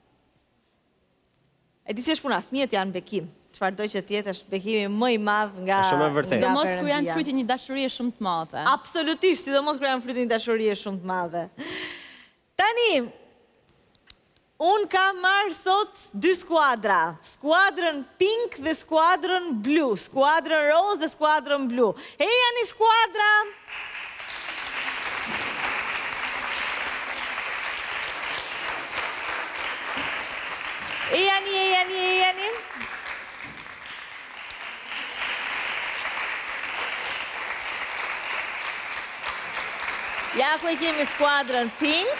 e di si është puna, fëmijët janë bekim, çfarë do që t'jetë është bekimi më i madh nga Perëndia. Sidomos kur janë fryti një dashurie shumë të madhe. Absolutisht, sidomos kur janë fryti një dashurie shumë të madhe. Tani, unë kam marrë sot 2 skuadra, skuadrën pink dhe skuadrën blu, skuadrën roz dhe skuadrën blu. E janë një skuadra... E janë. Ja ku e kemi skuadrën Pink.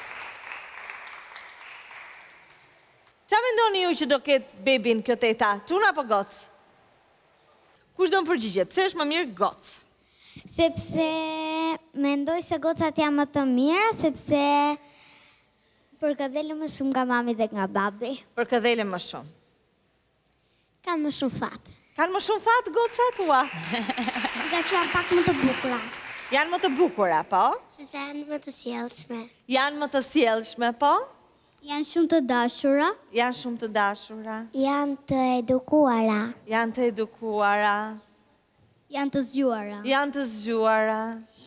Qa mendoni ju që do ketë bebin kjo teta? Çuna apo gocë? Kush do më përgjigje? Pse është më mirë gocë? Sepse mendoj se gocat janë më të mira, sepse përkëdhele më shumë nga mami dhe nga babi. Përkëdhele më shumë. Kanë më shumë fat. Kanë më shumë fat gocat, ua? Nga që janë pak më të bukura. Janë më të bukura, po? Sepse janë më të sjellshme. Janë më të sjellshme, po? Janë shumë të dashura. Janë shumë të dashura. Janë të edukuara. Janë të edukuara. Janë të zgjuara. Janë të zgjuara.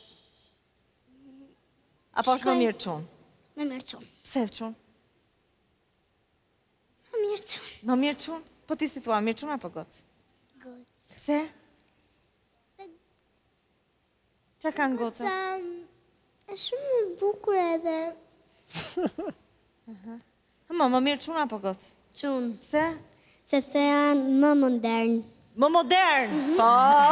Apo është më mirë çun? Më mirë çun. Pse çun? Më mirë çun. Më mirë çun? Po ti si thua, mirë çun apo gocë? Gocë. Pse? Qa kanë goca? Është shumë bukur edhe. Më mirë çun apo gocë? Çun. Pse? Sepse janë më modern. Më modern? Po.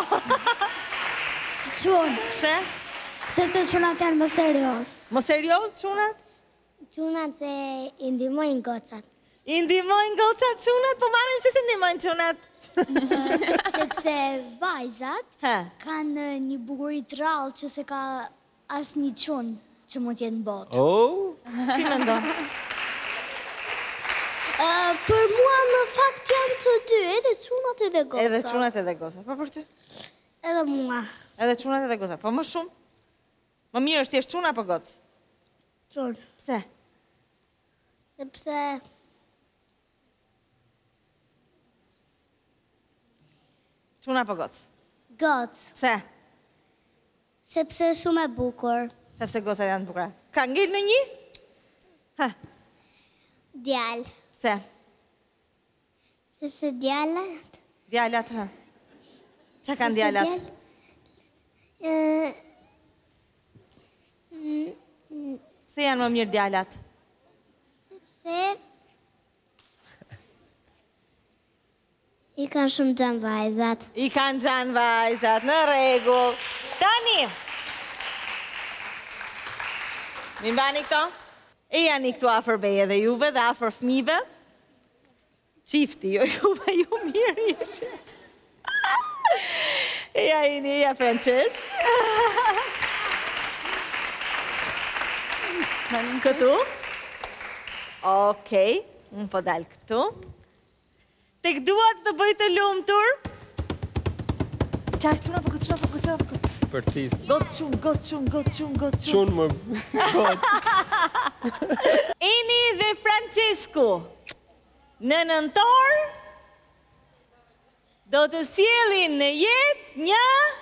Çun. Pse? Sepse çunat janë më serios. Më serios çunat? Çunat se i ndihmojnë gocat. I ndihmojnë gocat çunat? Po mami pse se ndihmojnë çunat? Sepse vajzat kanë një bukuri të rrallë që se ka asnjë çun që mund t'jetë në botë. Si mendon? Për mua në fakt janë të dy, edhe çunat edhe gocat. Edhe çunat edhe gocat. Po për ty? Edhe mua. Edhe çunat edhe gocat. Po më shumë? Më mirë është t'jesh çun apo gocë? Çun. Pse? Sepse Çun apo gocë? Gocë. Pse? Sepse shumë e bukur. Sepse gocat janë bukura. Ka ngel në një? Djalë. Pse? Sepse djalat. Djalat, Qa kanë djalat? Pse janë më mirë djalat? Sepse i kanë shumë gjanë vajzat. I kanë gjanë vajzat, në rregull. Tani! Mi mbani këto? E janë i këtu afër beje dhe juve dhe afër fëmijëve. Qifti, jo juve, ju mirë ishe. Eja ini, eja Frances. Këtu? Okej, unë po dalë këtu. Tek duat të bëj të lumtur. Qaj, quna po këtë. Për tis. Gotë shumë. Shumë më gotë. Eni dhe Francesku, në nëntor, do të sjellin në jetë një...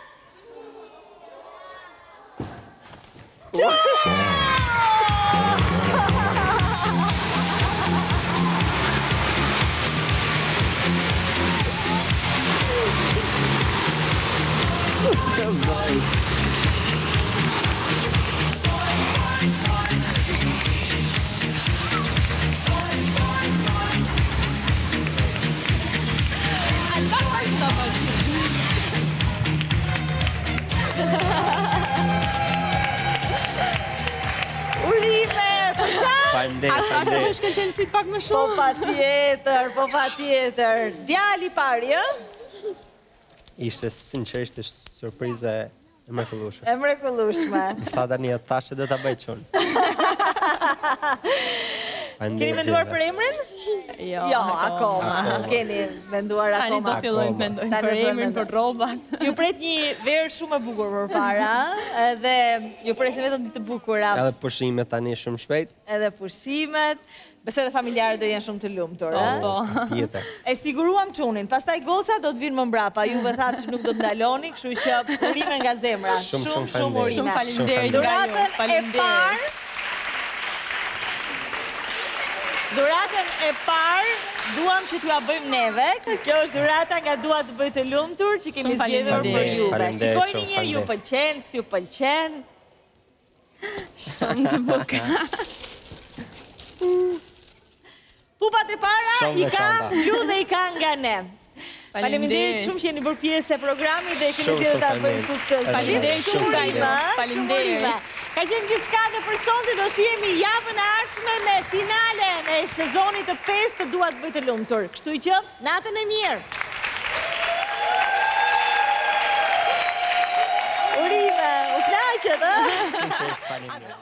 A që të shkëllqenë si pak më shumë? Po pa tjetër. Djali pari, Ishte sinqerisht surprize e mrekullueshme. E mrekullueshme. Më tha tani atë thashë do ta bëj çun. Keni menduar për emrin? Jo, akoma. S'keni menduar akoma. Tani do fillojnë të mendojnë për emrin, për rrobat. Ju pret një verë shumë e bukur përpara, edhe ju presin vetëm ditë të bukura. Edhe pushimet tani shumë shpejt. Edhe pushimet. Besoj dhe familjarët do jenë shumë të lumtur, Po. Tjetër. E siguruam çunin. Pastaj goca do të vinë më mbrapa. Juve thatë që nuk do të ndaloni, kështu që urime nga zemra. Shumë urime. Shumë faleminderit nga ju. Faleminderit. Duratën e parë duam që t'ja bëjmë neve. Kjo është durata nga Dua të bëj të lumtur që kemi zgjedhur për juve. Shikojni një herë, ju pëlqen, si ju pëlqen. Shumë të bukur. Pupat e para i ka ju dhe i ka nga ne. Faleminderit shumë që jeni bërë pjesë e programit dhe keni zgjedhur ta bëjmë këtë. Faleminderit shumë. Faleminderit. Ka qenë gjithë shka dhe për sonte do shihemi javën e ardhshme me finale në sezonit të 5 të Dua të bëj të lumtur. Kështu që, natën e mirë! Urime, u knaqet, ë?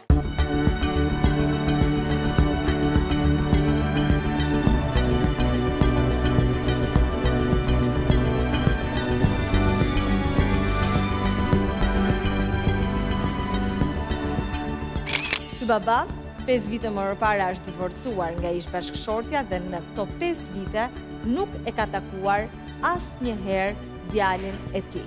Ky baba, 5 vite më përpara është divorcuar nga ish bashkëshortja dhe në këto 5 vite nuk e ka takuar asnjëherë djalin e tij.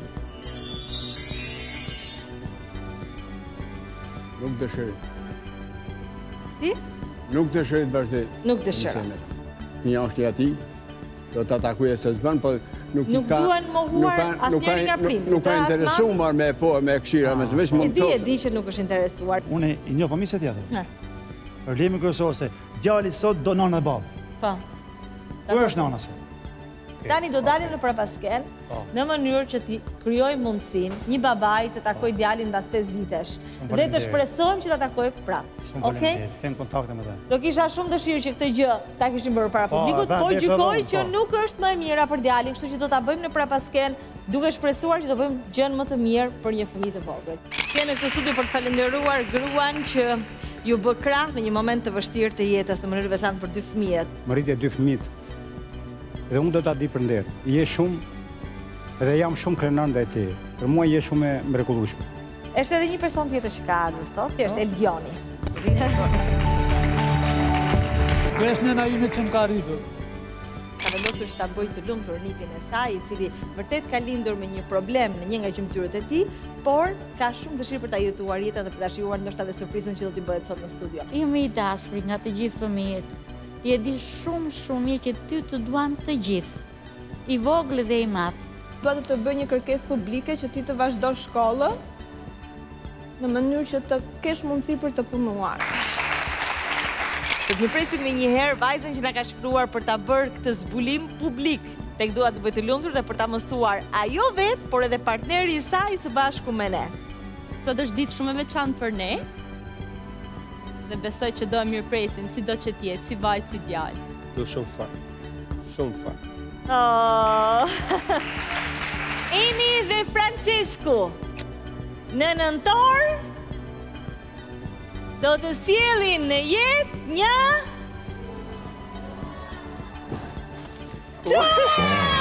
Nuk dëshiroj. Si? Nuk dëshiroj të vazhdoj. Nuk dëshiroj. Një është i atij, do ta takojë se s'bën, po nuk duhen mohuar asnjëri nga prindërit. Nuk ka interesuar me këshira, me veç mund të. E di që nuk është interesuar. Unë i njoh fëmijën tjetër. Problemi kryesor se djali sot do nana dhe babë. Po. Ku është nana sot? Tani do dalim në prapasken në mënyrë që t'i kryoj mundësin një babaj të takoj djalin mbas 5 vitesh dhe të shpresojmë që ta takoj prapë. Shumë faleminderit, kem kontakte me ta. Do kisha shumë dëshirë që këtë gjë ta kishim bërë para publikut, po gjykoj që nuk është më e mira për djalin, kështu që do ta bëjmë në prapasken duke shpresuar që do bëjmë gjën më të mirë për një fëmijë të vogël. Kemi këtë studio për të falendëruar gruan që ju bë krah në një moment të vështirë të jetës në mënyrë veçantë për 2 fëmijët. Më rritje 2 fëmijët. Dhe unë do ta di për nder. Je shumë dhe jam shumë krenar ndaj teje. Për mua je shumë e mrekullueshme. Është edhe një person tjetër që ka ardhur sot, është Elgioni. Kjo është nëna ime që më ka rritur. Ka vendosur që ta bëjë të lumtur nipin e saj, i cili vërtet ka lindur me një problem në një nga gjymtyrët e tij, por ka shumë dëshirë për ta jetuar jetën dhe për ta shijuar ndoshta edhe surprizën që do t'i bëhet sot në studio. Jemi i dashuri nga të gjithë fëmijët. Ti e di shumë mirë që ty të duan të gjithë, i vogël dhe i madh. Dua të bëj një kërkesë publike që ti të vazhdosh shkollën në mënyrë që të kesh mundësi për të punuar. Do të presim me një herë vajzën që na ka shkruar për ta bërë këtë zbulim publik tek Dua të bëj të lumtur dhe për ta mësuar ajo vetë, por edhe partneri i saj së bashku me ne. Sot është ditë shumë e veçantë për ne. Dhe besoj që do e mirëpresim, si do që tjetë, si vajzë, si djalë. Du shumë farë. Shumë farë. Eni dhe Francesco, në nëntor, do të sjellin në jetë një...